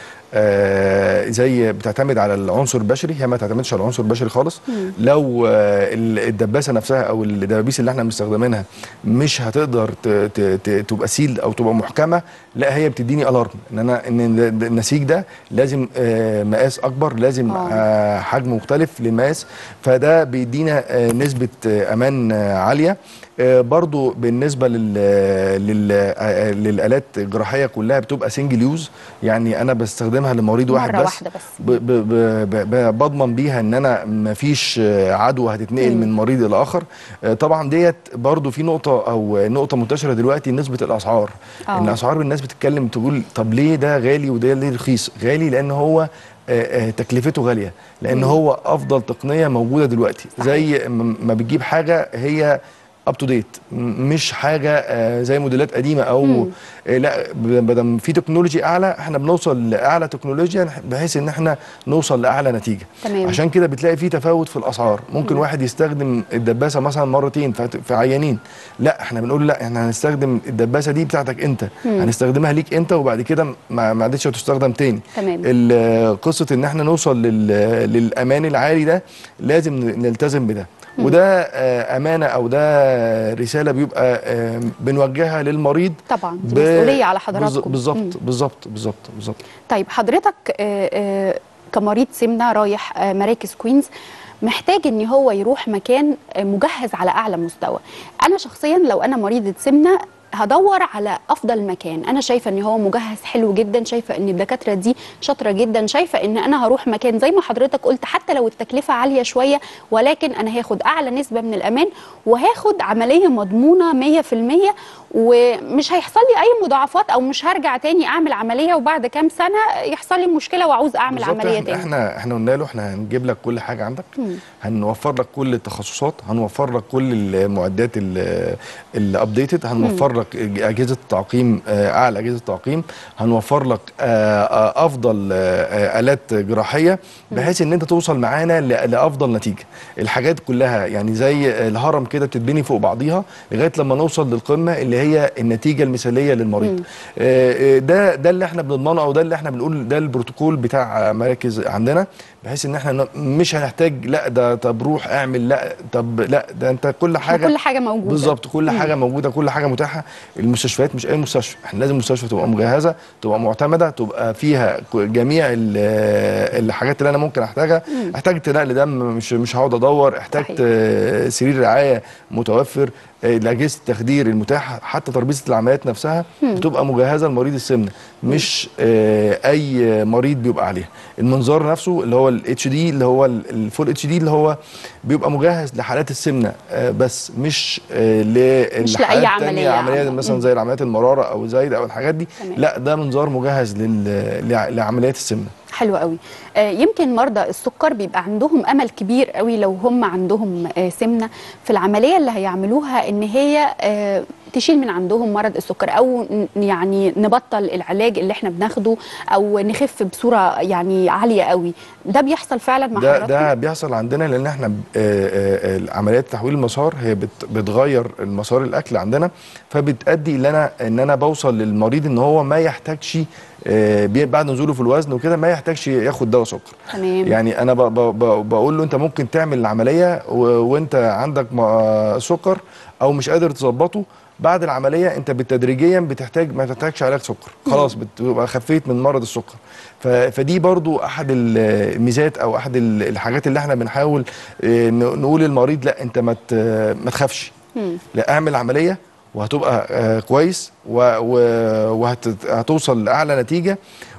زي بتعتمد على العنصر البشري، هي ما تعتمدش على العنصر البشري خالص. لو الدباسه نفسها او الدبابيس اللي احنا مستخدمينها مش هتقدر تبقى سيل او تبقى محكمه، لا هي بتديني الارم ان النسيج ده لازم مقاس اكبر، لازم حجم مختلف للمقاس، فده بيدينا نسبه امان عاليه. برضو بالنسبه للالات الجراحيه كلها بتبقى سنجل يوز، يعني انا بستخدمها لمريض واحد بس، بضمن بيها ان انا مفيش عدوى هتتنقل من مريض لاخر. طبعا ديت برضو في نقطه منتشره دلوقتي، نسبه الاسعار. ان اسعار الناس بتتكلم تقول طب ليه ده غالي وده ليه رخيص؟ غالي لان هو تكلفته غاليه، لان هو افضل تقنيه موجوده دلوقتي. زي ما بتجيب حاجه هي اب تو ديت، مش حاجه زي موديلات قديمه او لا، بدل في تكنولوجي اعلى احنا بنوصل لاعلى تكنولوجيا بحيث ان احنا نوصل لاعلى نتيجه. تمام. عشان كده بتلاقي في تفاوت في الاسعار، ممكن واحد يستخدم الدباسه مثلا مرتين في عيانين، لا احنا بنقول لا احنا هنستخدم الدباسه دي بتاعتك انت، هنستخدمها ليك انت، وبعد كده ما عادتش هتستخدم تاني. تمام. قصه ان احنا نوصل للامان العالي ده لازم نلتزم بده، وده امانه او ده رساله بيبقى بنوجهها للمريض. طبعا دي مسؤوليه على حضراتكم. بالظبط. طيب حضرتك كمريض سمنه رايح مراكز كوينز، محتاج ان هو يروح مكان مجهز على اعلى مستوى. انا شخصيا لو انا مريضه سمنه هدور على افضل مكان، انا شايفه ان هو مجهز حلو جدا، شايفه ان الدكاتره دي شاطره جدا، شايفه ان انا هروح مكان زي ما حضرتك قلت حتى لو التكلفه عاليه شويه، ولكن انا هاخد اعلى نسبه من الامان وهاخد عمليه مضمونه 100%، ومش هيحصل لي اي مضاعفات، او مش هرجع تاني اعمل عمليه وبعد كام سنه يحصل لي مشكله واعوز اعمل عمليه تاني. احنا قلنا له احنا هنجيب لك كل حاجه عندك، هنوفر لك كل التخصصات، هنوفر لك كل المعدات الابديتد، هنوفر لك اجهزه تعقيم، اعلى اجهزه تعقيم، هنوفر لك افضل الات جراحيه بحيث ان انت توصل معانا لافضل نتيجه. الحاجات كلها يعني زي الهرم كده بتتبني فوق بعضيها لغايه لما نوصل للقمه اللي هي النتيجه المثاليه للمريض. ده اللي احنا بنضمنه، او ده اللي احنا بنقول ده البروتوكول بتاع مراكز عندنا، بحيث ان احنا مش هنحتاج لا ده طب روح اعمل لا طب لا ده انت كل حاجه موجوده بالظبط، كل حاجه موجوده، كل حاجه متاحه. المستشفيات مش اي مستشفى، احنا لازم المستشفى تبقى مجهزه، تبقى معتمده، تبقى فيها جميع الحاجات اللي انا ممكن احتاجها. احتاجت نقل دم مش هقعد ادور، احتاجت سرير رعايه متوفر، اجهزه التخدير المتاحه، حتى ترابيزه العمليات نفسها بتبقى مجهزه لمريض السمنه، مش اي مريض بيبقى عليها. المنظار نفسه اللي هو الاتش دي اللي هو الفول اتش دي اللي هو بيبقى مجهز لحالات السمنه بس، مش لاي عمليه مثلا زي العمليات المراره او زايد او الحاجات دي. لا ده منظار مجهز لعمليات السمنه. حلو قوي. يمكن مرضى السكر بيبقى عندهم امل كبير قوي لو هم عندهم سمنه في العمليه اللي هيعملوها ان هي تشيل من عندهم مرض السكر، او يعني نبطل العلاج اللي احنا بناخده او نخف بصوره يعني عاليه قوي. ده بيحصل فعلا مع حضرتك؟ ده بيحصل عندنا، لان احنا عمليات تحويل المسار هي بتغير المسار الاكل عندنا، فبتؤدي ان انا بوصل للمريض ان هو ما يحتاجش بعد نزوله في الوزن وكده ما يحتاجش ياخد دواء سكر. تمام. يعني انا بقول له انت ممكن تعمل العمليه وانت عندك سكر او مش قادر تظبطه، بعد العمليه انت بالتدريجيا ما تحتاجش علاج سكر، خلاص بتبقى خفيت من مرض السكر. فدي برضو احد الميزات او احد الحاجات اللي احنا بنحاول نقول للمريض لا انت ما تخافش، لا اعمل عمليه وهتبقى كويس وهتوصل لاعلى نتيجه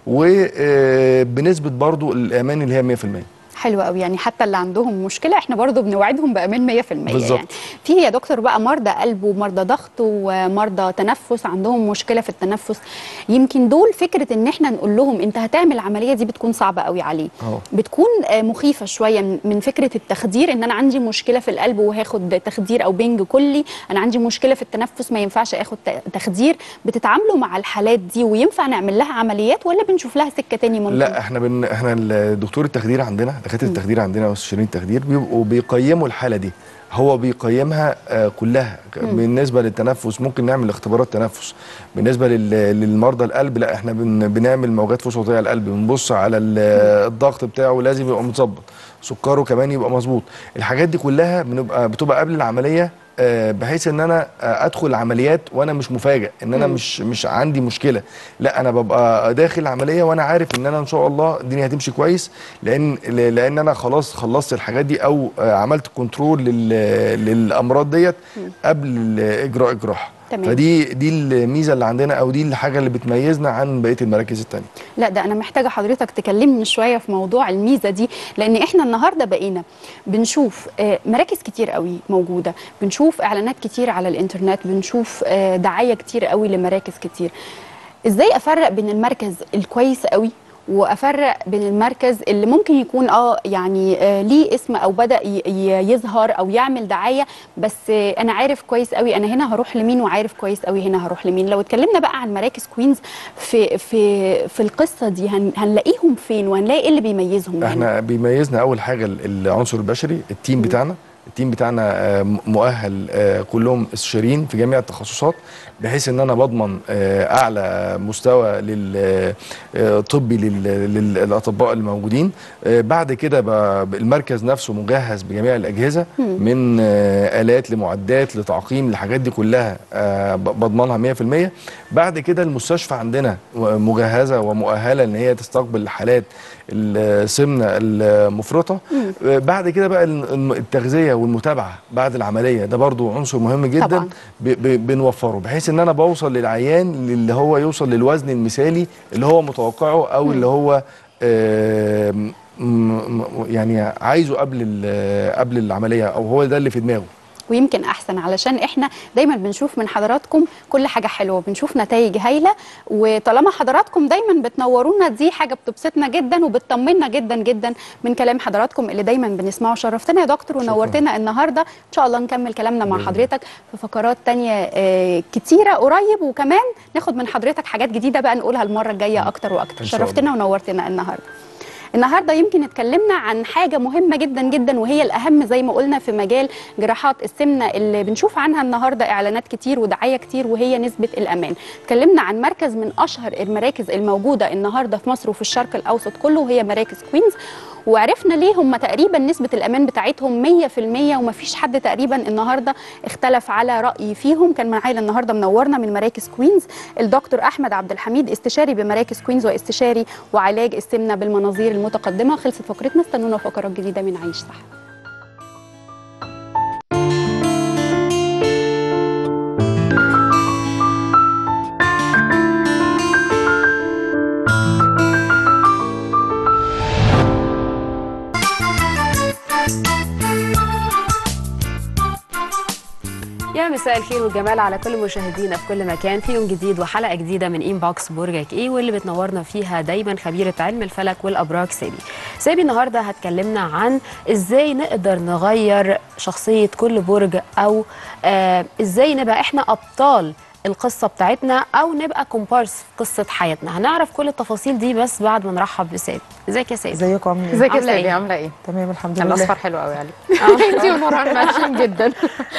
وبنسبه برضو الامان اللي هي 100%. حلو قوي. يعني حتى اللي عندهم مشكله احنا برضو بنوعدهم بامان 100%. بالظبط. يعني في يا دكتور بقى مرضى قلب ومرضى ضغط ومرضى تنفس عندهم مشكله في التنفس، يمكن دول فكره ان احنا نقول لهم انت هتعمل العمليه دي بتكون صعبه قوي عليه، بتكون مخيفه شويه من فكره التخدير، ان انا عندي مشكله في القلب وهاخد تخدير او بنج كلي، انا عندي مشكله في التنفس ما ينفعش اخد تخدير. بتتعاملوا مع الحالات دي وينفع نعمل لها عمليات ولا بنشوف لها سكه تاني ممكن؟ لا احنا دكتور التخدير عندنا، دكاتره التخدير عندنا واستشاريين التخدير بيبقوا بيقيموا الحاله دي، هو بيقيمها كلها. بالنسبه للتنفس ممكن نعمل اختبارات تنفس، بالنسبه للمرضى القلب لا احنا بنعمل موجات فصوصيه القلب، بنبص على الضغط بتاعه لازم يبقى متظبط، سكره كمان يبقى مظبوط. الحاجات دي كلها بتبقى قبل العمليه بحيث ان انا ادخل العمليات وانا مش مفاجئ ان انا مش عندي مشكله، لا انا ببقى داخل العمليه وانا عارف ان انا ان شاء الله الدنيا هتمشي كويس، لان انا خلاص خلصت الحاجات دي او عملت كنترول للامراض ديت قبل اجراء الجراحه. فدي الميزه اللي عندنا او دي الحاجه اللي بتميزنا عن بقيه المراكز الثانيه. لا ده انا محتاجه حضرتك تكلمني شويه في موضوع الميزه دي، لان احنا النهارده بقينا بنشوف مراكز كتير قوي موجوده، بنشوف اعلانات كتير على الانترنت، بنشوف دعايه كتير قوي لمراكز كتير. ازاي افرق بين المركز الكويس قوي وافرق بين المركز اللي ممكن يكون يعني ليه اسم او بدا يظهر او يعمل دعايه، بس انا عارف كويس قوي انا هنا هروح لمين وعارف كويس قوي هنا هروح لمين؟ لو اتكلمنا بقى عن مراكز كوينز في القصه دي هنلاقيهم فين وهنلاقي ايه اللي بيميزهم؟ احنا بيميزنا اول حاجه العنصر البشري، التيم بتاعنا مؤهل كلهم استشاريين في جميع التخصصات، بحيث ان انا بضمن اعلى مستوى طبي للاطباء الموجودين. بعد كده المركز نفسه مجهز بجميع الاجهزه من الات لمعدات لتعقيم، الحاجات دي كلها بضمنها 100%. بعد كده المستشفى عندنا مجهزه ومؤهله ان هي تستقبل الحالات السمنه المفرطه. بعد كده بقى التغذيه والمتابعه بعد العمليه ده برضو عنصر مهم جدا طبعا. بنوفره بحيث ان انا بوصل للعيان اللي هو يوصل للوزن المثالي اللي هو متوقعه او اللي هو يعني عايزه قبل العمليه، او هو ده اللي في دماغه. ويمكن احسن علشان احنا دايما بنشوف من حضراتكم كل حاجه حلوه، بنشوف نتائج هايله، وطالما حضراتكم دايما بتنورونا دي حاجه بتبسطنا جدا وبتطمنا جدا جدا من كلام حضراتكم اللي دايما بنسمعه. شرفتنا يا دكتور ونورتنا النهارده، ان شاء الله نكمل كلامنا مع حضرتك في فقرات تانية كتيره قريب، وكمان ناخد من حضرتك حاجات جديده بقى نقولها المره الجايه اكتر واكتر. شرفتنا ونورتنا النهارده يمكن اتكلمنا عن حاجه مهمه جدا جدا وهي الاهم زي ما قلنا في مجال جراحات السمنه اللي بنشوف عنها النهارده اعلانات كتير ودعايه كتير، وهي نسبه الامان. اتكلمنا عن مركز من اشهر المراكز الموجوده النهارده في مصر وفي الشرق الاوسط كله، وهي مراكز كوينز. وعرفنا ليه هم تقريبا نسبه الامان بتاعتهم 100% ومفيش حد تقريبا النهارده اختلف على راي فيهم. كان معانا النهارده منورنا من مراكز كوينز الدكتور احمد عبد الحميد، استشاري بمراكز كوينز واستشاري وعلاج السمنه بالمناظير المتقدمه. خلصت فقرتنا، استنونا فقرات جديده من عيش صح. يا مساء الخير والجمال على كل مشاهدينا في كل مكان في يوم جديد وحلقه جديده من انبوكس برجك ايه، واللي بتنورنا فيها دايما خبيره علم الفلك والابراج سابي النهارده هتكلمنا عن ازاي نقدر نغير شخصيه كل برج، او ازاي نبقى احنا ابطال القصه بتاعتنا او نبقى كومبارس في قصه حياتنا. هنعرف كل التفاصيل دي بس بعد ما نرحب بسابي. ازيك يا سابي؟ ازيكم عاملين ايه؟ ازيك يا سابي؟ عامله ايه؟ تمام الحمد لله. الاصفر حلو قوي عليك. انتي ونوران ماشيين جدا.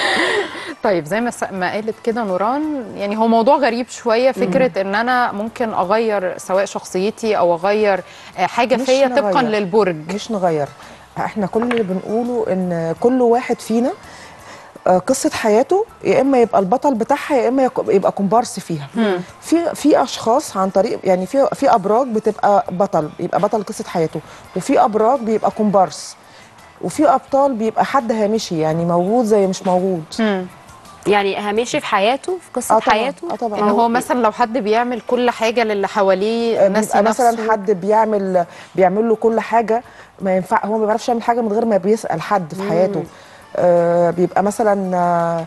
طيب زي ما قالت كده نوران، يعني هو موضوع غريب شويه، فكره ان انا ممكن اغير سواء شخصيتي او اغير حاجه فيا طبقا للبرج. مش نغير، احنا كل اللي بنقوله ان كل واحد فينا قصه حياته يا اما يبقى البطل بتاعها يا اما يبقى كومبارس فيها. في اشخاص عن طريق يعني في ابراج بتبقى يبقى بطل قصه حياته، وفي ابراج بيبقى كومبارس، وفي ابطال بيبقى حد هامشي يعني موجود زي مش موجود. يعني هامشي في حياته في قصه حياته. طبعا. يعني هو مثلا لو حد بيعمل كل حاجه للي حواليه، بيبقى مثلا حد بيعمل له كل حاجه، ما ينفع هو ما بيعرفش يعمل حاجه من غير ما بيسال حد في حياته. بيبقى مثلا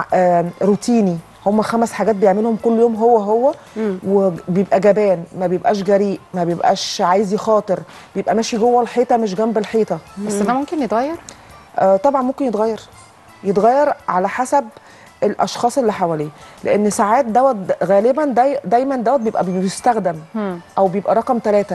روتيني، هم 5 حاجات بيعملهم كل يوم هو وبيبقى جبان، ما بيبقاش جريء، ما بيبقاش عايز يخاطر، بيبقى ماشي جوه الحيطه مش جنب الحيطه. بس ده ممكن يتغير؟ طبعا ممكن يتغير على حسب الاشخاص اللي حواليه، لان ساعات دوت غالبا دايما دوت بيبقى بيستخدم او بيبقى رقم 3،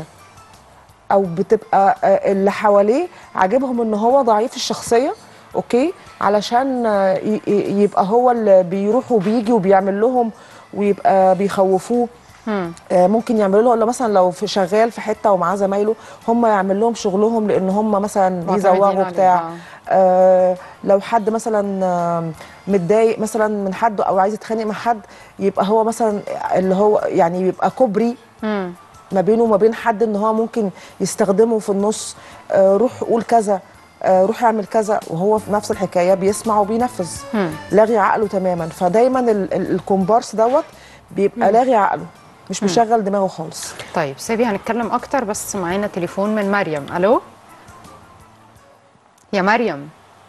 او بتبقى اللي حواليه عاجبهم ان هو ضعيف الشخصيه، اوكي، علشان يبقى هو اللي بيروح وبيجي وبيعمل لهم ويبقى بيخوفوه. ممكن يعملوا له، ولا مثلا لو شغال في حته ومعاه زمايله هم يعمل لهم شغلهم لان هم مثلا بيزوغوا بتاع. لو حد مثلا متضايق مثلا من حد او عايز يتخانق مع حد، يبقى هو مثلا اللي هو يعني يبقى كوبري ما بينه وما بين حد، ان هو ممكن يستخدمه في النص. روح قول كذا، روح اعمل كذا، وهو في نفس الحكايه بيسمع وبينفذ. لاغي عقله تماما. فدايما الكومبارس دوت بيبقى لاغي عقله، مش مشغل دماغه خالص. طيب سابي هنتكلم اكتر، بس معانا تليفون من مريم. الو يا مريم.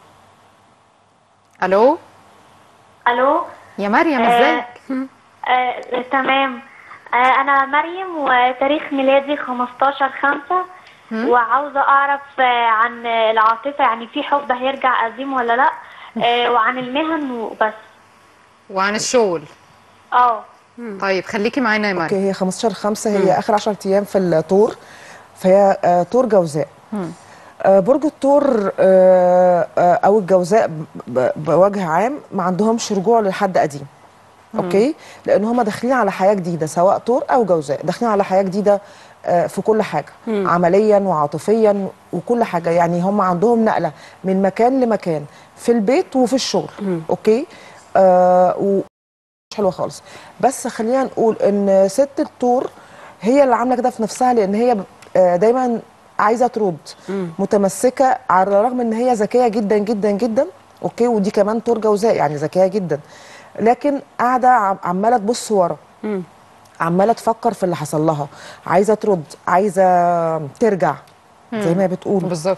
الو يا مريم، ازيك؟ تمام. انا مريم وتاريخ ميلادي 15/5، وعاوزه اعرف عن العاطفه، يعني في حب هيرجع قديم ولا لا، وعن المهن وبس. وعن الشغل. طيب خليكي معانا يا مريم. اوكي، هي 15/5، هي اخر 10 ايام في الطور، فهي طور جوزاء. برج الثور او الجوزاء بوجه عام ما عندهمش رجوع لحد قديم. اوكي، لان هم داخلين على حياه جديده، سواء ثور او جوزاء داخلين على حياه جديده في كل حاجه، عمليا وعاطفيا وكل حاجه. يعني هم عندهم نقله من مكان لمكان في البيت وفي الشغل. اوكي، مش حلوه خالص. بس خلينا نقول ان ست الثور هي اللي عامله كده في نفسها، لان هي دايما عايزه ترد، متمسكه، على الرغم ان هي ذكيه جدا جدا جدا. اوكي، ودي كمان ثور جوزاء يعني ذكيه جدا، لكن قاعده عماله تبص ورا، عماله تفكر في اللي حصل لها، عايزه ترد، عايزه ترجع زي ما بتقول بالظبط.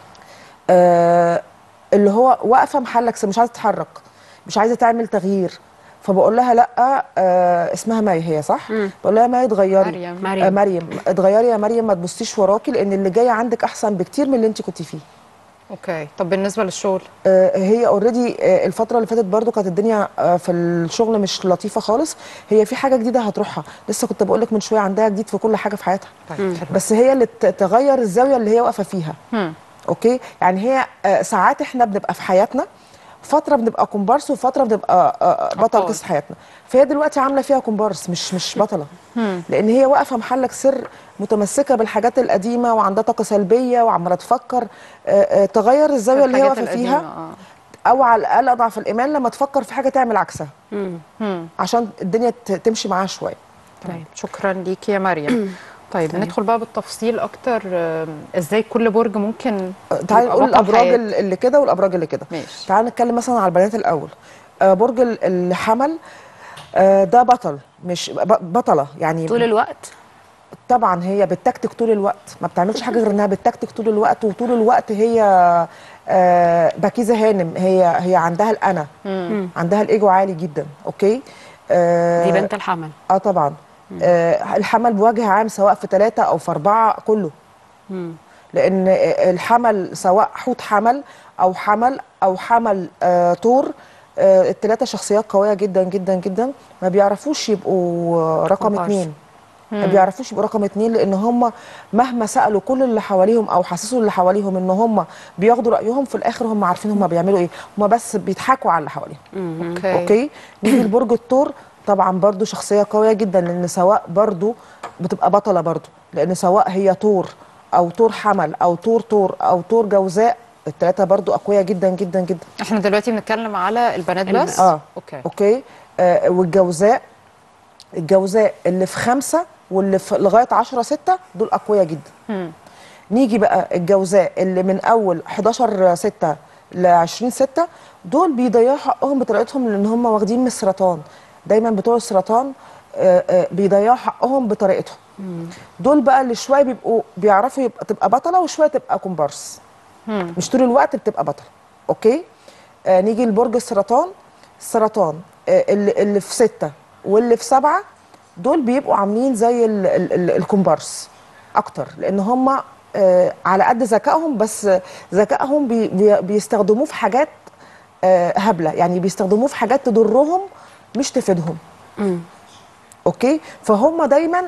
اللي هو واقفه محلك، مش عايزه تتحرك، مش عايزه تعمل تغيير. فبقول لها لا، اسمها مي هي صح؟ بقول لها مي اتغيري. مريم اتغيري يا مريم، ما تبصيش وراكي، لان اللي جاي عندك احسن بكتير من اللي انت كنتي فيه. اوكي، طب بالنسبه للشغل؟ هي اوريدي الفتره اللي فاتت برضو كانت الدنيا في الشغل مش لطيفه خالص. هي في حاجه جديده هتروحها، لسه كنت بقول لك من شويه عندها جديد في كل حاجه في حياتها. بس هي اللي تغير الزاويه اللي هي واقفه فيها. اوكي، يعني هي ساعات احنا بنبقى في حياتنا فتره بنبقى كومبارس وفتره بنبقى بطل قصه حياتنا. فهي دلوقتي عامله فيها كومبارس مش بطله، لان هي واقفه محلك سر متمسكه بالحاجات القديمه وعندها طاقه سلبيه وعماله تفكر تغير الزاويه اللي هي واقفه فيها، او على الاقل اضعف الايمان لما تفكر في حاجه تعمل عكسها عشان الدنيا تمشي معاها شويه. طيب شكرا ليكي يا مريم. طيب ندخل بقى بالتفصيل اكتر، ازاي كل برج ممكن تعالي نقول الابراج اللي كده والابراج اللي كده. تعالي نتكلم مثلا على البنات الاول. برج الحمل ده بطل، مش بطله يعني طول الوقت. طبعا هي بتتكتك طول الوقت، ما بتعملش حاجه غير انها بتتكتك طول الوقت، وطول الوقت هي بكيزه هانم، هي عندها الانا، عندها الايجو عالي جدا. اوكي دي بنت الحمل. طبعا الحمل بوجه عام سواء في 3 أو في 4 كله. لأن الحمل سواء حوت حمل أو حمل طور، الثلاثة شخصيات قوية جدا جدا جدا، ما بيعرفوش يبقوا رقم 2. ما بيعرفوش يبقوا رقم 2 لأن هم مهما سألوا كل اللي حواليهم أو حسسوا اللي حواليهم إن هم بياخدوا رأيهم، في الآخر هم عارفين هم بيعملوا إيه، هم بس بيضحكوا على اللي حواليهم. أوكي نيجي لبرج الثور. طبعا برضو شخصية قوية جدا، لأن سواء برضو بتبقى بطلة برضو، لأن سواء هي طور أو طور حمل أو طور أو طور جوزاء، الثلاثة برضو أقوياء جدا جدا جدا. احنا دلوقتي بنتكلم على البنات بس؟ أوكي والجوزاء اللي في 5 واللي في لغاية 10/6 دول أقوياء جدا. نيجي بقى الجوزاء اللي من أول 11/6 ل 20/6 دول بيضيعوا حقهم بطريقتهم، لأن هم واخدين من السرطان. دايما بتوع السرطان بيضيعوا حقهم بطريقتهم. دول بقى اللي شويه بيعرفوا تبقى بطله وشويه تبقى كومبارس، مش طول الوقت بتبقى بطله. اوكي نيجي لبرج السرطان. اللي في 6 واللي في 7 دول بيبقوا عاملين زي الكومبارس اكتر، لان هم على قد ذكائهم، بس ذكائهم بيستخدموه في حاجات هبله، يعني بيستخدموه في حاجات تضرهم مش تفيدهم. اوكي فهم دايما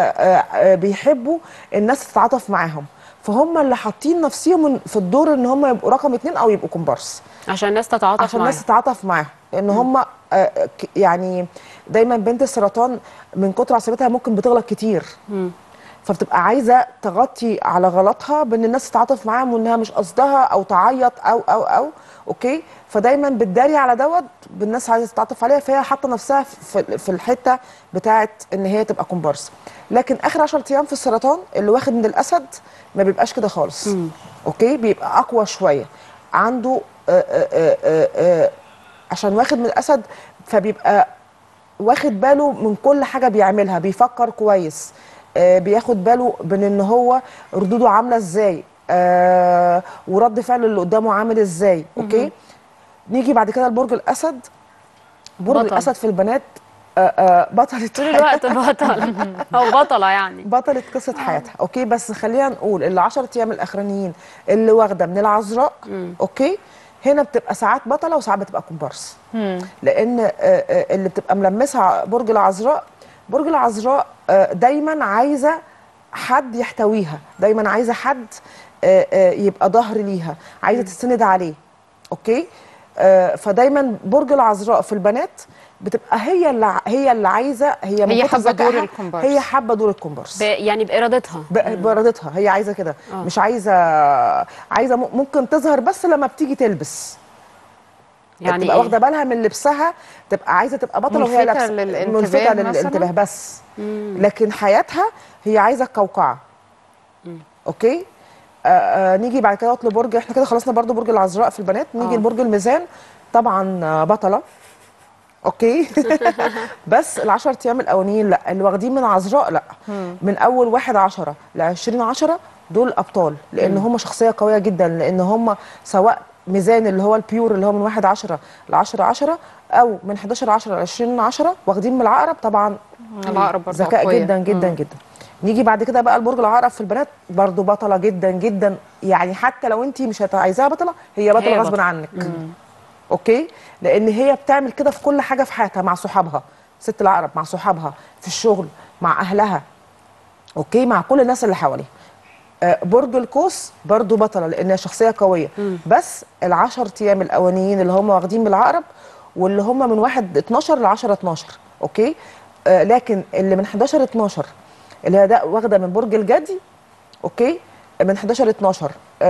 بيحبوا الناس تتعاطف معاهم، فهم اللي حاطين نفسهم في الدور ان هم يبقوا رقم 2 او يبقوا كومبارس عشان الناس تتعاطف معاهم. عشان الناس تتعاطف معاهم، لان هم يعني دايما بنت السرطان من كتر عصبيتها ممكن بتغلط كتير. فبتبقى عايزه تغطي على غلطها بان الناس تتعاطف معاهم وانها مش قصدها او تعيط او اوكي، فدايما بتداري على دوت بالناس عايزه تتعاطف عليها، فهي حاطه نفسها في الحته بتاعه ان هي تبقى كومبارس. لكن اخر 10 ايام في السرطان اللي واخد من الاسد ما بيبقاش كده خالص. اوكي بيبقى اقوى شويه، عنده عشان واخد من الاسد فبيبقى واخد باله من كل حاجه بيعملها، بيفكر كويس، بياخد باله من ان هو ردوده عامله ازاي، ورد فعل اللي قدامه عامل ازاي. اوكي نيجي بعد كده لبرج الاسد. برج الاسد في البنات بطلة طول الوقت بطل او بطله، يعني بطلة قصه حياتها. اوكي بس خلينا نقول ال 10 ايام الاخرانيين اللي واخده من العذراء، اوكي هنا بتبقى ساعات بطله وساعات بتبقى كومبارس. لان اللي بتبقى ملمسها برج العذراء دايما عايزه حد يحتويها، دايما عايزه حد يبقى ظهر ليها، عايزه تستند عليه. اوكي فدايما برج العذراء في البنات بتبقى هي اللي عايزه، هي حابه دور الكومبارس، هي حابه دور الكومبارس يعني بارادتها. بارادتها هي عايزه كده. مش عايزه ممكن تظهر بس لما بتيجي تلبس، يعني تبقى واخده بالها من لبسها، تبقى عايزه تبقى بطله وهي لابسه ملفتة للانتباه بس. لكن حياتها هي عايزه القوقعه. اوكي نيجي بعد كده لبرج، احنا كده خلصنا برضو برج العذراء في البنات. نيجي لبرج الميزان. طبعا بطله. اوكي بس ال10 ايام الاولانيين لا، اللي واخدين من عذراء لا، من اول 1/10 ل 20/10 دول ابطال، لان هم شخصيه قويه جدا، لان هم سواء ميزان اللي هو البيور اللي هو من 1/10 ل 10/10 او من 11/10 ل 20/10 واخدين من العقرب. طبعا العقرب برضه ذكاء قوية جدا جدا جدا. نيجي بعد كده بقى البرج العقرب في البنات، برضو بطله جدا جدا، يعني حتى لو انت مش عايزاها بطله هي بطله غصب عنك. اوكي لان هي بتعمل كده في كل حاجه في حياتها، مع صحابها، ست العقرب مع صحابها، في الشغل، مع اهلها، اوكي مع كل الناس اللي حواليها. برج القوس برضو بطله لانها شخصيه قويه، بس ال10 ايام الاولانيين اللي هم واخدين بالعقرب، واللي هم من 1/12 ل 10/12. اوكي. لكن اللي من 11/12 اللي هي ده واخده من برج الجدي، اوكي، من 11/12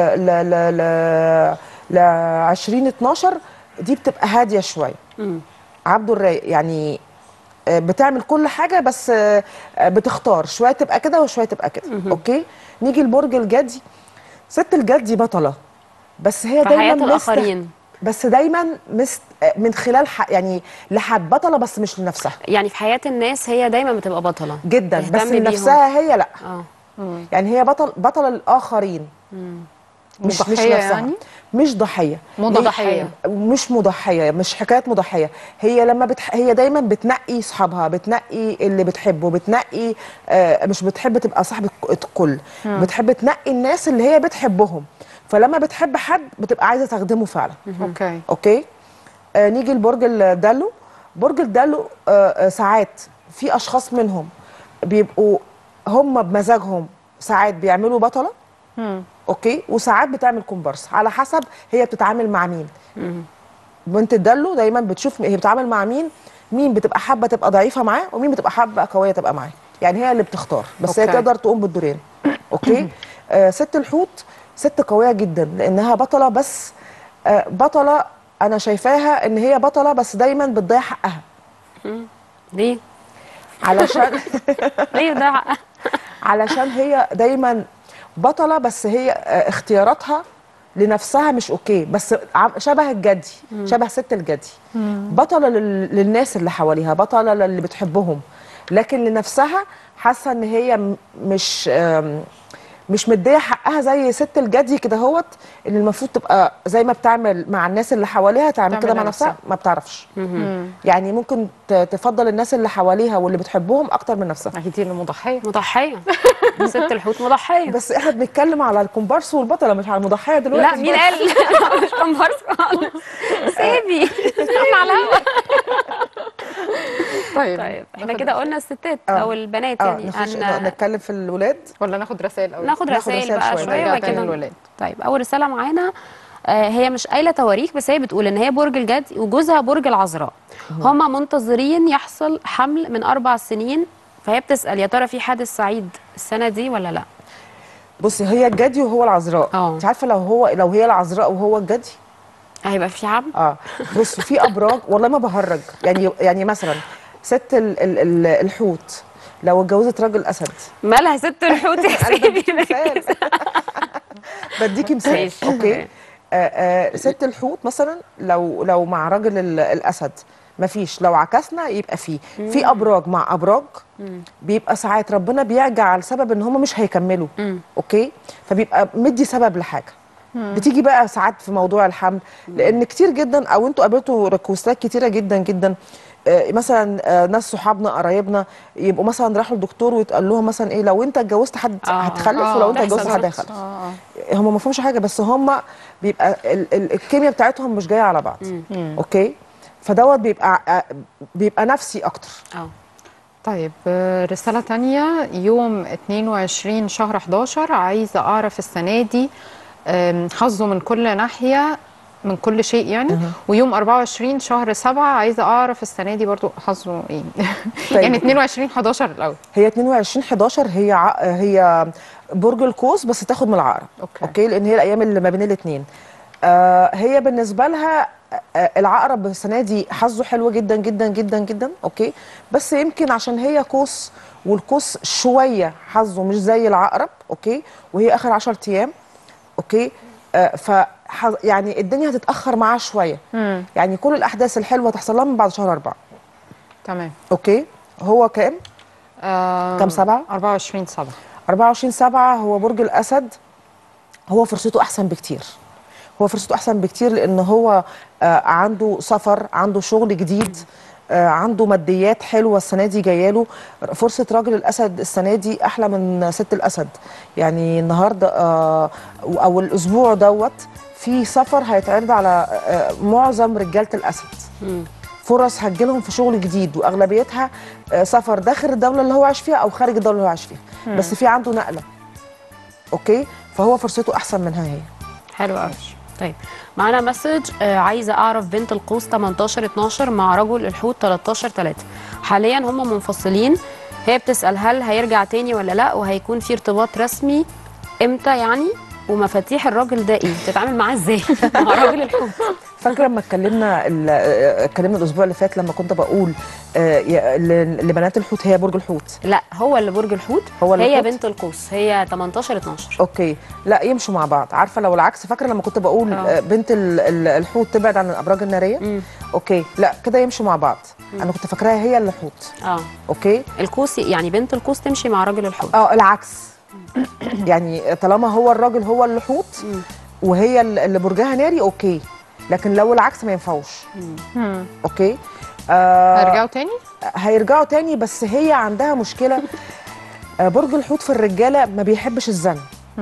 ل 20/12 دي بتبقى هاديه شويه. عبده الرايق يعني بتعمل كل حاجه، بس بتختار شويه تبقى كده وشويه تبقى كده. اوكي. نيجي لبرج الجدي. ست الجدي بطله، بس هي دايما الآخرين. بس دايما من خلال يعني لحد بطله، بس مش لنفسها. يعني في حياه الناس هي دايما بتبقى بطله جدا، بس لنفسها هي لا. يعني هي بطله للاخرين، مش مضحية نفسها. يعني؟ مش ضحيه، مضحيه، مش مضحيه، مش حكايه مضحيه. هي لما هي دايما بتنقي اصحابها، بتنقي اللي بتحبه، بتنقي مش بتحب تبقى صاحبه الكل، بتحب تنقي الناس اللي هي بتحبهم. فلما بتحب حد بتبقى عايزه تخدمه فعلا. اوكي. نيجي لبرج الدلو. برج الدلو ساعات في اشخاص منهم بيبقوا هم بمزاجهم ساعات بيعملوا بطله، اوكي، وساعات بتعمل كومبارس على حسب هي بتتعامل مع مين. بنت الدلو دايما بتشوف هي بتتعامل مع مين بتبقى حابه تبقى ضعيفه معاه، ومين بتبقى حابه قويه تبقى معاه. يعني هي اللي بتختار، بس هي تقدر تقوم بالدورين. اوكي. ست الحوت ست قويه جدا لانها بطله، بس بطله انا شايفاها ان هي بطله بس دايما بتضيع حقها. ليه؟ علشان ليه بتضيع حقها؟ علشان هي دايما بطله، بس هي اختياراتها لنفسها مش اوكي، بس شبه الجدي، شبه ست الجدي. بطله للناس اللي حواليها، بطله للي بتحبهم، لكن لنفسها حاسه ان هي مش مديه حقها زي ست الجدي كده هوت، اللي المفروض تبقى زي ما بتعمل مع الناس اللي حواليها تعمل كده مع نفسها. ما بتعرفش. يعني ممكن تفضل الناس اللي حواليها واللي بتحبهم اكتر من نفسها. اكيد اللي مضحيه. ست الحوت مضحيه. بس احنا بنتكلم على الكومبارس والبطله مش على المضحيه دلوقتي. لا، مين قال؟ مش كومبارس خالص. سيبي احنا على الهوا. طيب احنا كده قلنا الستات او البنات. يعني نتكلم في الولاد ولا ناخد رسائل اول؟ ناخد رسائل بقى شويه كده الولاد. طيب اول رساله معانا هي مش قايله تواريخ، بس هي بتقول ان هي برج الجدي وجوزها برج العذراء. هما منتظرين يحصل حمل من 4 سنين، فهي بتسال يا ترى في حادث سعيد السنه دي ولا لا؟ بصي، هي الجدي وهو العذراء. انت عارفه لو هي العذراء وهو الجدي هيبقى في حمل. بصي في ابراج والله ما بهرج. يعني مثلا ست الحوت لو اتجوزت راجل اسد مالها ست الحوت يا سيدي؟ بديكي مثال. اوكي. ست الحوت مثلا لو مع راجل الاسد مفيش، لو عكسنا يبقى في ابراج مع ابراج بيبقى ساعات ربنا بيرجع لسبب ان هم مش هيكملوا. اوكي. فبيبقى مدي سبب لحاجه. بتيجي بقى ساعات في موضوع الحمل، لان كتير جدا او انتوا قابلتوا ريكوستات كتيره جدا جدا، مثلا ناس صحابنا قرايبنا يبقوا مثلا راحوا للدكتور ويتقال لهم مثلا ايه، لو انت اتجوزت حد هتخلف، ولو انت اتجوزت حد هيخلف. هم ما فهمش حاجه، بس هم بيبقى الكيمياء بتاعتهم مش جايه على بعض. اوكي. فدوت بيبقى نفسي اكتر. طيب رساله ثانيه. يوم 22 شهر 11 عايزه اعرف السنه دي حظه من كل ناحيه، من كل شيء يعني. ويوم 24 شهر 7 عايزه اعرف السنه دي برضو حظه ايه. طيب. يعني 22 11 الاول. هي 22 11 هي برج القوس، بس تاخد من العقرب. اوكي. لان هي الايام اللي ما بين الاثنين. هي بالنسبه لها العقرب السنه دي حظه حلو جدا جدا جدا جدا. اوكي. بس يمكن عشان هي قوس، والقوس شويه حظه مش زي العقرب. اوكي. وهي اخر 10 ايام. اوكي. يعني الدنيا هتتاخر معاه شويه. يعني كل الاحداث الحلوه تحصل لها من بعد شهر 4. تمام. اوكي. هو كام؟ كام 7؟ 24 7. 24 7 هو برج الاسد. هو فرصته احسن بكتير. هو فرصته احسن بكتير لان هو عنده سفر، عنده شغل جديد، عنده ماديات حلوه السنه دي جايه له. فرصه راجل الاسد السنه دي احلى من ست الاسد. يعني النهارده او الاسبوع دوت في سفر هيتعرض على معظم رجاله الاسد. فرص هتجيلهم في شغل جديد، واغلبيتها سفر داخل الدوله اللي هو عايش فيها او خارج الدوله اللي هو عايش فيها. بس في عنده نقله. اوكي، فهو فرصته احسن منها هي. حلو قوي. طيب معانا مسج، عايزه اعرف بنت القوس 18 12 مع رجل الحوت 13 3، حاليا هم منفصلين، هي بتسال هل هيرجع تاني ولا لا، وهيكون في ارتباط رسمي امتى يعني، ومفاتيح الراجل ده ايه، بتتعامل معاه ازاي مع راجل الحوت؟ فاكره لما اتكلمنا الاسبوع اللي فات لما كنت بقول لبنات الحوت هي برج الحوت؟ لا هو اللي برج الحوت، هو اللي هي الحوت؟ بنت القوس هي 18 12. اوكي، لا يمشوا مع بعض. عارفه لو العكس، فاكره لما كنت بقول بنت الحوت تبعد عن الابراج الناريه؟ اوكي، لا كده يمشوا مع بعض. انا كنت فاكراها هي اللي حوت. اوكي، القوس يعني بنت القوس تمشي مع راجل الحوت. العكس. يعني طالما هو الراجل هو اللي حوت وهي اللي برجها ناري، اوكي، لكن لو العكس ما ينفعوش. اوكي، هيرجعوا تاني؟ هيرجعوا تاني، بس هي عندها مشكله. برج الحوت في الرجاله ما بيحبش الزن.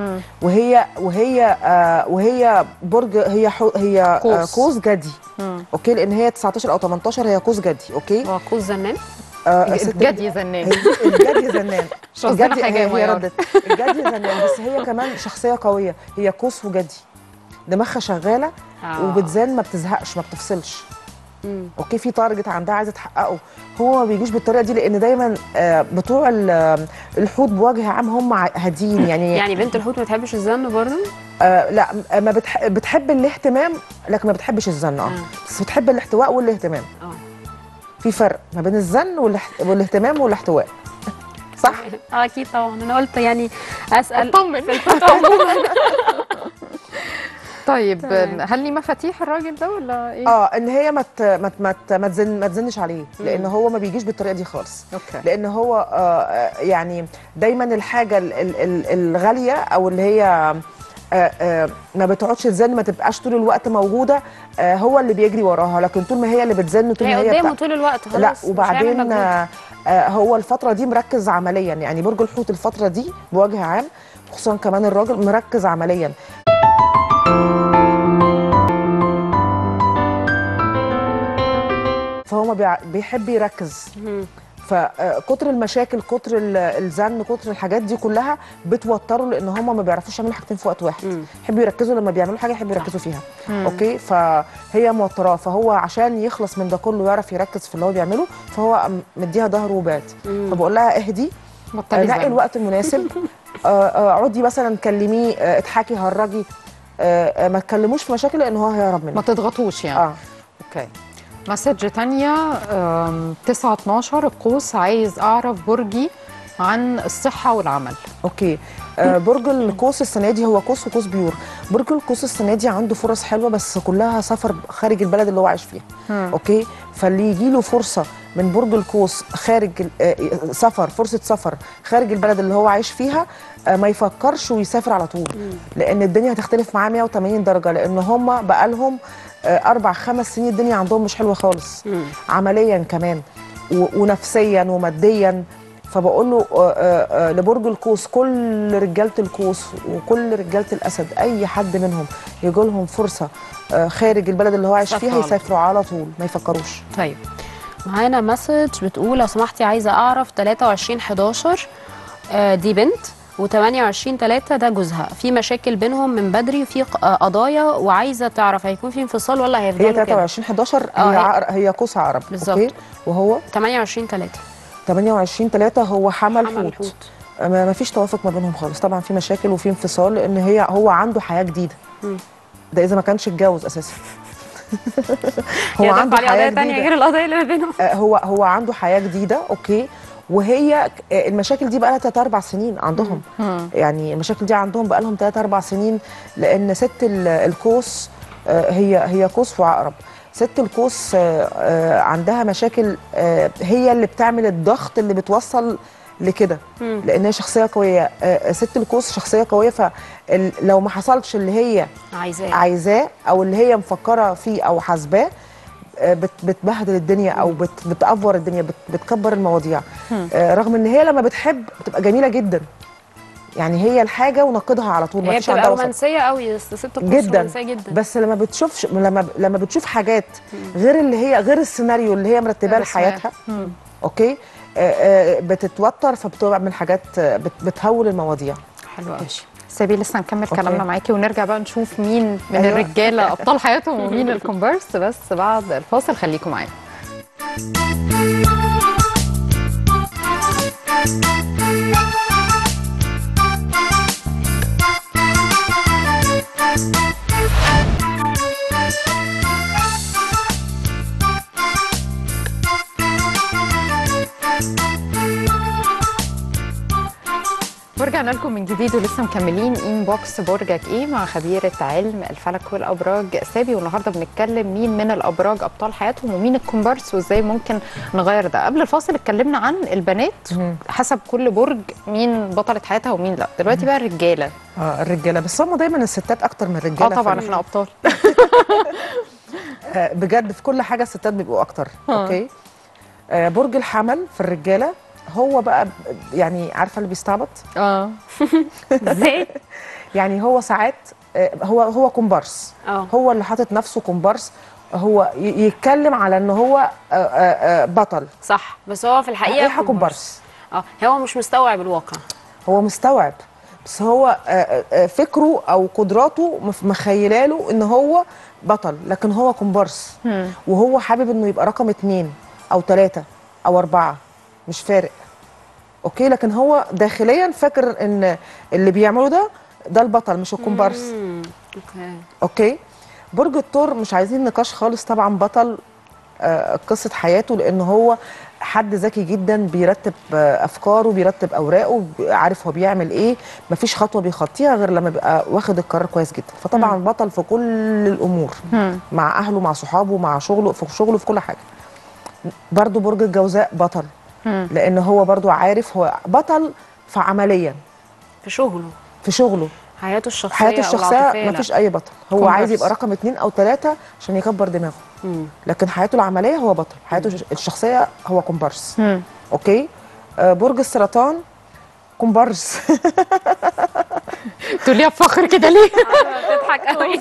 وهي برج هي قوس جدي. اوكي، لان هي 19 او 18 هي قوس جدي. اوكي، هو قوس زنان. الجدي زنان. الجدي زنان. مش قصدنا حاجه هي ردت الجدي زنان، بس هي كمان شخصيه قويه، هي قوس وجدي، دماغها شغاله وبتزن، ما بتزهقش، ما بتفصلش. اوكي، في تارجت عندها عايزه تحققه، هو ما بيجيش بالطريقه دي، لان دايما بتوع الحوت بوجه عام هم هاديين يعني بنت الحوت ما بتحبش الزن برضه؟ لا، ما بتحب الاهتمام، لكن ما بتحبش الزن. بس بتحب الاحتواء والاهتمام. في فرق ما بين الزن والاهتمام والاحتواء، صح؟ اكيد طبعا، انا قلت يعني اسال اطمن في الحوت عموما. طيب هل لي مفاتيح الراجل ده ولا ايه؟ ان هي ما تزنش عليه، لان هو ما بيجيش بالطريقه دي خالص. اوكي، لان هو يعني دايما الحاجه الغاليه او اللي هي ما بتقعدش تزن، ما تبقاش طول الوقت موجوده، هو اللي بيجري وراها، لكن طول ما هي اللي بتزن، طول ما هي قدامه طول الوقت خلاص. لا، وبعدين هو الفتره دي مركز عمليا، يعني برج الحوت الفتره دي بوجه عام، خصوصا كمان الراجل مركز عمليا. فهو ما بيحب يركز، فكتر المشاكل، كتر الزن، كتر الحاجات دي كلها بتوتره، لان هم ما بيعرفوش يعملوا حاجتين في وقت واحد. يحبوا يركزوا لما بيعملوا حاجه، يحبوا يركزوا فيها. اوكي، فهي موتراه، فهو عشان يخلص من ده كله ويعرف يركز في اللي هو بيعمله، فهو مديها ظهره وبعد. فبقول لها اهدي، نقي الوقت المناسب، اقعدي مثلا كلميه، اضحكي، هرجي، ما تكلموش في مشاكل، لان هو هيهرب منك. ما تضغطوش يعني. اوكي، مسج تانية 9 12 القوس، عايز اعرف برجي عن الصحة والعمل. اوكي، برج القوس السنة دي هو قوس وقوس بيور. برج القوس السنة دي عنده فرص حلوة، بس كلها سفر خارج البلد اللي هو عايش فيها. اوكي، فاللي يجي له فرصة من برج القوس خارج فرصة سفر خارج البلد اللي هو عايش فيها، ما يفكرش ويسافر على طول، لان الدنيا هتختلف معاه 180 درجة، لان هم بقالهم 4 5 سنين الدنيا عندهم مش حلوة خالص، عمليا كمان ونفسيا وماديا. فبقول له لبرج القوس، كل رجاله القوس وكل رجاله الاسد، اي حد منهم يجي لهم فرصه خارج البلد اللي هو عايش فيها، يسافروا على طول، ما يفكروش. طيب معانا مسج بتقول لو سمحتي عايزه اعرف 23 11 دي بنت، و28 3 ده جوزها، في مشاكل بينهم من بدري وفي قضايا، وعايزه تعرف هيكون في انفصال ولا هيفضلوا كده؟ هي 23 11 هي قوس عقرب. بالظبط. وهو 28 3 28 3 هو حمل حوت. ما فيش توافق ما بينهم خالص، طبعا في مشاكل وفي انفصال، لان هو عنده حياه جديده. ده اذا ما كانش اتجوز اساسا. هو عنده حياه ثانيه غير القضايا اللي ما بينهم. هو عنده حياه جديده. اوكي، وهي المشاكل دي بقى لها 3 4 سنين عندهم. يعني المشاكل دي عندهم بقى لهم 3 4 سنين، لان ست القوس هي قوس وعقرب. ست القوس عندها مشاكل، هي اللي بتعمل الضغط اللي بتوصل لكده، لان هي شخصيه قويه. ست القوس شخصيه قويه، فلو ما حصلش اللي هي عايزاه او اللي هي مفكره فيه او حاسباه، بتبهدل الدنيا او بتأفور الدنيا، بتكبر المواضيع. رغم ان هي لما بتحب بتبقى جميله جدا، يعني هي الحاجه ونقدها على طول، هي بتبقى رومانسيه قوي، ست القوس رومانسيه جدا. بس لما بتشوف حاجات غير اللي هي غير السيناريو اللي هي مرتباه لحياتها، اوكي، بتتوتر، فبتعمل حاجات بتهول المواضيع. حلوه قوي. سابي لسه هنكمل أوكي. كلامنا معاكي ونرجع بقى نشوف مين من أيوة. الرجاله ابطال حياتهم ومين الكومبارس، بس بعد الفاصل خليكم معانا. ورجعنا لكم من جديد ولسه مكملين انبوكس برجك ايه مع خبيره علم الفلك والابراج سابي، والنهارده بنتكلم مين من الابراج ابطال حياتهم ومين الكومبارس وازاي ممكن نغير ده. قبل الفاصل اتكلمنا عن البنات حسب كل برج مين بطله حياتها ومين لا، دلوقتي بقى الرجاله. الرجاله بس هم دايما الستات اكتر من الرجاله. طبعا احنا ابطال. بجد في كل حاجه الستات بيبقوا اكتر. اوكي. برج الحمل في الرجاله هو بقى يعني عارفه اللي بيستعبط؟ ازاي؟ يعني هو ساعات هو كومبارس. هو اللي حاطط نفسه كومبارس، هو يتكلم على ان هو بطل. صح، بس هو في الحقيقه كومبارس. هو مش مستوعب الواقع. هو مستوعب بس هو فكره او قدراته مخيلاله ان هو بطل، لكن هو كومبارس. وهو حابب انه يبقى رقم 2 أو 3 أو 4 مش فارق. اوكي، لكن هو داخليا فاكر ان اللي بيعمله ده البطل مش الكومبارس. اوكي. برج الثور مش عايزين نقاش خالص، طبعا بطل قصه حياته، لان هو حد ذكي جدا، بيرتب افكاره، بيرتب اوراقه، عارف هو بيعمل ايه، مفيش خطوه بيخطيها غير لما بيبقى واخد القرار كويس جدا. فطبعا بطل في كل الامور، مع اهله، مع صحابه، مع شغله، في كل حاجه. برضو برج الجوزاء بطل، لان هو برضو عارف هو بطل عمليا في شغله حياته الشخصيه. حياته الشخصيه مفيش اي بطل، هو عايز يبقى رقم 2 أو 3 عشان يكبر دماغه. لكن حياته العمليه هو بطل، حياته الشخصيه هو كومبارس. اوكي. برج السرطان كومبارس. تقوليها بفخر كده ليه؟ بتضحك قوي.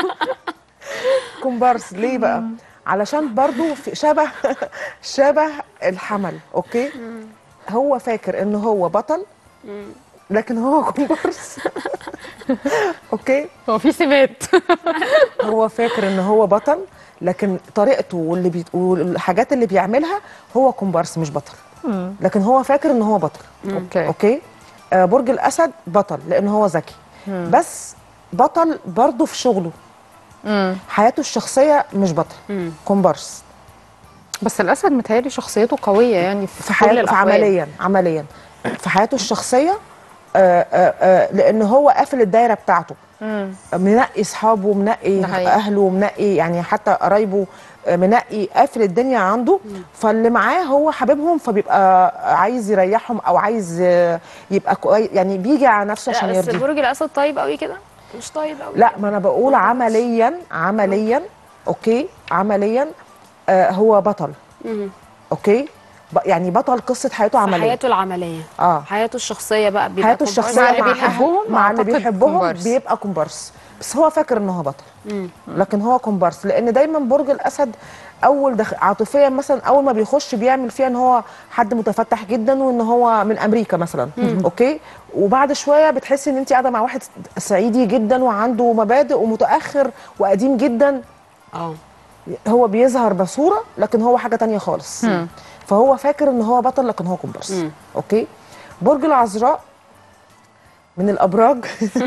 كومبارس ليه بقى؟ علشان برضو في شبه الحمل. اوكي. هو فاكر ان هو بطل لكن هو كومبارس. اوكي. هو في سمات. هو فاكر ان هو بطل لكن طريقته والحاجات اللي بيعملها هو كومبارس مش بطل. لكن هو فاكر ان هو بطل. اوكي. برج الاسد بطل لان هو ذكي، بس بطل برضو في شغله. حياته الشخصيه مش بطل، كومبارس. بس الاسد متهيألي شخصيته قويه يعني في حياته عمليا في حياته الشخصيه لان هو قافل الدايره بتاعته، منقي اصحابه، منقي اهله، منقي يعني حتى قرايبه، منقي قافل الدنيا عنده. فاللي معاه هو حبيبهم، فبيبقى عايز يريحهم او عايز يبقى كويس، يعني بيجي على نفسه عشان يرضيه. بس برج الاسد طيب قوي كده؟ مش طيب قوي. لا، ما انا بقول عمليا. اوكي. عمليا هو بطل. اوكي. يعني بطل قصه حياته عمليه. حياته العمليه. حياته الشخصيه بقى بيبقى حياته الشخصيه مع اللي بيحبهم، مع اللي بيحبهم بيبقى كومبارس، بس هو فاكر ان هو بطل. لكن هو كومبارس، لان دايما برج الاسد اول عاطفيا مثلا اول ما بيخش بيعمل فيها ان هو حد متفتح جدا وان هو من امريكا مثلا. اوكي. وبعد شويه بتحسي ان انت قاعده مع واحد صعيدي جدا وعنده مبادئ ومتاخر وقديم جدا. هو بيظهر بصوره لكن هو حاجه تانية خالص. فهو فاكر ان هو بطل لكن هو كومبارس. اوكي. برج العذراء من الابراج.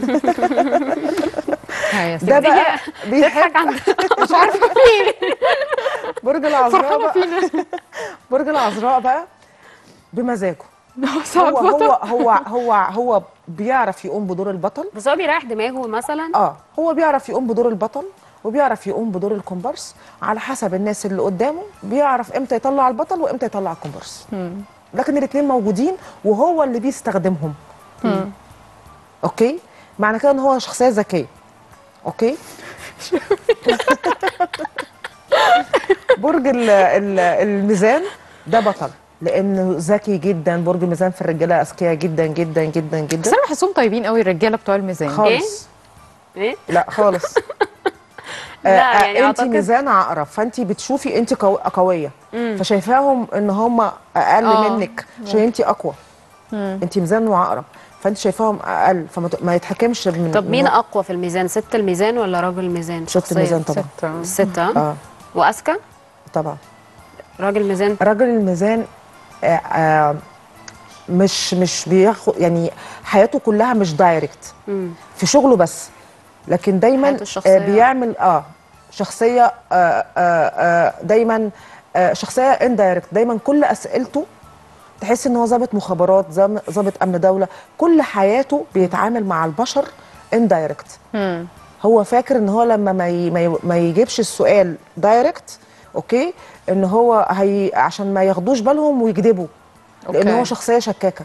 ده بقى بيضحك مش عارفه فين. برج العذراء بقى بمزاجه. هو بيعرف يقوم بدور البطل، بس هو بيريح دماغه مثلا. هو بيعرف يقوم بدور البطل وبيعرف يقوم بدور الكومبارس على حسب الناس اللي قدامه، بيعرف امتى يطلع البطل وامتى يطلع الكومبارس. لكن الاثنين موجودين وهو اللي بيستخدمهم. اوكي. معنى كده ان هو شخصيه ذكيه. اوكي. برج الميزان ده بطل لانه ذكي جدا. برج الميزان في الرجاله اذكياء جدا جدا جدا جدا. بس انا بحسهم طيبين قوي الرجاله بتوع الميزان. خالص. ايه؟ لا خالص. لا يعني انت ميزان عقرب، فانت بتشوفي انت قويه، فشايفاهم ان هم اقل منك عشان انت اقوى. انت ميزان وعقرب، فانت شايفاهم اقل فما يتحكمش من. طب مين اقوى في الميزان، ست الميزان ولا راجل الميزان؟ ست الميزان طبعا. الستة واذكى طبعا. راجل الميزان، راجل الميزان مش بياخد يعني حياته كلها مش دايركت في شغله بس، لكن دايما بيعمل شخصيه دايما شخصيه اندايركت. دايما كل اسئلته تحس ان هو ضابط مخابرات، ضابط امن دوله، كل حياته بيتعامل مع البشر اندايركت. هو فاكر ان هو لما ما يجيبش السؤال دايركت اوكي ان هو عشان ما ياخدوش بالهم ويكذبوا، لان هو شخصيه شكاكه.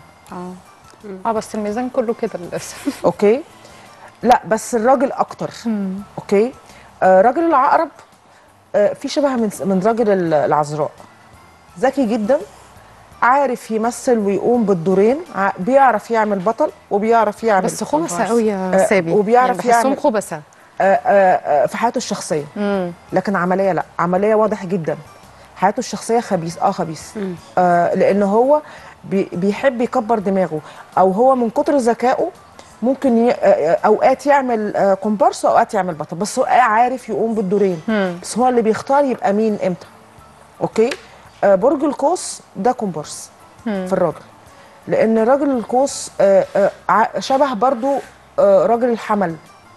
بس الميزان كله كده للاسف. اوكي لا بس الراجل اكتر. اوكي راجل العقرب في شبه من راجل العذراء، ذكي جدا، عارف يمثل ويقوم بالدورين، بيعرف يعمل بطل وبيعرف يعمل بس خبثه قوي يا سابي، وبيعرف يعني يعمل خبثه في حياته الشخصيه. لكن عمليه لا، عمليه واضح جدا. حياته الشخصيه خبيث خبيث لان هو بيحب يكبر دماغه، او هو من كتر ذكائه ممكن اوقات يعمل كومبارس واوقات يعمل بطل، بس هو عارف يقوم بالدورين. بس هو اللي بيختار يبقى مين امتى. اوكي برج القوس ده كومبارس في الراجل، لان راجل القوس شبه برضو راجل الحمل.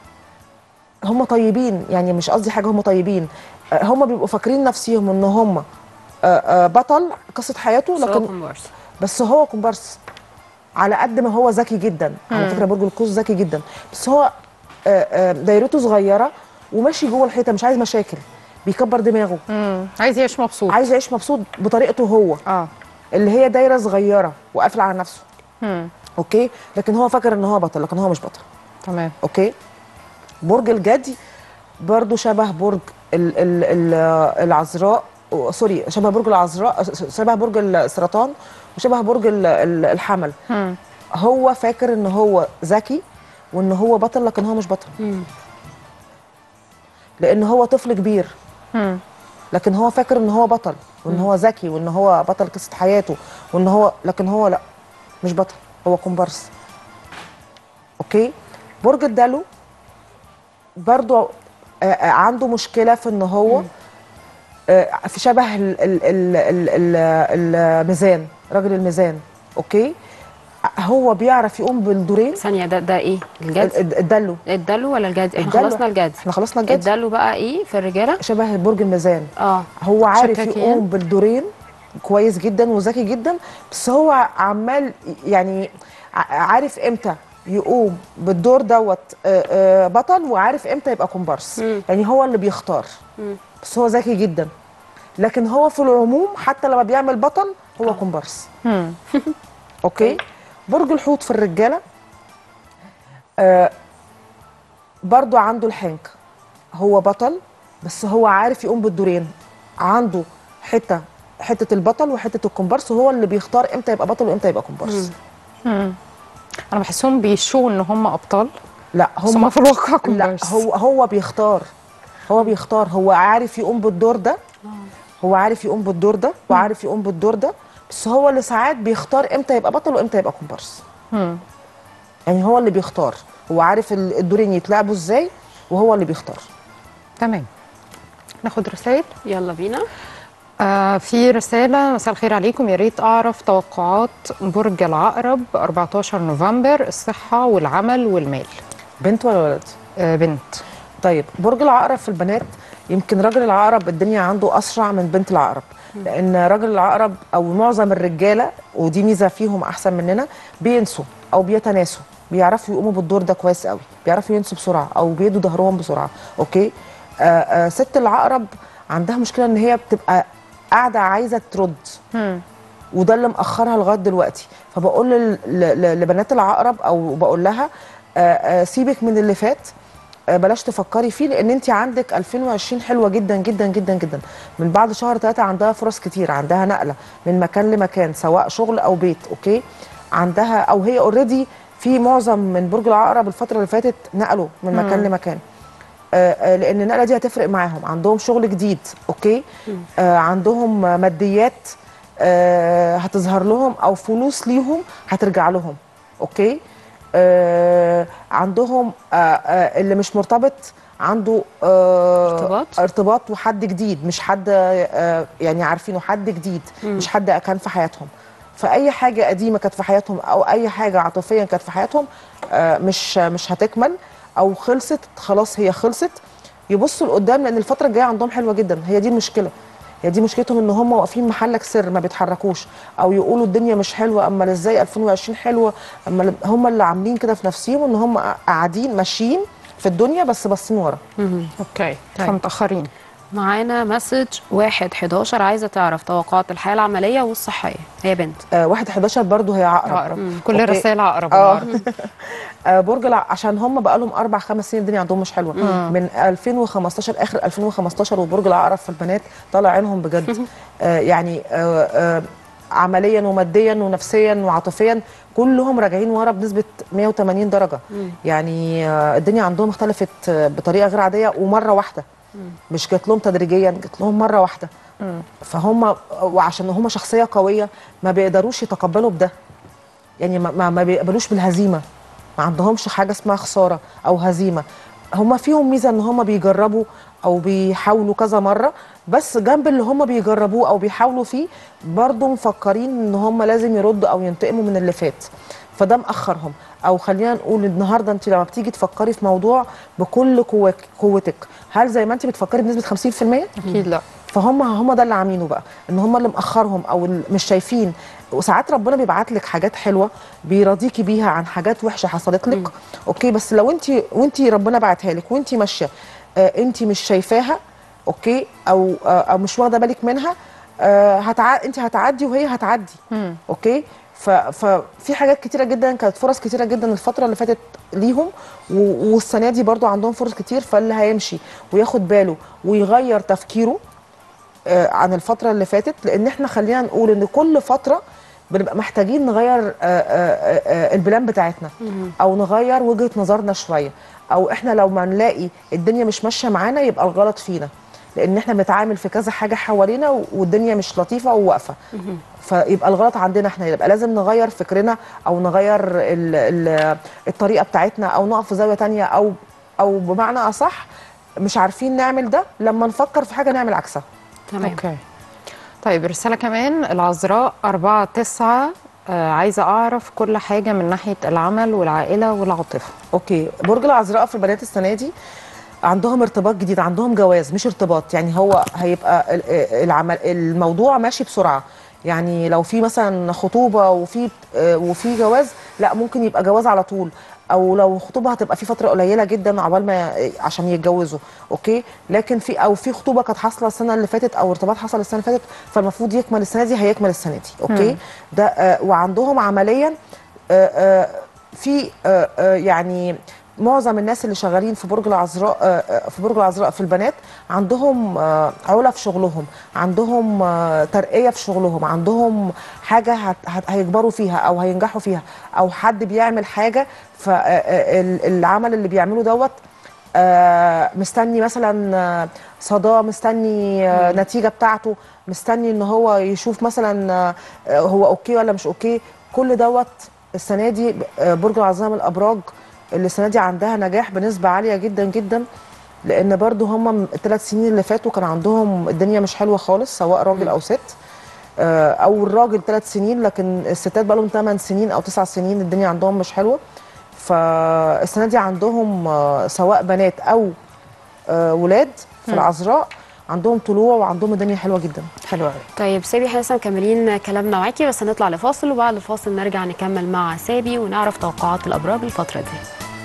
هم طيبين، يعني مش قصدي حاجه، هم طيبين. هم بيبقوا فاكرين نفسيهم ان هم بطل قصه حياته، لكن بس هو كومبارس. على قد ما هو ذكي جدا، على فكره برج القوس ذكي جدا، بس هو دايرته صغيره وماشي جوه الحيطه، مش عايز مشاكل، بيكبر دماغه. عايز يعيش مبسوط، عايز يعيش مبسوط بطريقته هو. اللي هي دايره صغيره وقافله على نفسه. اوكي لكن هو فاكر ان هو بطل، لكن هو مش بطل. تمام. اوكي برج الجدي برضو شبه برج العذراء، سوري شبه برج العذراء، شبه برج السرطان، وشبه برج الحمل. هو فاكر ان هو ذكي وان هو بطل، لكن هو مش بطل. لان هو طفل كبير، لكن هو فاكر ان هو بطل وان هو ذكي وان هو بطل قصه حياته وان هو، لكن هو لا مش بطل، هو كومبارس. اوكي برج الدلو برضو عنده مشكله في ان هو في شبه الميزان، راجل الميزان. اوكي هو بيعرف يقوم بالدورين. ثانيه ده ايه الجد؟ الدلو ولا الجد؟ احنا خلصنا الجد. احنا خلصنا الجد. الدلو بقى ايه في الرجاله؟ شبه برج الميزان. هو عارف يقوم بالدورين كويس جدا وذكي جدا، بس هو عمال يعني عارف امتى يقوم بالدور دوت بطل، وعارف امتى يبقى كومبارس. يعني هو اللي بيختار. بس هو ذكي جدا، لكن هو في العموم حتى لما بيعمل بطل هو كومبارس. اوكي برج الحوت في الرجاله برضو عنده الحنك، هو بطل بس هو عارف يقوم بالدورين، عنده حته البطل وحته الكومبارس، وهو اللي بيختار امتى يبقى بطل وامتى يبقى كومبارس. انا بحسهم بيشوا ان هم ابطال، لا هم في الواقع كومبارس. لا هو بيختار، هو عارف يقوم بالدور ده، هو عارف يقوم بالدور ده وعارف يقوم بالدور ده، بس هو اللي ساعات بيختار امتى يبقى بطل وامتى يبقى كومبارس. يعني هو اللي بيختار، هو عارف الدورين يتلعبوا ازاي وهو اللي بيختار. تمام. ناخد رسائل، يلا بينا. في رسالة: مساء الخير عليكم، يا ريت أعرف توقعات برج العقرب 14 نوفمبر، الصحة والعمل والمال. بنت ولا ولد؟ بنت. طيب برج العقرب في البنات، يمكن راجل العقرب الدنيا عنده أسرع من بنت العقرب، لأن راجل العقرب أو معظم الرجالة، ودي ميزة فيهم أحسن مننا، بينسوا أو بيتناسوا، بيعرفوا يقوموا بالدور ده كويس قوي، بيعرفوا ينسوا بسرعة أو بيدوا ظهرهم بسرعة. أوكي ست العقرب عندها مشكلة إن هي بتبقى قاعدة عايزة ترد، وده اللي مأخرها لغاية دلوقتي. فبقول لبنات العقرب أو بقول لها سيبك من اللي فات، بلاش تفكري فيه، لان انت عندك 2020 حلوه جدا جدا جدا جدا. من بعد شهر 3 عندها فرص كتير، عندها نقله من مكان لمكان سواء شغل او بيت. اوكي عندها، او هي اوريدي في معظم من برج العقرب الفتره اللي فاتت نقلوا من مكان لمكان، لان النقله دي هتفرق معاهم، عندهم شغل جديد. اوكي عندهم ماديات هتظهر لهم او فلوس ليهم هترجع لهم. اوكي عندهم اللي مش مرتبط عنده ارتباط وحد جديد، مش حد يعني عارفينه، حد جديد مش حد كان في حياتهم. فاي حاجه قديمه كانت في حياتهم او اي حاجه عاطفيا كانت في حياتهم مش هتكمل او خلصت خلاص، هي خلصت. يبصوا لقدام لان الفتره الجايه عندهم حلوه جدا. هي دي المشكله، هي دي مشكلتهم، ان هم واقفين محلك سر ما بيتحركوش، او يقولوا الدنيا مش حلوه، اما ازاي 2020 حلوه، اما هم اللي عاملين كده في نفسهم ان هم قاعدين ماشيين في الدنيا بس باصين ورا. اوكي فمتاخرين. معانا مسج 1/11 عايزه تعرف توقعات الحياه العمليه والصحيه. هي بنت 1/11 برضو هي عقرب. كل الرسائل عقرب. برج عشان هم بقى لهم 4-5 سنين الدنيا عندهم مش حلوه. من 2015 اخر 2015 وبرج العقرب في البنات طالع عينهم بجد. يعني عمليا وماديا ونفسيا وعاطفيا كلهم راجعين ورا بنسبه 180 درجه. يعني الدنيا عندهم اختلفت بطريقه غير عاديه ومره واحده، مش جات لهم تدريجيا، جات لهم مره واحده. فهم وعشان هم شخصيه قويه ما بيقدروش يتقبلوا بده، يعني ما بيقبلوش بالهزيمه، ما عندهمش حاجه اسمها خساره او هزيمه. هم فيهم ميزه ان هم بيجربوا او بيحاولوا كذا مره، بس جنب اللي هم بيجربوه او بيحاولوا فيه برضه مفكرين ان هم لازم يردوا او ينتقموا من اللي فات، فده مأخرهم. او خلينا نقول النهارده انت لما بتيجي تفكري في موضوع بكل قوتك، هل زي ما انت بتفكري بنسبه 50%؟ اكيد لا. فهم ده اللي عاملينه بقى، ان هم اللي مأخرهم او مش شايفين. وساعات ربنا بيبعت لك حاجات حلوه بيراضيكي بيها عن حاجات وحشه حصلت لك. اوكي، بس لو انت ربنا بعتها لك وانت ماشيه انت مش شايفاها، اوكي، او مش واخده بالك منها، انت هتعدي وهي هتعدي. اوكي، ففي حاجات كتيره جدا، كانت فرص كتيره جدا الفتره اللي فاتت ليهم، والسنه دي برضو عندهم فرص كتير. فاللي هيمشي وياخد باله ويغير تفكيره عن الفتره اللي فاتت، لان احنا خلينا نقول ان كل فتره بنبقى محتاجين نغير البلان بتاعتنا او نغير وجهه نظرنا شويه، او احنا لو ما نلاقي الدنيا مش ماشيه معانا يبقى الغلط فينا، لان احنا بنتعامل في كذا حاجه حوالينا والدنيا مش لطيفه وواقفه. فيبقى الغلط عندنا احنا، يبقى لازم نغير فكرنا او نغير الطريقه بتاعتنا او نقف في زاويه تانية، او بمعنى اصح مش عارفين نعمل ده، لما نفكر في حاجه نعمل عكسها. تمام. اوكي. طيب رساله كمان العذراء 4/9 عايزه اعرف كل حاجه من ناحيه العمل والعائله والعاطفه. اوكي، برج العذراء في البنات السنه دي عندهم ارتباط جديد، عندهم جواز مش ارتباط، يعني هو هيبقى الموضوع ماشي بسرعه. يعني لو في مثلا خطوبه وفي جواز، لا ممكن يبقى جواز على طول، او لو خطوبه هتبقى في فتره قليله جدا عقبال ما عشان يتجوزوا. اوكي، لكن في خطوبه كانت حاصله السنه اللي فاتت او ارتباط حصل السنه اللي فاتت، فالمفروض يكمل السنه دي، هيكمل السنه دي. اوكي، ده وعندهم عمليا في يعني معظم الناس اللي شغالين في برج العذراء في البنات عندهم علا في شغلهم، عندهم ترقية في شغلهم، عندهم حاجة هيكبروا فيها أو هينجحوا فيها، أو حد بيعمل حاجة فالعمل اللي بيعمله دوت مستني مثلا صدى، مستني نتيجة بتاعته، مستني ان هو يشوف مثلا هو اوكي ولا مش اوكي. كل دوت السنة دي برج العذراء من الأبراج اللي السنه دي عندها نجاح بنسبه عاليه جدا جدا، لان برضو هم ال3 سنين اللي فاتوا كان عندهم الدنيا مش حلوه خالص، سواء راجل او ست، او الراجل 3 سنين، لكن الستات بقى لهم 8 سنين او 9 سنين الدنيا عندهم مش حلوه. فالسنه دي عندهم سواء بنات او ولاد في العذراء عندهم طلوع وعندهم الدنيا حلوه جدا. حلوه قوي. طيب سابي، احنا لسه مكملين كلامنا معاكي، بس هنطلع لفاصل، وبعد الفاصل نرجع نكمل مع سابي ونعرف توقعات الابراج الفتره دي.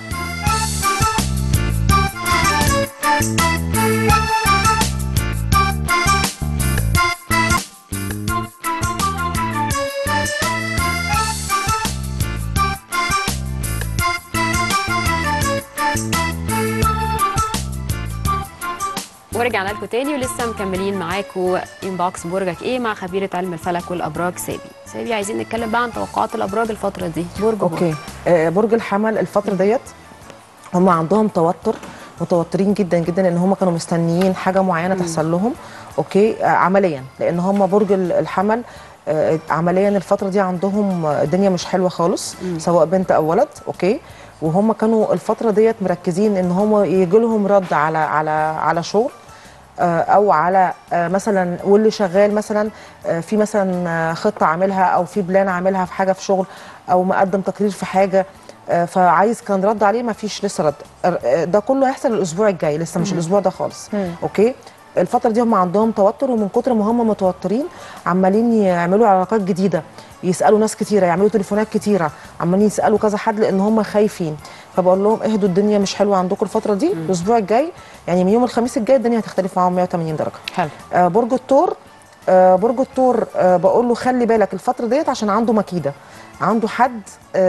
ورجعنا لكم تاني ولسه مكملين معاكم انبوكس برجك ايه مع خبيره علم الفلك والابراج سابي. عايزين نتكلم بقى عن توقعات الابراج الفتره دي. اوكي، برج الحمل الفتره ديت هم عندهم متوترين جدا جدا، ان هم كانوا مستنيين حاجه معينه تحصل لهم. اوكي، عمليا، لان هم برج الحمل عمليا الفتره دي عندهم الدنيا مش حلوه خالص، سواء بنت او ولد. اوكي، وهم كانوا الفتره ديت مركزين ان هم يجي لهم رد على شغل او على مثلا، واللي شغال مثلا في مثلا خطه عاملها او في بلان عاملها في حاجه في شغل او مقدم تقرير في حاجه، فعايز كان رد عليه، ما فيش لسه رد. ده كله هيحصل الاسبوع الجاي، لسه مش الاسبوع ده خالص. اوكي، الفتره دي هم عندهم توتر، ومن كتر ما هم متوترين عمالين يعملوا علاقات جديده، يسالوا ناس كتيره، يعملوا تليفونات كتيره، عمالين يسالوا كذا حد لان هم خايفين. فبقول لهم اهدوا، الدنيا مش حلوه عندكم الفتره دي. الاسبوع الجاي يعني من يوم الخميس الجاي الدنيا هتختلف معاهم 180 درجه. حلو. برج الثور، برج الثور بقول له خلي بالك الفتره ديت عشان عنده مكيده، عنده حد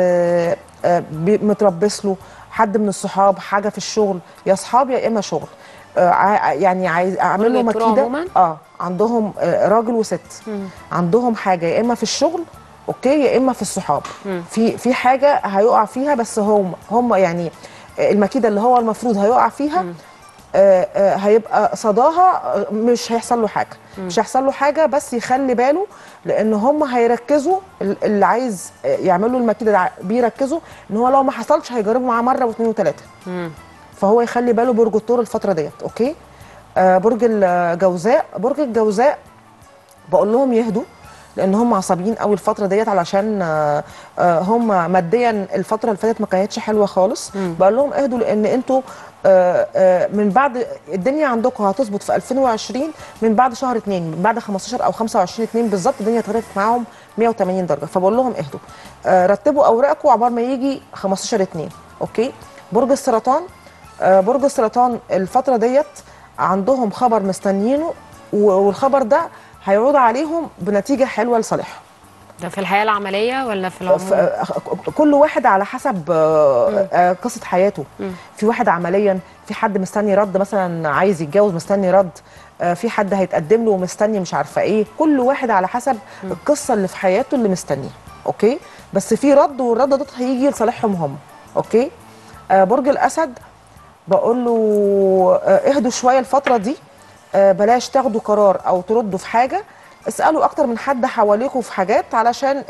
متربص له، حد من الصحاب، حاجه في الشغل، يا اصحاب يا اما شغل. يعني عايز اعمل له مكيده. عندهم راجل وست، عندهم حاجه يا اما في الشغل اوكي يا اما في الصحاب. في حاجه هيقع فيها، بس هم يعني المكيده اللي هو المفروض هيقع فيها هيبقى صداها مش هيحصل له حاجه، مش هيحصل له حاجه، بس يخلي باله لان هم هيركزوا، اللي عايز يعملوا المكيده ده بيركزوا ان هو لو ما حصلش هيجربوا معاه مره واثنين وثلاثه. فهو يخلي باله برج الثور الفتره ديت. اوكي، برج الجوزاء، برج الجوزاء بقول لهم يهدوا لان هم عصبيين قوي الفتره ديت، علشان هم ماديا الفتره اللي فاتت ما كانتش حلوه خالص. بقول لهم اهدوا لان انتوا من بعد الدنيا عندكم هتظبط في 2020 من بعد شهر 2، من بعد 15 او 25/2 بالظبط الدنيا هتختلف معاهم 180 درجه. فبقول لهم اهدوا، رتبوا اوراقكم عقبال ما يجي 15/2. اوكي، برج السرطان، برج السرطان الفتره ديت عندهم خبر مستنيينه، والخبر ده هيعود عليهم بنتيجه حلوه لصالحهم. ده في الحياه العمليه ولا في العموم؟ كل واحد على حسب قصه حياته. في واحد عمليا، في حد مستني رد مثلا عايز يتجوز مستني رد، في حد هيتقدم له ومستني مش عارفه ايه، كل واحد على حسب القصه اللي في حياته اللي مستنيه. اوكي، بس في رد، والرد ده هيجي لصالحهم هم. اوكي، برج الاسد بقول له اهدوا شويه الفتره دي، بلاش تاخدوا قرار او تردوا في حاجه، اسالوا اكتر من حد حواليكم في حاجات علشان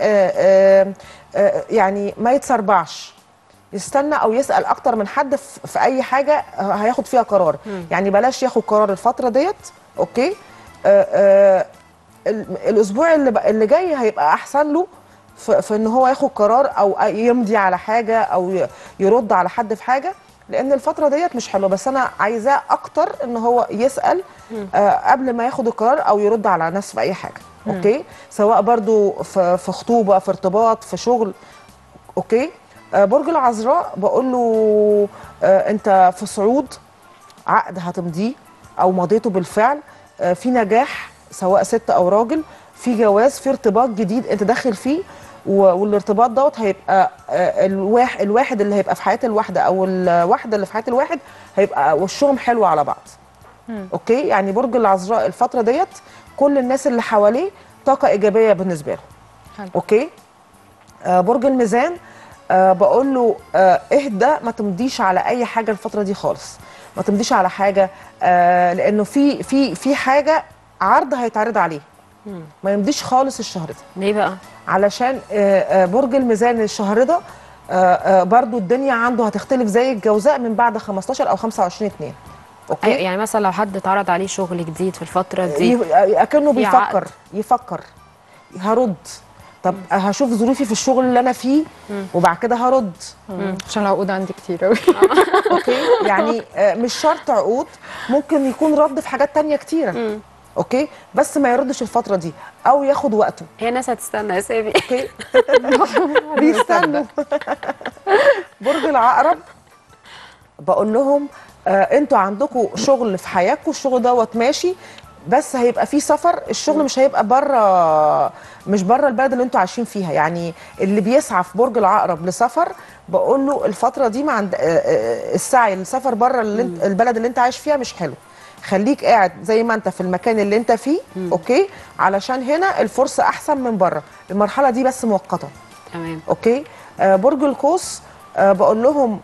يعني ما يتسربعش، يستنى او يسال اكتر من حد في اي حاجه هياخد فيها قرار. يعني بلاش ياخد قرار الفتره ديت. اوكي، الاسبوع اللي جاي هيبقى احسن له في ان هو ياخد قرار او يمضي على حاجه او يرد على حد في حاجه، لان الفتره ديت مش حلوه. بس انا عايزاه اكتر ان هو يسال قبل ما ياخد القرار او يرد على ناس في اي حاجه. اوكي، سواء برضو في خطوبه، في ارتباط، في شغل. اوكي، برج العذراء بقول له انت في صعود، عقد هتمضيه او مضيته بالفعل، في نجاح سواء ست او راجل، في جواز، في ارتباط جديد انت داخل فيه، والارتباط دوت هيبقى الواحد اللي هيبقى في حياه الواحده او الواحده اللي في حياه الواحد هيبقى وشهم حلو على بعض. اوكي، يعني برج العذراء الفتره ديت كل الناس اللي حواليه طاقه ايجابيه بالنسبه له. اوكي، برج الميزان بقول له اهدى، ما تمضيش على اي حاجه الفتره دي خالص، ما تمضيش على حاجه لانه في حاجه عرض هيتعرض عليه، ما يمضيش خالص الشهر ده. ليه بقى؟ علشان برج الميزان الشهر ده برضو الدنيا عنده هتختلف زي الجوزاء من بعد 15 او 25/2. اوكي، يعني مثلا لو حد اتعرض عليه شغل جديد في الفتره دي اكنه يفكر هرد، طب هشوف ظروفي في الشغل اللي انا فيه وبعد كده هرد، عشان العقود عندي كتير قوي. اوكي، يعني مش شرط عقود، ممكن يكون رد في حاجات تانية كتيره. اوكي، بس ما يردش الفتره دي او ياخد وقته. هي ناس هتستنى يا سامي. اوكي، بيستنوا. برج العقرب بقول لهم انتوا عندكم شغل في حياتكم، الشغل دوت ماشي، بس هيبقى فيه سفر، الشغل مش هيبقى مش بره البلد اللي انتوا عايشين فيها. يعني اللي بيسعى في برج العقرب لسفر بقول له الفتره دي السعي للسفر بره البلد اللي انت عايش فيها مش حلو، خليك قاعد زي ما انت في المكان اللي انت فيه. اوكي، علشان هنا الفرصه احسن من بره، المرحله دي بس مؤقته. تمام. اوكي، برج القوس بقول لهم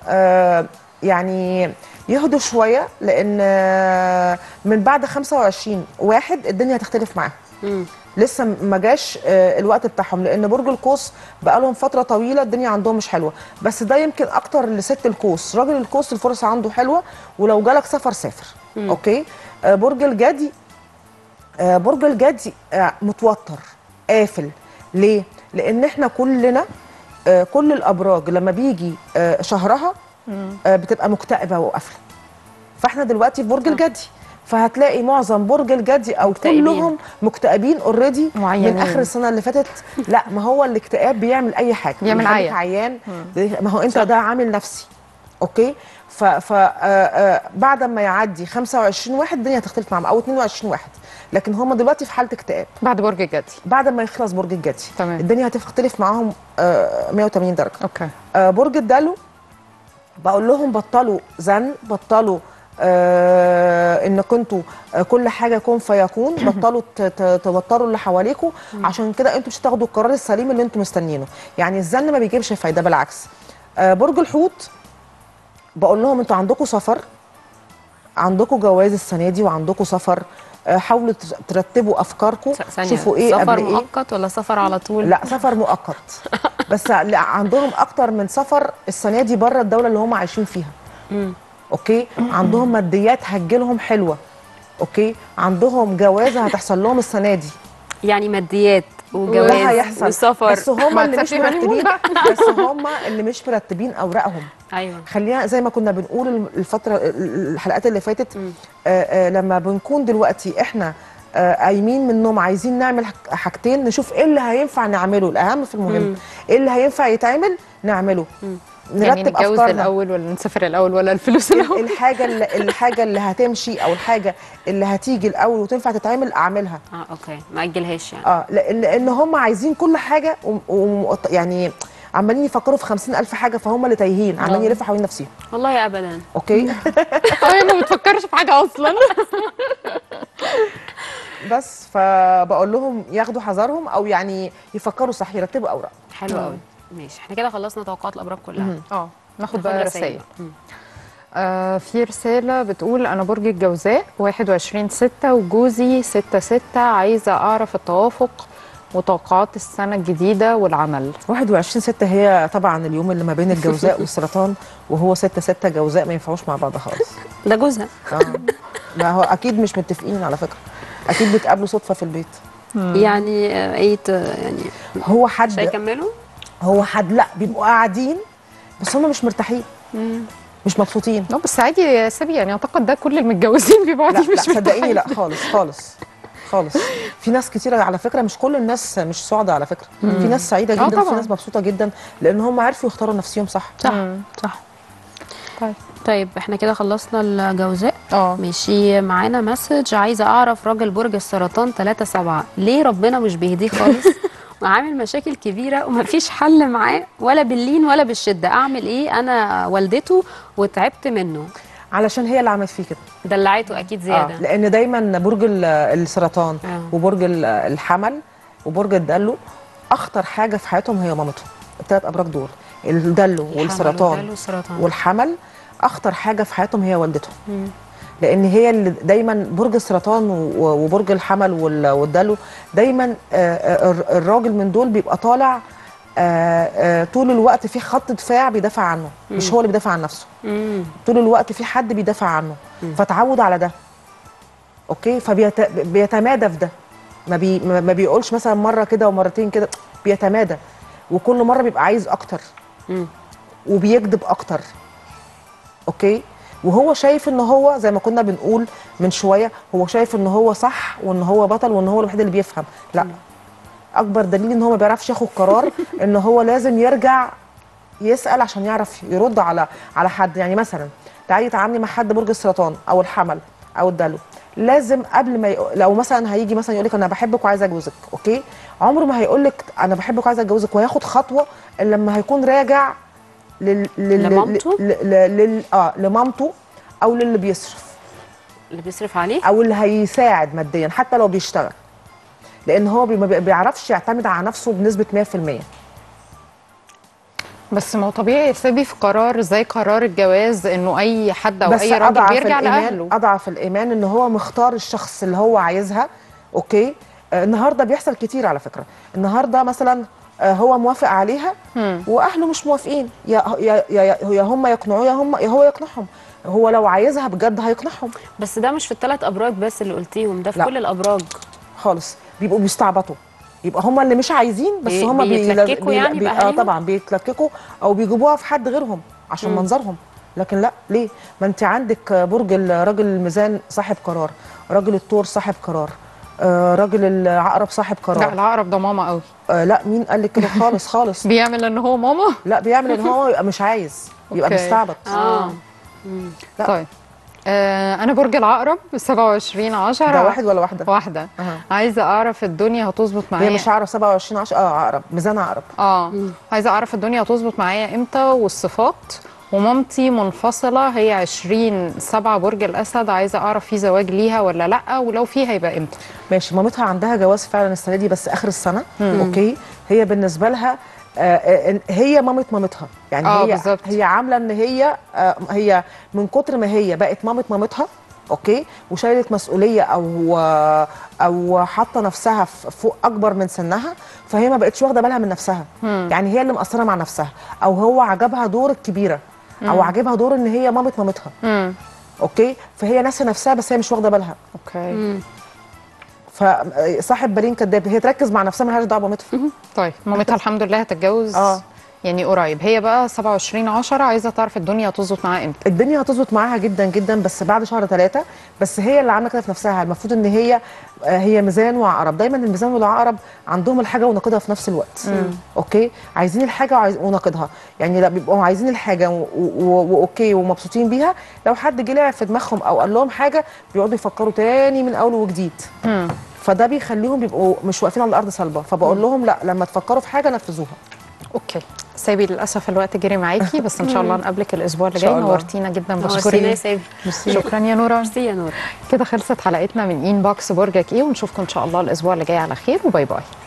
يعني يهدوا شويه، لان من بعد 25/1 الدنيا هتختلف معاهم. لسه ما جاش الوقت بتاعهم، لان برج القوس بقى لهم فتره طويله الدنيا عندهم مش حلوه، بس ده يمكن اكتر لست القوس. راجل القوس الفرص عنده حلوه، ولو جالك سفر سافر. اوكي. برج الجدي، برج الجدي متوتر قافل. ليه؟ لان احنا كلنا كل الابراج لما بيجي شهرها بتبقى مكتئبه وقافله. فاحنا دلوقتي في برج الجدي، فهتلاقي معظم برج الجدي او كلهم مكتئبين اوريدي من اخر السنه اللي فاتت. لا، ما هو الاكتئاب بيعمل اي حاجه، بيعمل عيان. ما هو انت ده عامل نفسي. اوكي. بعد ما يعدي 25 واحد الدنيا هتختلف معاهم، او 22 واحد، لكن هم دلوقتي في حاله اكتئاب. بعد برج الجدي، بعد ما يخلص برج الجدي تمام. الدنيا هتختلف معاهم 180 درجه. اوكي. برج الدلو بقول لهم بطلوا زن، بطلوا انك انتوا كل حاجه كون فيكون، بطلوا توتروا اللي حواليكوا، عشان كده انتوا مش هتاخدوا القرار السليم اللي انتوا مستنيينه. يعني الزن ما بيجيبش فايده، بالعكس. برج الحوت بقول لهم انتوا عندكم سفر، عندكم جواز السنه دي وعندكم سفر. حاولوا ترتبوا افكاركم، شوفوا ايه سفر قبل مؤقت ولا سفر على طول؟ لا، سفر مؤقت. بس عندهم اكتر من سفر السنه دي بره الدوله اللي هم عايشين فيها. اوكي. عندهم ماديات هتجيلهم حلوه. اوكي. عندهم جوازه هتحصل لهم السنه دي، يعني ماديات وجواز وسفر. بس هم اللي مش مرتبين، بس هم اللي مش مرتبين اوراقهم. ايوه. خلينا زي ما كنا بنقول الحلقات اللي فاتت، لما بنكون دلوقتي احنا قايمين من النوم عايزين نعمل حاجتين، نشوف ايه اللي هينفع نعمله، الاهم في المهم ايه اللي هينفع يتعمل نعمله. نرتب يعني نتجوز الاول ولا نسافر الاول ولا الفلوس الاول؟ الحاجه اللي هتمشي او الحاجه اللي هتيجي الاول وتنفع تتعمل اعملها. اوكي، ما اجلهاش يعني. لان هم عايزين كل حاجه يعني عمالين يفكروا في 50,000 حاجه، فهم اللي تايهين عمالين يلفوا حوالين نفسهم. والله ابدا. اوكي. هي ما بتفكرش في حاجه اصلا. بس فبقول لهم ياخدوا حذرهم، او يعني يفكروا صح، يرتبوا اوراق. حلو قوي. ماشي، احنا كده خلصنا توقعات الابراج كلها. ناخد بقى رسائل. في رساله بتقول انا برج الجوزاء 21/6 وجوزي 6/6، عايزه اعرف التوافق وتوقعات السنه الجديده والعمل. 21/6 هي طبعا اليوم اللي ما بين الجوزاء والسرطان، وهو 6/6 جوزاء ما ينفعوش مع بعض خالص. ده جوزها. لا، هو اكيد مش متفقين على فكره، اكيد بيتقابلوا صدفه في البيت. يعني يعني هو حد مش هيكملوا؟ هو حد لا، بيبقوا قاعدين بس هم مش مرتاحين، مش مبسوطين. لا بس عادي يا سابي، يعني اعتقد ده كل المتجوزين بيبقوا قاعدين مش مرتاحين. صدقيني لا خالص خالص خالص. في ناس كتيره على فكره، مش كل الناس مش سعداء على فكره. في ناس سعيده جدا وفي ناس مبسوطه جدا، لان هم عرفوا يختاروا نفسهم صح. صح. طيب احنا كده خلصنا الجوزاء. ماشي، معانا مسج، عايزه اعرف راجل برج السرطان 3/7 ليه ربنا مش بيهديه خالص وعامل مشاكل كبيره ومفيش حل معاه ولا باللين ولا بالشده، اعمل ايه؟ انا والدته وتعبت منه. علشان هي اللي عملت فيه كده، دلعته اكيد زياده. لان دايما برج السرطان وبرج الحمل وبرج الدلو اخطر حاجه في حياتهم هي مامتهم. الثلاث ابراج دول، الدلو والسرطان والحمل، اخطر حاجه في حياتهم هي والدتهم. لان هي اللي دايما برج السرطان وبرج الحمل والدلو دايما الراجل من دول بيبقى طالع طول الوقت في خط دفاع بيدافع عنه، مش هو اللي بيدافع عن نفسه. طول الوقت في حد بيدافع عنه، فتعود على ده. اوكي. فبيتمادى في ده، ما بيقولش مثلا مره كده ومرتين كده، بيتمادى، وكل مره بيبقى عايز اكتر وبيكذب اكتر. اوكي. وهو شايف ان هو زي ما كنا بنقول من شويه، هو شايف ان هو صح وان هو بطل وان هو الوحيد اللي بيفهم. لا، اكبر دليل ان هو ما بيعرفش ياخد قرار ان هو لازم يرجع يسال عشان يعرف يرد على حد. يعني مثلا تعالي تعاملي مع حد برج السرطان او الحمل او الدلو، لازم قبل ما لو مثلا هيجي مثلا يقول لك انا بحبك وعايز اتجوزك، اوكي، عمره ما هيقول لك انا بحبك وعايز اتجوزك وهياخد خطوه الا لما هيكون راجع لمامته لمامته او للي بيصرف عليه او اللي هيساعد ماديا حتى لو بيشتغل، لان هو ما بيعرفش يعتمد على نفسه بنسبه 100%. بس ما هو طبيعي يا سابي في قرار زي قرار الجواز انه اي حد او اي راجل بيرجع لاهله. اضعف الايمان ان هو مختار الشخص اللي هو عايزها. اوكي. النهارده بيحصل كتير على فكره. النهارده مثلا هو موافق عليها واهله مش موافقين، يا هم يقنعوه يا هو يقنعهم. هو لو عايزها بجد هيقنعهم. بس ده مش في ال3 ابراج بس اللي قلتيهم، ده في كل الابراج خالص. بيبقوا بيستعبطوا، يبقى هم اللي مش عايزين، بس هم بيتلككوا يعني بأهاليهم؟ طبعا بيتلككوا او بيجيبوها في حد غيرهم عشان منظرهم. لكن لا، ليه؟ ما انت عندك برج راجل الميزان صاحب قرار، راجل الثور صاحب قرار، راجل العقرب صاحب قرار. لا العقرب ده ماما قوي. لا مين قال لك كده؟ خالص خالص. بيعمل ان هو ماما؟ لا بيعمل ان هو يبقى مش عايز، يبقى بيستعبط. طيب انا برج العقرب 27/10. ده واحد ولا واحده؟ واحده. عايزه اعرف الدنيا هتظبط معايا. هي مش عقرب 27/10. عقرب ميزان عقرب. عايزه اعرف الدنيا هتظبط معايا امتى والصفات. ومامتي منفصله، هي 20/7 برج الاسد، عايزه اعرف في زواج ليها ولا لا، ولو في هيبقى امتى. ماشي. مامتها عندها جواز فعلا السنه دي بس اخر السنه. اوكي. هي بالنسبه لها هي مامتها يعني. هي بالزبط. هي عامله ان هي من كتر ما هي بقت مامتها، اوكي، وشايلت مسؤوليه او حاطه نفسها فوق اكبر من سنها، فهي ما بقتش واخده بالها من نفسها. يعني هي اللي مقصره مع نفسها، او هو عجبها دور الكبيره، او عجبها دور ان هي مامتها. اوكي. فهي ناسيه نفسها بس هي مش واخده بالها. اوكي. فصاحب بالين كداب، هي تركز مع نفسها مالهاش دعوه بمامتها. طيب مامتها الحمد لله هتتجوز يعني قريب. هي بقى 27/10 عايزه تعرف الدنيا هتظبط معاها امتى. الدنيا هتظبط معاها جدا جدا بس بعد شهر 3. بس هي اللي عامله كده في نفسها. المفروض ان هي ميزان وعقرب، دايما الميزان والعقرب عندهم الحاجه ونقيضها في نفس الوقت. اوكي. عايزين الحاجه ونقيضها، يعني لا بيبقوا عايزين الحاجه واوكي ومبسوطين بيها. لو حد جه لعب في دماغهم او قال لهم حاجه بيقعدوا يفكروا تاني من اول وجديد. فده بيخليهم بيبقوا مش واقفين على الارض صلبه. فبقول لهم لا، لما تفكروا في حاجه نفذوها. اوكي. سابي للاسف الوقت جري معاكي، بس ان شاء الله نقابلك الاسبوع اللي جاي. نورتينا جدا. بشكرك. شكرا يا نورا. ميرسي يا نورا. كده خلصت حلقتنا من انبوكس برجك ايه، ونشوفكم ان شاء الله الاسبوع اللي جاي على خير، وباي باي.